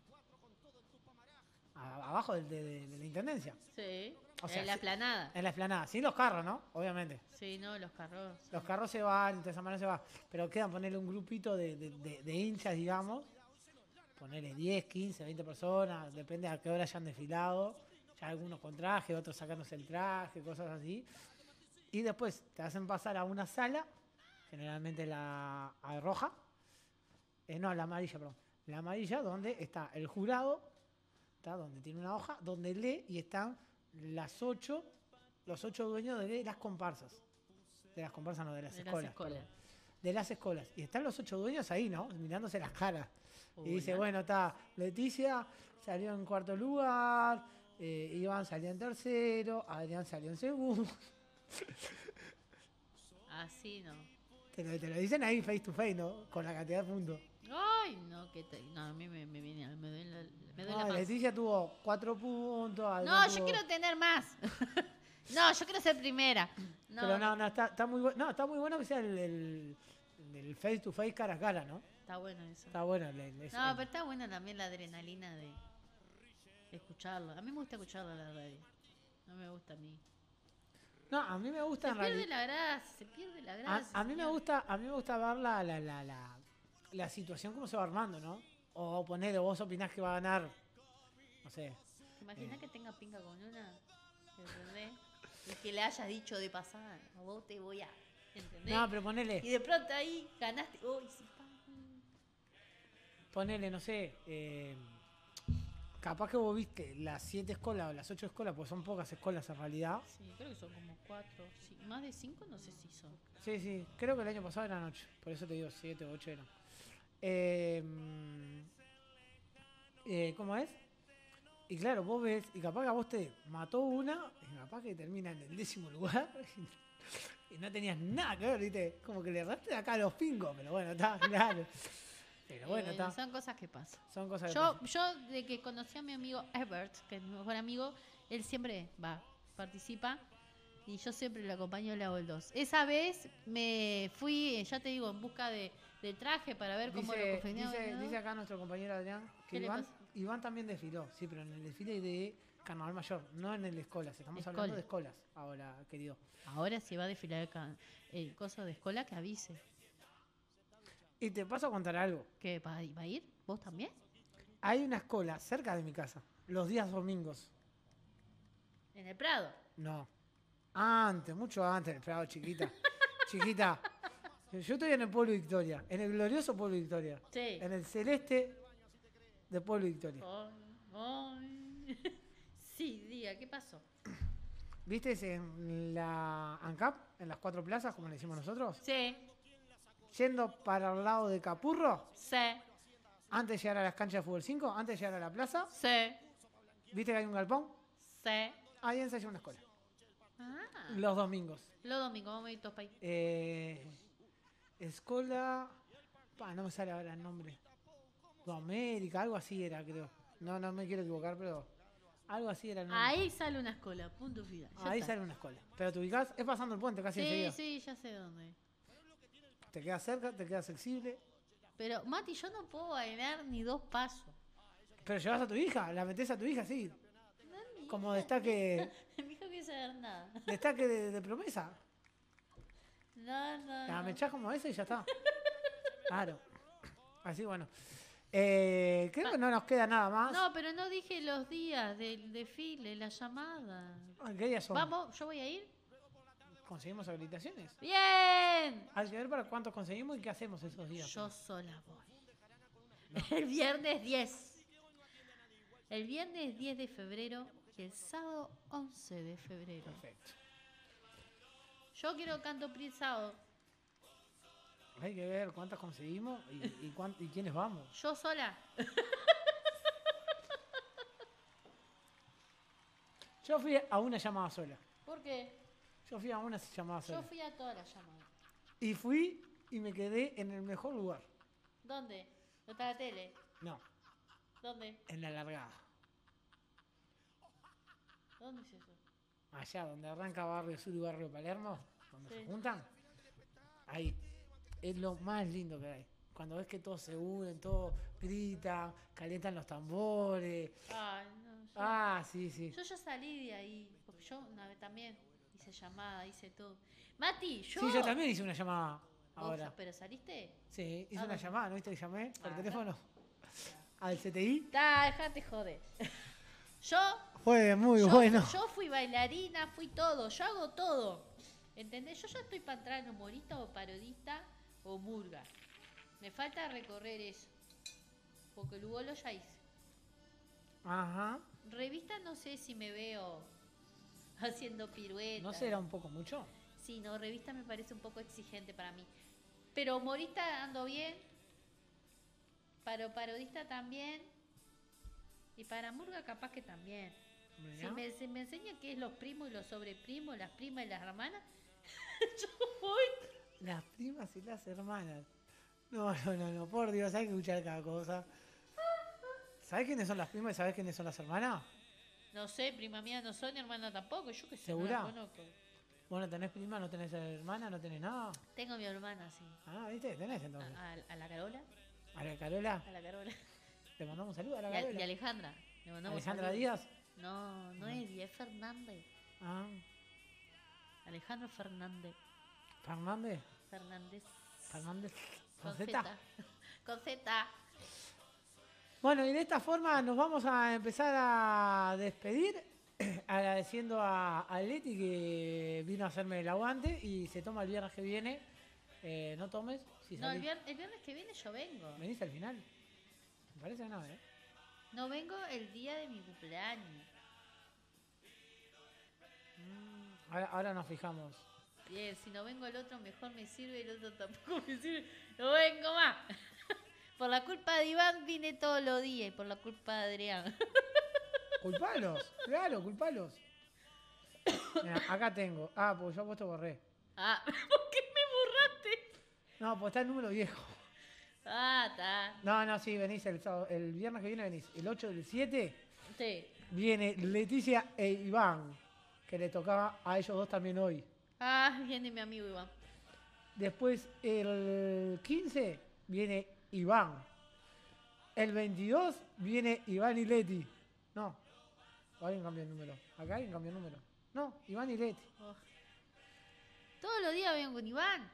abajo de la intendencia. Sí, o sea, en la explanada. En la explanada, sin los carros, ¿no? Obviamente. Sí, no, los carros. Los carros se van, de esa manera se va. Pero quedan ponerle un grupito de hinchas, digamos. Ponerle 10, 15, 20 personas, depende a qué hora hayan desfilado. Ya algunos con traje, otros sacándose el traje, cosas así. Y después te hacen pasar a una sala, generalmente la roja. La amarilla, perdón. La amarilla, donde está el jurado, donde tiene una hoja, donde lee y están las 8 los 8 dueños de las comparsas. De las comparsas, no, de las De las escuelas. escuelas. perdón. De las escuelas. Y están los 8 dueños ahí, ¿no? Mirándose las caras. Uy, Y dice, ¿no? bueno, está Leticia, salió en cuarto lugar, Iván salió en tercero, Adrián salió en segundo. Así no. Te lo dicen ahí face to face, ¿no? Con la cantidad de puntos. Ay, no, no, a mí me viene, me duele la No, panza. Leticia tuvo 4 puntos. Adrián No, yo tuvo- quiero tener más. No, yo quiero ser primera. No, Pero no, está muy bueno. No, está muy bueno que sea el face to face cara a cara, ¿no? está bueno eso. Está bueno. No, pero está buena también la adrenalina de escucharlo. A mí me gusta escucharlo en la radio. No me gusta a mí. No, a mí me gusta Se en pierde realidad. la gracia, se pierde la gracia. A mí me gusta ver la situación cómo se va armando, ¿no? O poner, vos opinás que va a ganar, no sé. ¿Te imaginas que tenga pinga con una? ¿Entendés? Y que le hayas dicho de pasar, a vos te voy a. ¿Entendés? No, pero ponele. Y de pronto ahí ganaste. Uy, sí, Ponele, no sé. Capaz que vos viste las 7 escuelas o las 8 escuelas, porque son pocas escuelas en realidad. sí, creo que son como 4. Sí, más de 5 no sé si son. Sí, creo que el año pasado eran 8. Por eso te digo 7 o 8 eran. ¿Cómo es? Y claro, vos ves, y capaz que a vos te mató una, y capaz que termina en el 10º lugar, y no tenías nada que ver, ¿viste? Como que le erraste acá a los pingos, pero bueno, está, claro. Pero bueno, está. Son cosas que pasan. Son cosas que Yo, pasan. yo de que conocí a mi amigo Ebert, que es mi mejor amigo, él siempre participa y yo siempre lo acompaño, le hago el 2. Esa vez me fui, ya te digo, en busca de traje para ver cómo lo confeccionaba. Dice acá nuestro compañero Adrián que ¿Qué le Iván, pasa? Iván también desfiló, sí, pero en el desfile de Carnaval Mayor, no en el de escolas. Estamos hablando de escolas ahora, querido. Ahora si va a desfilar el coso de escuela, que avise. Y te paso a contar algo. ¿Qué, va a ir? ¿Vos también? Hay una escuela cerca de mi casa, los días domingos. ¿En el Prado? No. Antes, mucho antes del Prado, chiquita. Chiquita. Yo estoy en el Pueblo Victoria, en el glorioso Pueblo Victoria. Sí. En el celeste de Pueblo Victoria. Ay. Sí, diga, ¿qué pasó? ¿Viste en la ANCAP, en las 4 plazas, como le decimos nosotros? Sí. Yendo para el lado de Capurro. Sí. Antes de llegar a las canchas de fútbol 5, antes de llegar a la plaza. Sí. ¿Viste que hay un galpón? Sí. Ahí ensaya una escuela. Ah. Los domingos. Los domingos, vamos a ir todos para ahí. Escuela. No me sale ahora el nombre. América, algo así era, creo. No me quiero equivocar, pero algo así era el nombre. Ahí sale una escuela, punto final. Ya Ahí está. sale una escuela. Pero te ubicás, es pasando el puente casi Sí, enseguida. sí, ya sé dónde. Te queda cerca, te queda accesible. Pero, Mati, yo no puedo bailar ni 2 pasos. Pero llevas a tu hija, la metés a tu hija, sí. Como destaque. Mi hijo no quiere saber nada. Destaque de promesa. No. Me echás como ese y ya está. Claro. Así bueno. Creo que no nos queda nada más. No, pero no dije los días del desfile, la llamada. ¿Qué días son? Vamos, ¿yo voy a ir? ¿Conseguimos habilitaciones? ¡Bien! Hay que ver para cuántos conseguimos y qué hacemos esos días. Yo sola voy. El viernes 10. El viernes 10 de febrero y el sábado 11 de febrero. Perfecto. Yo quiero canto pri el sábado. Hay que ver cuántas conseguimos y quiénes vamos. Yo sola. Yo fui a una llamada sola. ¿Por qué? Yo fui a una llamada sola. Yo fui a todas las llamadas. Y fui y me quedé en el mejor lugar. ¿Dónde? ¿No está la tele? No, ¿Dónde? en la largada. ¿Dónde es eso? Allá donde arranca Barrio Sur y Barrio Palermo, donde Sí. se juntan. Ahí. Es lo más lindo que hay. Cuando ves que todos se unen, todos gritan, calientan los tambores. Ay, no. Sí. Yo ya salí de ahí. Porque yo una vez también hice llamada, hice todo. Mati, yo. Sí, yo también hice una llamada ahora. ¿Pero saliste? Sí, hice ¿A una dónde? llamada, ¿no viste que llamé por Ah, teléfono? Al CTI. Dejate joder. Yo. Fue muy bueno. Yo fui bailarina, fui todo. Yo hago todo. ¿Entendés? Yo ya estoy para entrar en humorista o parodista o murga. Me falta recorrer eso. Porque el Ugolo ya hice. Ajá. Revista no sé si me veo haciendo piruetas. ¿No será un poco mucho? Sí, no, revista me parece un poco exigente para mí. Pero humorista ando bien. Para parodista también. Y para murga capaz que también. Si me enseña qué es los primos y los sobreprimos, las primas y las hermanas, yo voy. Las primas y las hermanas. No, por Dios, hay que escuchar cada cosa. ¿Sabés quiénes son las primas y sabés quiénes son las hermanas? No sé, prima mía no soy, ni hermana tampoco, yo qué sé. ¿Segura? No la conozco. ¿Vos no tenés prima, no tenés hermana, no tenés nada? Tengo mi hermana, sí. Ah, ¿viste? Tenés entonces. A la Carola. ¿A la Carola? A la Carola. Le mandamos un saludo a la Y Carola. y Alejandra. Le mandamos ¿Alejandra saludos. Díaz? No es Díaz, es Fernández. Ah. Alejandro Fernández. ¿Fernández? Fernández. ¿Fernández? ¿Con Con Z? Z. Con Z. Bueno, y de esta forma nos vamos a empezar a despedir agradeciendo a Leti que vino a hacerme el aguante y se toma el viernes que viene. No tomes. Si No, el salís. viernes que viene yo vengo. ¿Venís al final? Me parece que no, ¿eh? No vengo el día de mi cumpleaños. Ahora nos fijamos. Bien, si no vengo el otro mejor me sirve, el otro tampoco me sirve. No vengo más. Por la culpa de Iván vine todos los días y por la culpa de Adrián. Culpalos, claro, culpalos. Mirá, acá tengo. Ah, pues yo a vos te borré. Ah, ¿por qué me borraste? No, pues está el número viejo. Ah, está. No, sí, venís el viernes que viene venís. El 8 del 7 Sí. viene Leticia e Iván, que le tocaba a ellos dos también hoy. Ah, viene mi amigo Iván. Después el 15 viene Iván. El 22 viene Iván y Leti. No, alguien cambió el número. Acá alguien cambió el número. No, Iván y Leti. Oh. Todos los días vengo con Iván.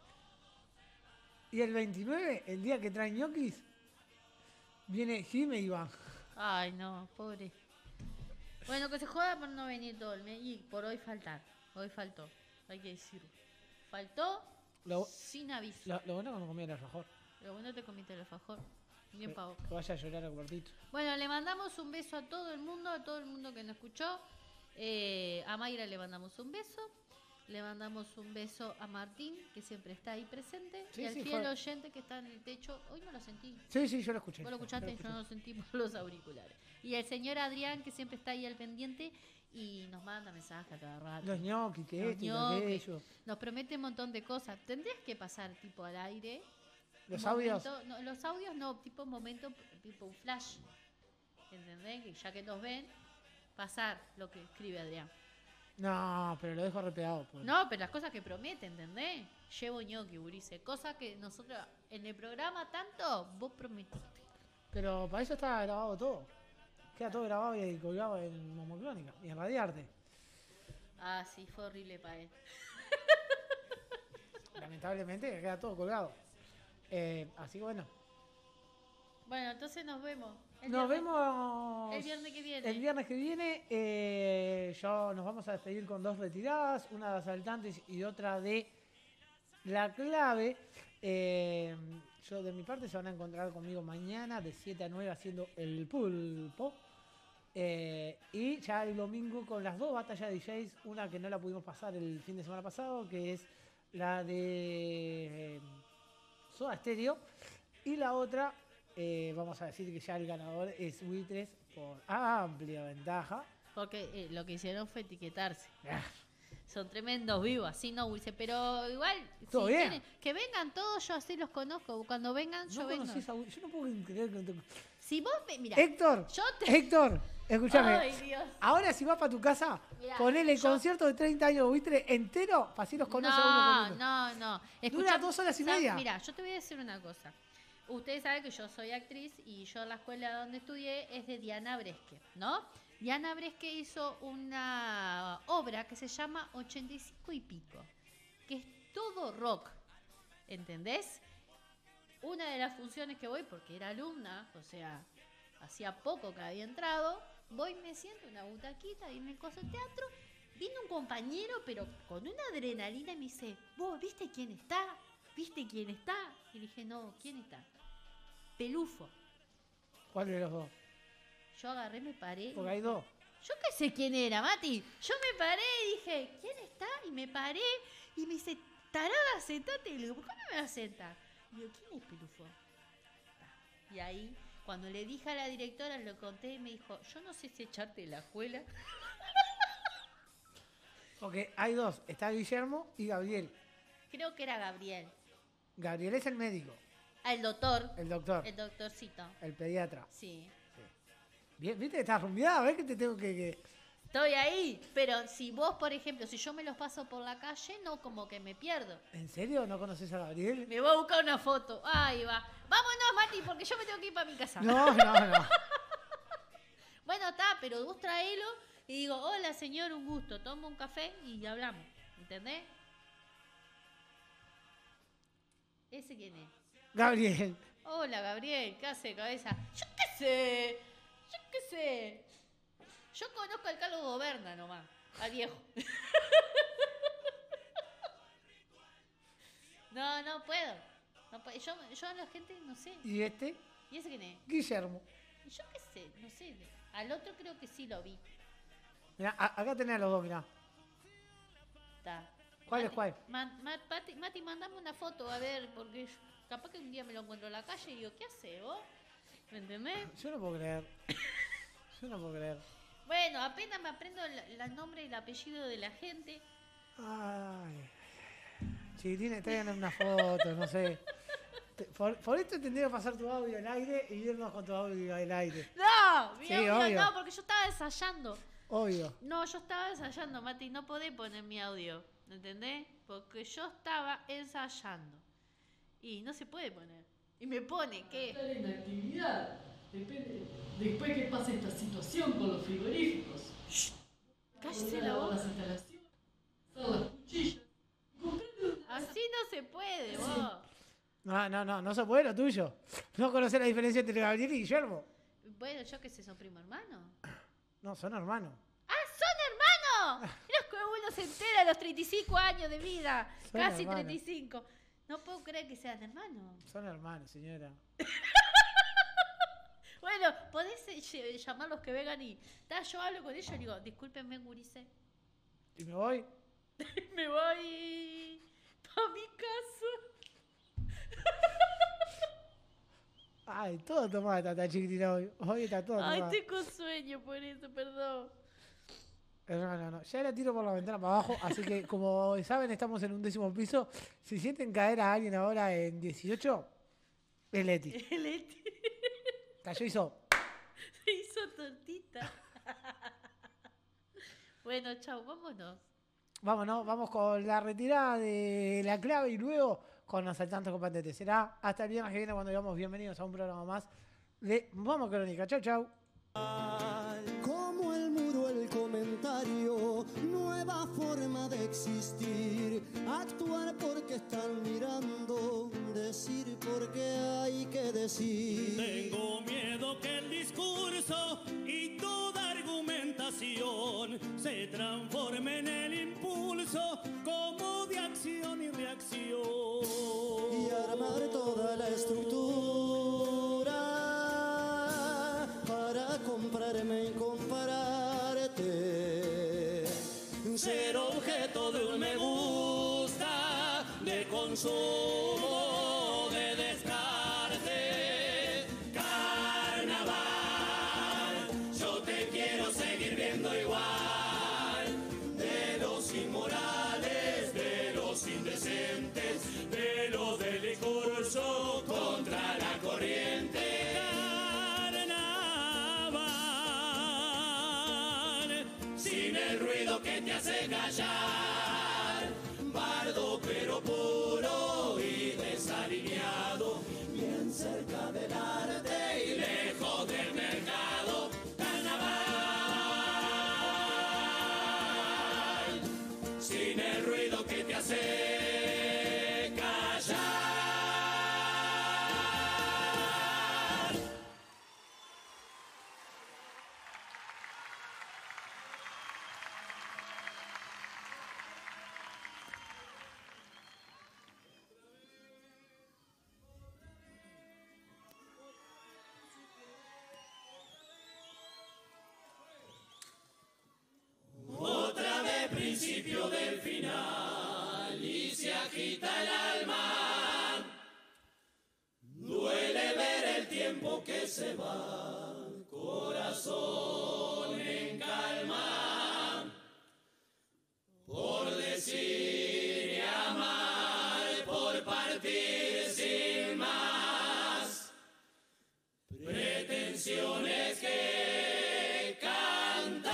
Y el 29, el día que traen ñoquis, viene Jime e Iván. Ay, no, pobre. Bueno, que se joda por no venir todo el mes y por hoy faltar. Hoy faltó, hay que decirlo. Faltó sin aviso. Lo bueno es que no comí el alfajor. Lo bueno te comiste el alfajor. Bien pavo. Que vaya a llorar al cuartito. Bueno, le mandamos un beso a todo el mundo que nos escuchó. A Mayra le mandamos un beso. Le mandamos un beso a Martín, que siempre está ahí presente. Sí, y al sí, fiel fue. oyente que está en el techo. Hoy no lo sentí. Sí, yo lo escuché. Vos lo escuchaste, yo no lo sentí por los auriculares. Y el señor Adrián, que siempre está ahí al pendiente y nos manda mensajes a cada rato. Los ñoquis, que Los esto y lo ñoquis. aquello. Nos promete un montón de cosas. Tendrías que pasar tipo al aire. ¿Los un audios? momento- no, los audios no, tipo un momento, tipo un flash. ¿Entendés? Que ya que nos ven, pasar lo que escribe Adrián. No, pero lo dejo repegado. Pues. No, pero las cosas que promete, ¿entendés? Llevo ñoqui, Burice. Cosas que nosotros en el programa tanto, vos prometiste. Pero para eso está grabado todo. Queda todo grabado y colgado en Momocrónica y en Radiarte. Ah, sí, fue horrible para él. Lamentablemente queda todo colgado. Así que bueno. Bueno, entonces nos vemos. Nos vemos el viernes que viene. El viernes que viene nos vamos a despedir con 2 retiradas, una de asaltantes y otra de La Clave. Yo de mi parte se van a encontrar conmigo mañana de 7 a 9 haciendo el pulpo. Y ya el domingo con las 2 batallas de DJs, una que no la pudimos pasar el fin de semana pasado, que es la de Soda Stereo, y la otra, vamos a decir que ya el ganador es Buitres por amplia ventaja. Porque lo que hicieron fue etiquetarse. Son tremendos vivos, así no, Wilson. Pero igual, Todo si bien. quieren, que vengan todos, yo así los conozco. Cuando vengan, yo No vengo. conocés a Buitres, yo no puedo creer que no te... Si vos, mira, Héctor, yo te... Héctor, escúchame. Ay, Dios. Ahora si vas para tu casa, Mirá, ponele el yo- concierto de 30 años de Buitres entero, para así los conoce a uno por uno. No. Dura 2 horas y media. Mira, yo te voy a decir una cosa. Ustedes saben que yo soy actriz y yo la escuela donde estudié es de Diana Bresque, ¿no? Diana Bresque hizo una obra que se llama 85 y pico, que es todo rock, ¿entendés? Una de las funciones que voy, porque era alumna, o sea, hacía poco que había entrado, voy, me siento en una butaquita y en el coso de teatro, vino un compañero, pero con una adrenalina y me dice, ¿vos viste quién está? ¿Viste quién está? Y dije, no, ¿quién está? Pelufo. ¿Cuál de los dos? Yo agarré, me paré. Porque hay dos. Yo qué sé quién era, Mati. Yo me paré y dije, ¿quién está? Y me paré y me dice, tarada, sentate. Y le digo, ¿por qué no me vas a sentar? Y digo, ¿quién es Pelufo? Y ahí, cuando le dije a la directora, lo conté y me dijo, yo no sé si echarte de la escuela. Porque hay dos, está Guillermo y Gabriel. Creo que era Gabriel. Gabriel es el médico. Ah, el doctor. El doctor. El doctorcito. El pediatra. Sí. Bien, ¿viste? Estás rumbeada, ¿ves que te tengo que...? Estoy ahí, pero si vos, por ejemplo, si yo me los paso por la calle, no como que me pierdo. ¿En serio? ¿No conoces a Gabriel? Me voy a buscar una foto. Ahí va. Vámonos, Mati, porque yo me tengo que ir para mi casa. No. Bueno, está, pero vos traelo y digo, hola, señor, un gusto. Tomo un café y hablamos. ¿Entendés? ¿Ese quién es? Gabriel. Hola, Gabriel. ¿Qué hace, cabeza? Yo qué sé. Yo conozco al Carlos Goberna nomás, al viejo. No puedo. Yo a la gente no sé. ¿Y este? ¿Y ese quién es? Guillermo. Y yo qué sé, no sé. Al otro creo que sí lo vi. Mirá, acá tenés a los dos, mirá. Está. ¿Cuál es cuál? Mati, mandame una foto, a ver, porque capaz que un día me lo encuentro en la calle y digo, ¿qué hace vos? ¿Me entendés? Yo no puedo creer. Bueno, apenas me aprendo el nombre y el apellido de la gente. Ay. Chiquitines, traigan una foto, no sé. Por esto tendría que pasar tu audio al aire y irnos con tu audio al aire. No, mi Sí, audio obvio. no, porque yo estaba ensayando. Obvio. No, yo estaba ensayando, Mati, no podés poner mi audio, ¿entendés? Porque yo estaba ensayando. Y no se puede poner. Y me pone, ¿qué? Estar en actividad. Depende. Después que pase esta situación con los frigoríficos. Cállese la boca. Las instalaciones. Usar las cuchillas. Así no se puede, vos. No se puede lo tuyo. No conocer la diferencia entre Gabriel y Guillermo. Bueno, yo qué sé, ¿son primo hermano? No, son hermanos. ¡Ah, son hermanos! Mira que uno se entera a los 35 años de vida. Son Casi hermanos. 35. No puedo creer que sean hermanos. Son hermanos, señora. Bueno, podés llamarlos que vengan y... Yo hablo con ellos y digo, discúlpenme, gurises. ¿Y me voy? Me voy pa' mi casa. Ay, todo tomada está chiquitina hoy. Hoy está todo Ay, tomada. estoy con sueño por eso, perdón. No. Ya la tiro por la ventana para abajo, así que como saben, estamos en un 10º piso. Si sienten caer a alguien ahora en 18, es Leti. Leti. Cayó y hizo. Se hizo tortita. Bueno, chau, vámonos. Vamos con la retirada de la clave y luego con los asaltantes competentes. Será hasta el viernes que viene cuando digamos bienvenidos a un programa más de Momo Crónica. Chau. Como el muro, el comentario, nueva forma de existir, actuar porque están mirando, decir porque hay que decir. Tengo miedo que el discurso y toda argumentación se transforme en el impulso como de acción y reacción. Y armar toda la estructura para comprarme y compararte. Ser objeto de un me gusta, de consumo, de descarte. Carnaval, yo te quiero seguir viendo igual. De los inmorales, de los indecentes, de los del discurso contra la corriente. Sin el ruido que te hace callar, bardo pero puro y desalineado, bien cerca del arte y lejos del mercado. Carnaval, sin el ruido que te hace callar. se va, corazón en calma, por decir y amar, por partir sin más pretensiones que cantar.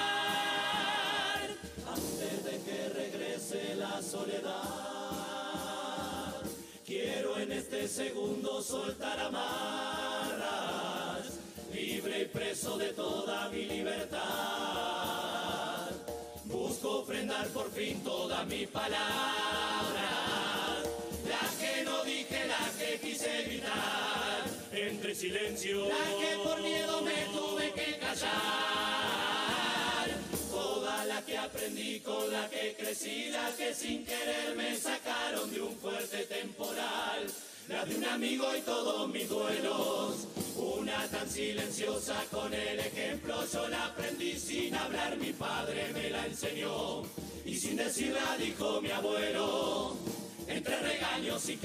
Antes de que regrese la soledad, quiero en este segundo soltar amarras, libre y preso de toda mi libertad. Busco ofrendar por fin todas mis palabras, las que no dije, las que quise gritar, entre silencio, las que por miedo me tuve que callar, todas las que aprendí, con las que crecí, las que sin querer me sacaron de un fuerte temporal, la de un amigo y todos mis duelos. Una tan silenciosa con el ejemplo, yo la aprendí sin hablar, mi padre me la enseñó, y sin decirla dijo mi abuelo, entre regaños y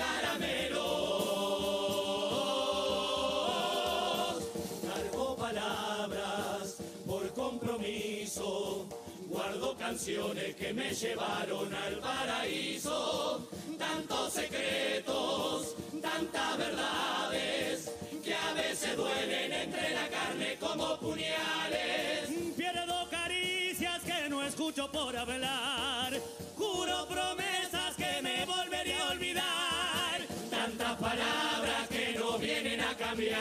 caramelos. Cargo palabras por compromiso, guardo canciones que me llevaron al paraíso, tantos secretos, tantas verdades, que a veces duelen entre la carne como puñales. Pierdo caricias que no escucho por hablar, juro promesas que me volveré a olvidar, tantas palabras que no vienen a cambiar.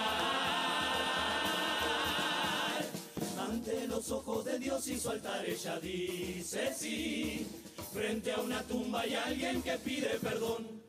Ante los ojos de Dios y su altar ella dice sí, frente a una tumba hay alguien que pide perdón.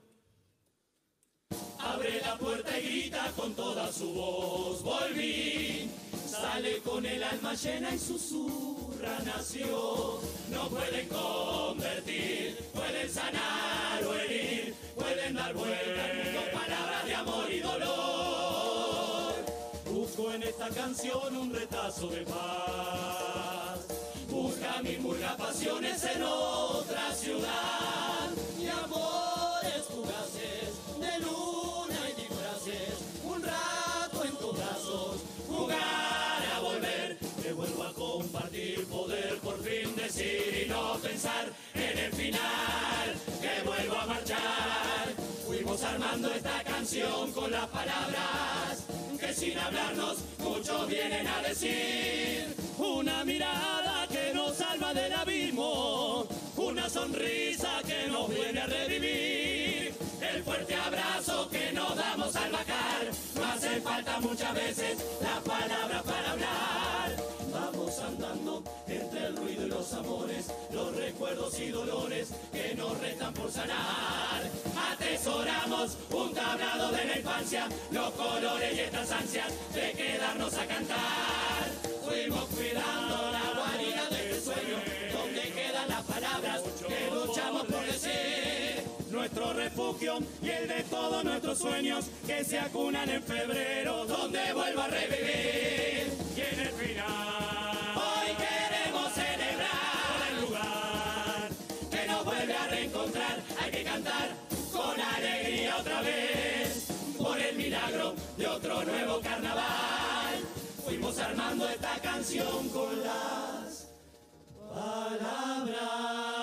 Abre la puerta y grita con toda su voz, volví. Sale con el alma llena y susurra, nació. No pueden convertir, pueden sanar o herir, pueden dar vuelta al mundo, palabras de amor y dolor. Busco en esta canción un retazo de paz, busca mi murga pasiones en otra ciudad, y amores fugaces de luna y disfraces, un rato en tus brazos, jugar a volver, te vuelvo a compartir, poder por fin decir y no pensar en el final, que vuelvo a marchar. Fuimos armando esta canción con las palabras que sin hablarnos muchos vienen a decir. una mirada que nos salva del abismo, una sonrisa que nos viene a revivir, el fuerte abrazo que nos damos al bajar. No hace falta muchas veces las palabras para hablar. Vamos andando entre el ruido y los amores, los recuerdos y dolores que nos restan por sanar. Atesoramos un tablado de la infancia, los colores y estas ansias de quedarnos a cantar. Fuimos cuidando la guarida del sueño, donde quedan las palabras que luchamos por decir. nuestro refugio y el de todos nuestros sueños que se acunan en febrero, donde vuelvo a revivir. Y en el final hoy queremos celebrar el lugar que nos vuelve a reencontrar. Hay que cantar con alegría otra vez por el milagro de otro nuevo carnaval. Fuimos armando esta canción con las palabras.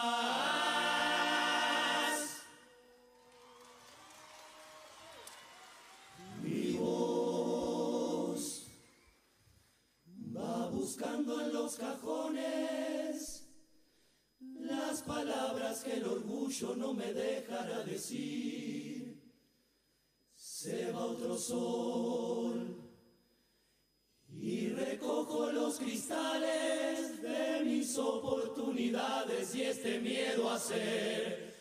Mi voz va buscando en los cajones las palabras que el orgullo no me dejará decir. Se va otro sol y recojo los cristales de mis oportunidades y este miedo a ser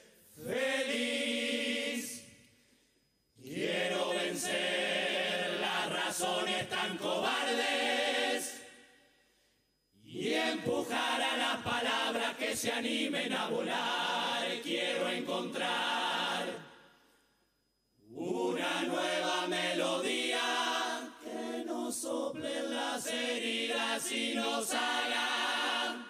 feliz. Quiero vencer las razones tan cobardes y empujar a las palabras que se animen a volar. Quiero encontrar una nueva melodía que nos sople las heridas y nos haga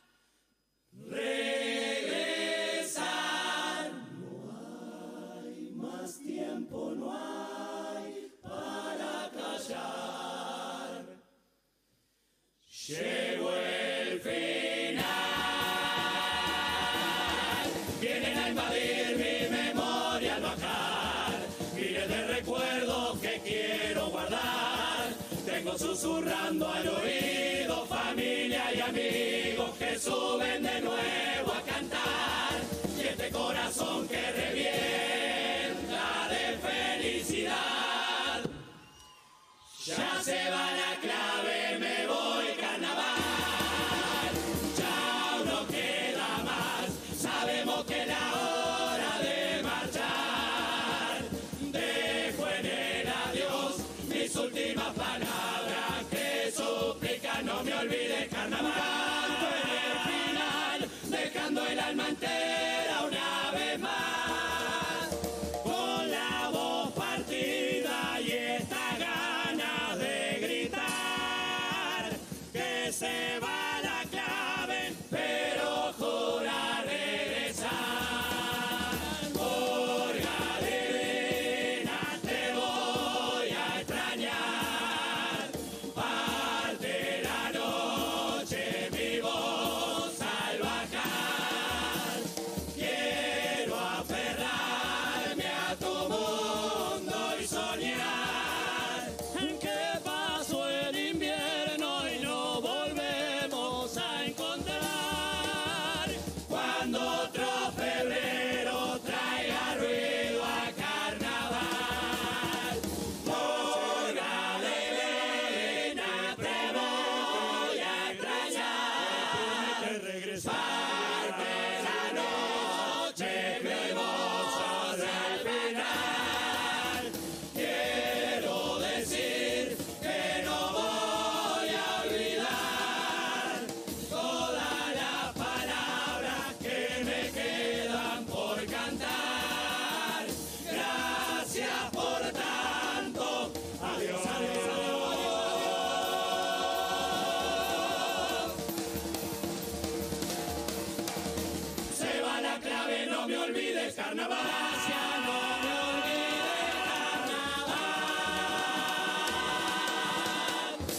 regresar. No hay más tiempo, no hay para callar. recuerdo que quiero guardar. Tengo susurrando al oído familia y amigos que suben de nuevo a cantar. Y este corazón que revienta de felicidad. Ya se va la clave, me voy carnaval. Ya no queda más, sabemos que es la hora de marchar. Dejo en el adiós mis últimas palabras que suplican no me olvides carnaval. En el final, dejando el alma entera una vez más. Con la voz partida y esta gana de gritar que se va la clave, pero jura regresar. Borja divina, te voy a extrañar. Parte la noche mi voz al bajar. Quiero aferrarme a tu mundo y soñar que pasó el invierno y no volvemos a encontrar. Cuando otro febrero traiga ruido a carnaval. Borja divina, te voy a extrañar. Parte la noche mi voz hasta el final. Quiero decir que no voy a olvidar todas las palabras que me quedan por cantar. Gracias por tanto. Adiós, adiós, adiós. Se va la clave, no me olvides carnaval. Gracias, no me olvides carnaval.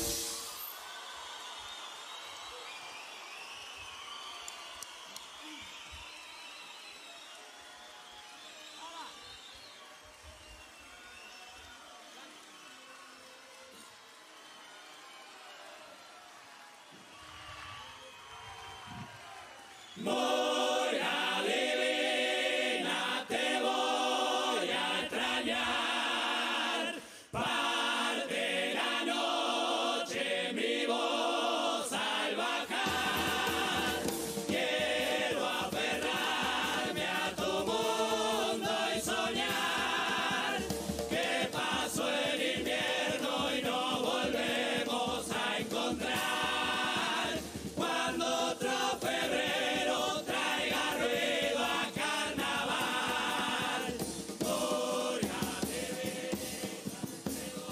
Borja divina, te voy a extrañar. Parte la noche mi voz al bajar. Quiero aferrarme a tu mundo y soñar que pasó el invierno y no volvemos a encontrar. Cuando otro febrero traiga ruido a carnaval. Borja divina, te voy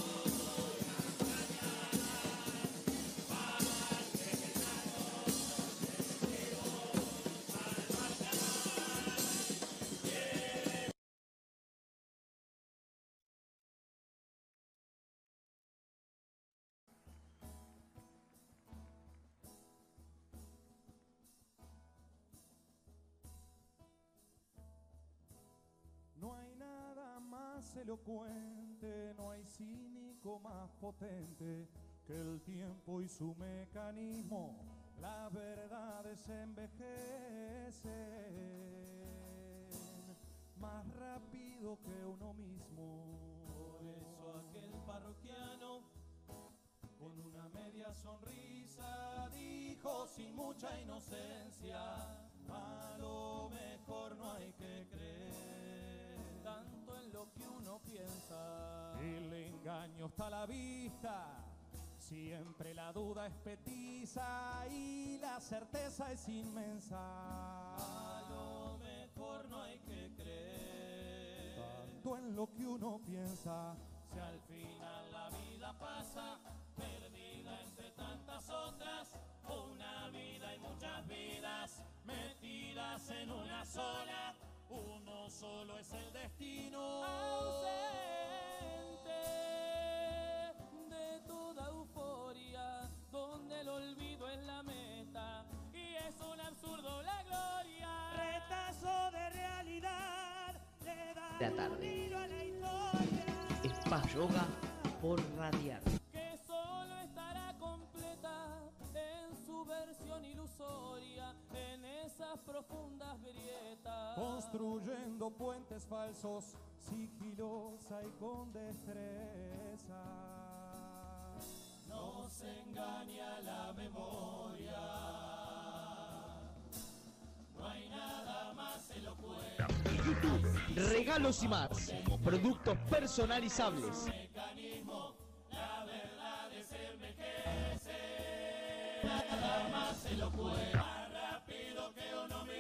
No hay nada más elocuente, no hay cínico más potente que el tiempo y su mecanismo. Las verdades envejecen más rápido que uno mismo. Por eso aquel parroquiano con una media sonrisa dijo sin mucha inocencia: a lo mejor no hay que creer tanto en lo que uno piensa. El engaño está a la vista, siempre la duda es petiza y la certeza es inmensa. A lo mejor no hay que creer tanto en lo que uno piensa. Si al final la vida pasa perdida entre tantas otras, una vida y muchas vidas metidas en una sola. Uno solo es el destino, ausente de toda euforia, donde el olvido es la meta y es un absurdo la gloria. Retazo de realidad le da La tarde. giro a la historia. Más Yoga por Radiar. Que solo estará completa en su versión ilusoria, en esas profundas grietas. Construyendo puentes falsos, sigilosa y con destreza. Nos engaña la memoria. No hay nada más elocuente. Regalos y más. Productos personalizables. Mecanismo, la verdad es envejece. Nada más elocuente. Más rápido que uno mismo.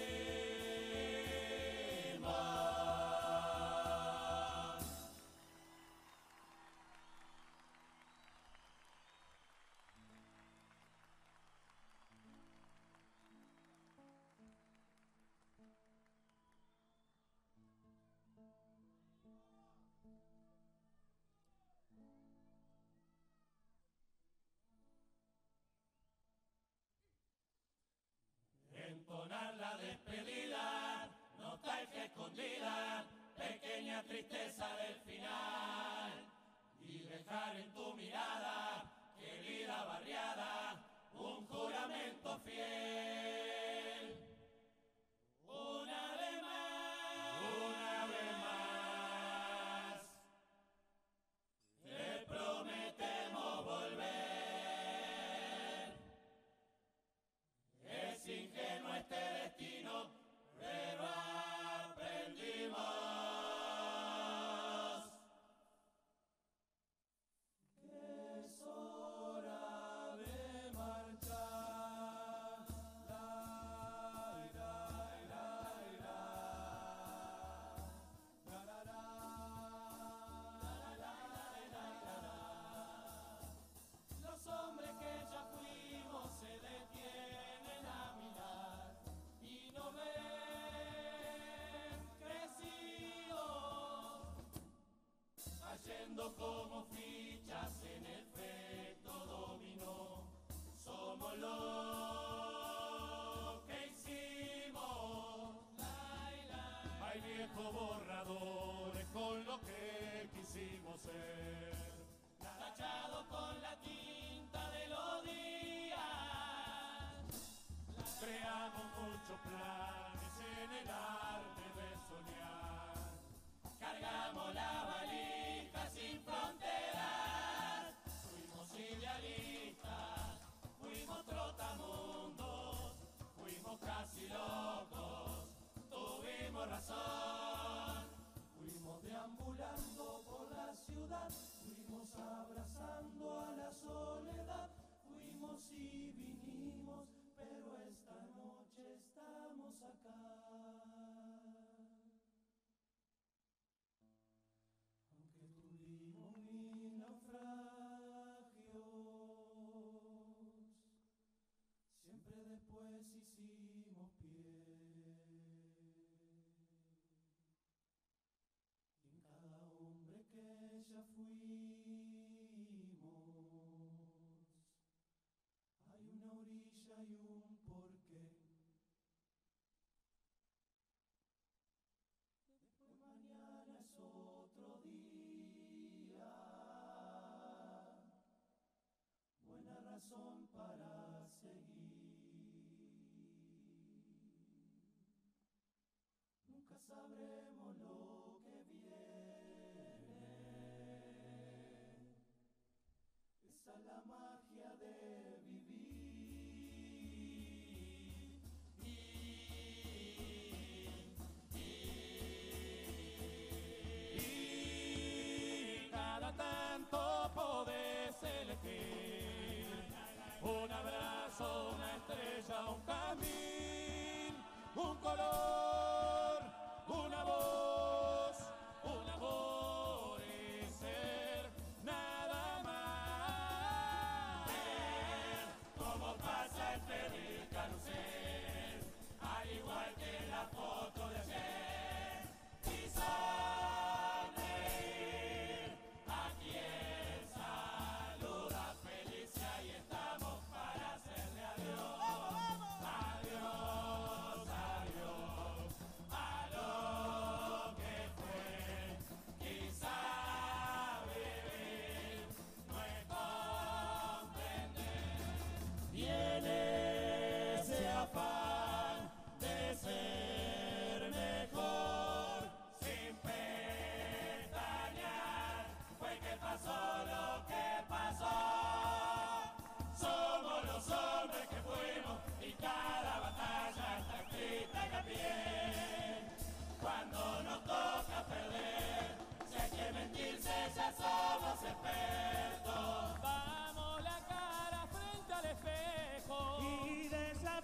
Entonar la despedida, nostalgia escondida, pequeña tristeza del final. Y dejar en tu mirada, querida barriada, un juramento fiel. Una vez más, te prometemos volver. Es ingenuo este destino, pero aprendimos que es hora de marchar. Los hombres que ya fuimos se detienen a mirar y nos ven crecidos, cayendo como fichas en efecto dominó. Somos lo que hicimos. Hay viejos borradores con lo que quisimos ser, tachado con la tinta de los días. Creamos muchos planes en el arte de soñar. Cargamos la valija sin fronteras. Fuimos idealistas, fuimos trotamundos, fuimos casi locos, tuvimos razón. Fuimos deambulando por la ciudad, fuimos abrazando a la soledad, fuimos y vinimos, pero esta noche estamos acá. Aunque tuvimos mil naufragios, siempre después hicimos pie. Y en cada hombre que ya fuimos hay una orilla y un porqué. Después mañana es otro día, buena razón para seguir. Nunca sabremos lo que viene. Esa es la magia de vivir. Y cada tanto podés elegir un abrazo, una estrella, un camino, un color, una voz.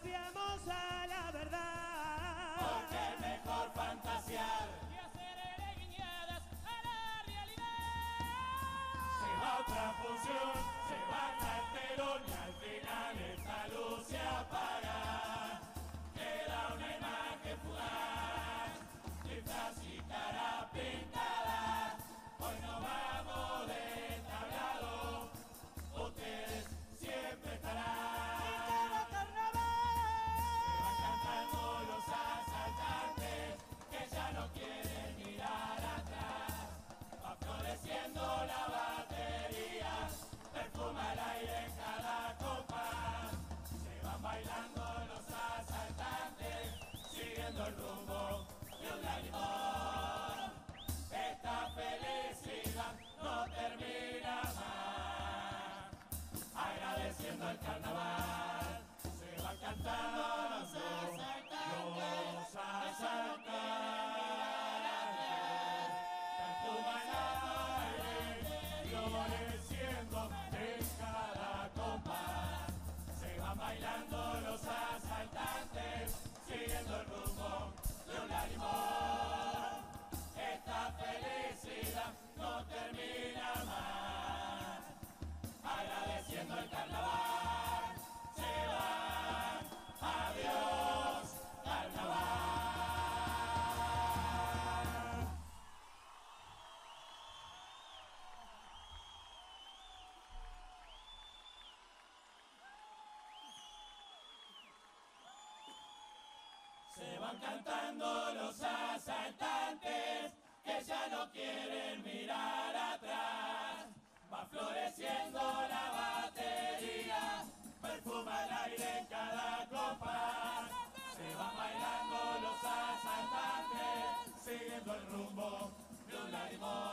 desafiamos a la verdad. Porque es mejor fantasear Y hacer guiñadas a la realidad. Se va otra función, se baja el telón y al final esta luz se apaga. Queda una imagen fugaz, disfraz y cara pintada. Hoy no vamos de tablado, ustedes siempre estarán. Y cada carnaval se van cantando los asaltantes que ya no quieren mirar atrás. Va floreciendo la batería, perfuma el aire en cada compás. Se van bailando los asaltantes, siguiendo el rumbo de un limón. Esta felicidad no termina más. Agradeciendo el carnaval, se van cantando los asaltantes. Perfuma el aire, floreciendo en cada compás. Se van bailando los asaltantes, siguiendo el rumbo de un limón. Esta felicidad no termina más. Agradeciendo el carnaval, se van. Adiós, carnaval. Se van cantando los asaltantes que ya no quieren mirar atrás. Va floreciendo la batería, perfuma el aire en cada compás. Se van bailando los asaltantes, siguiendo el rumbo de un limón.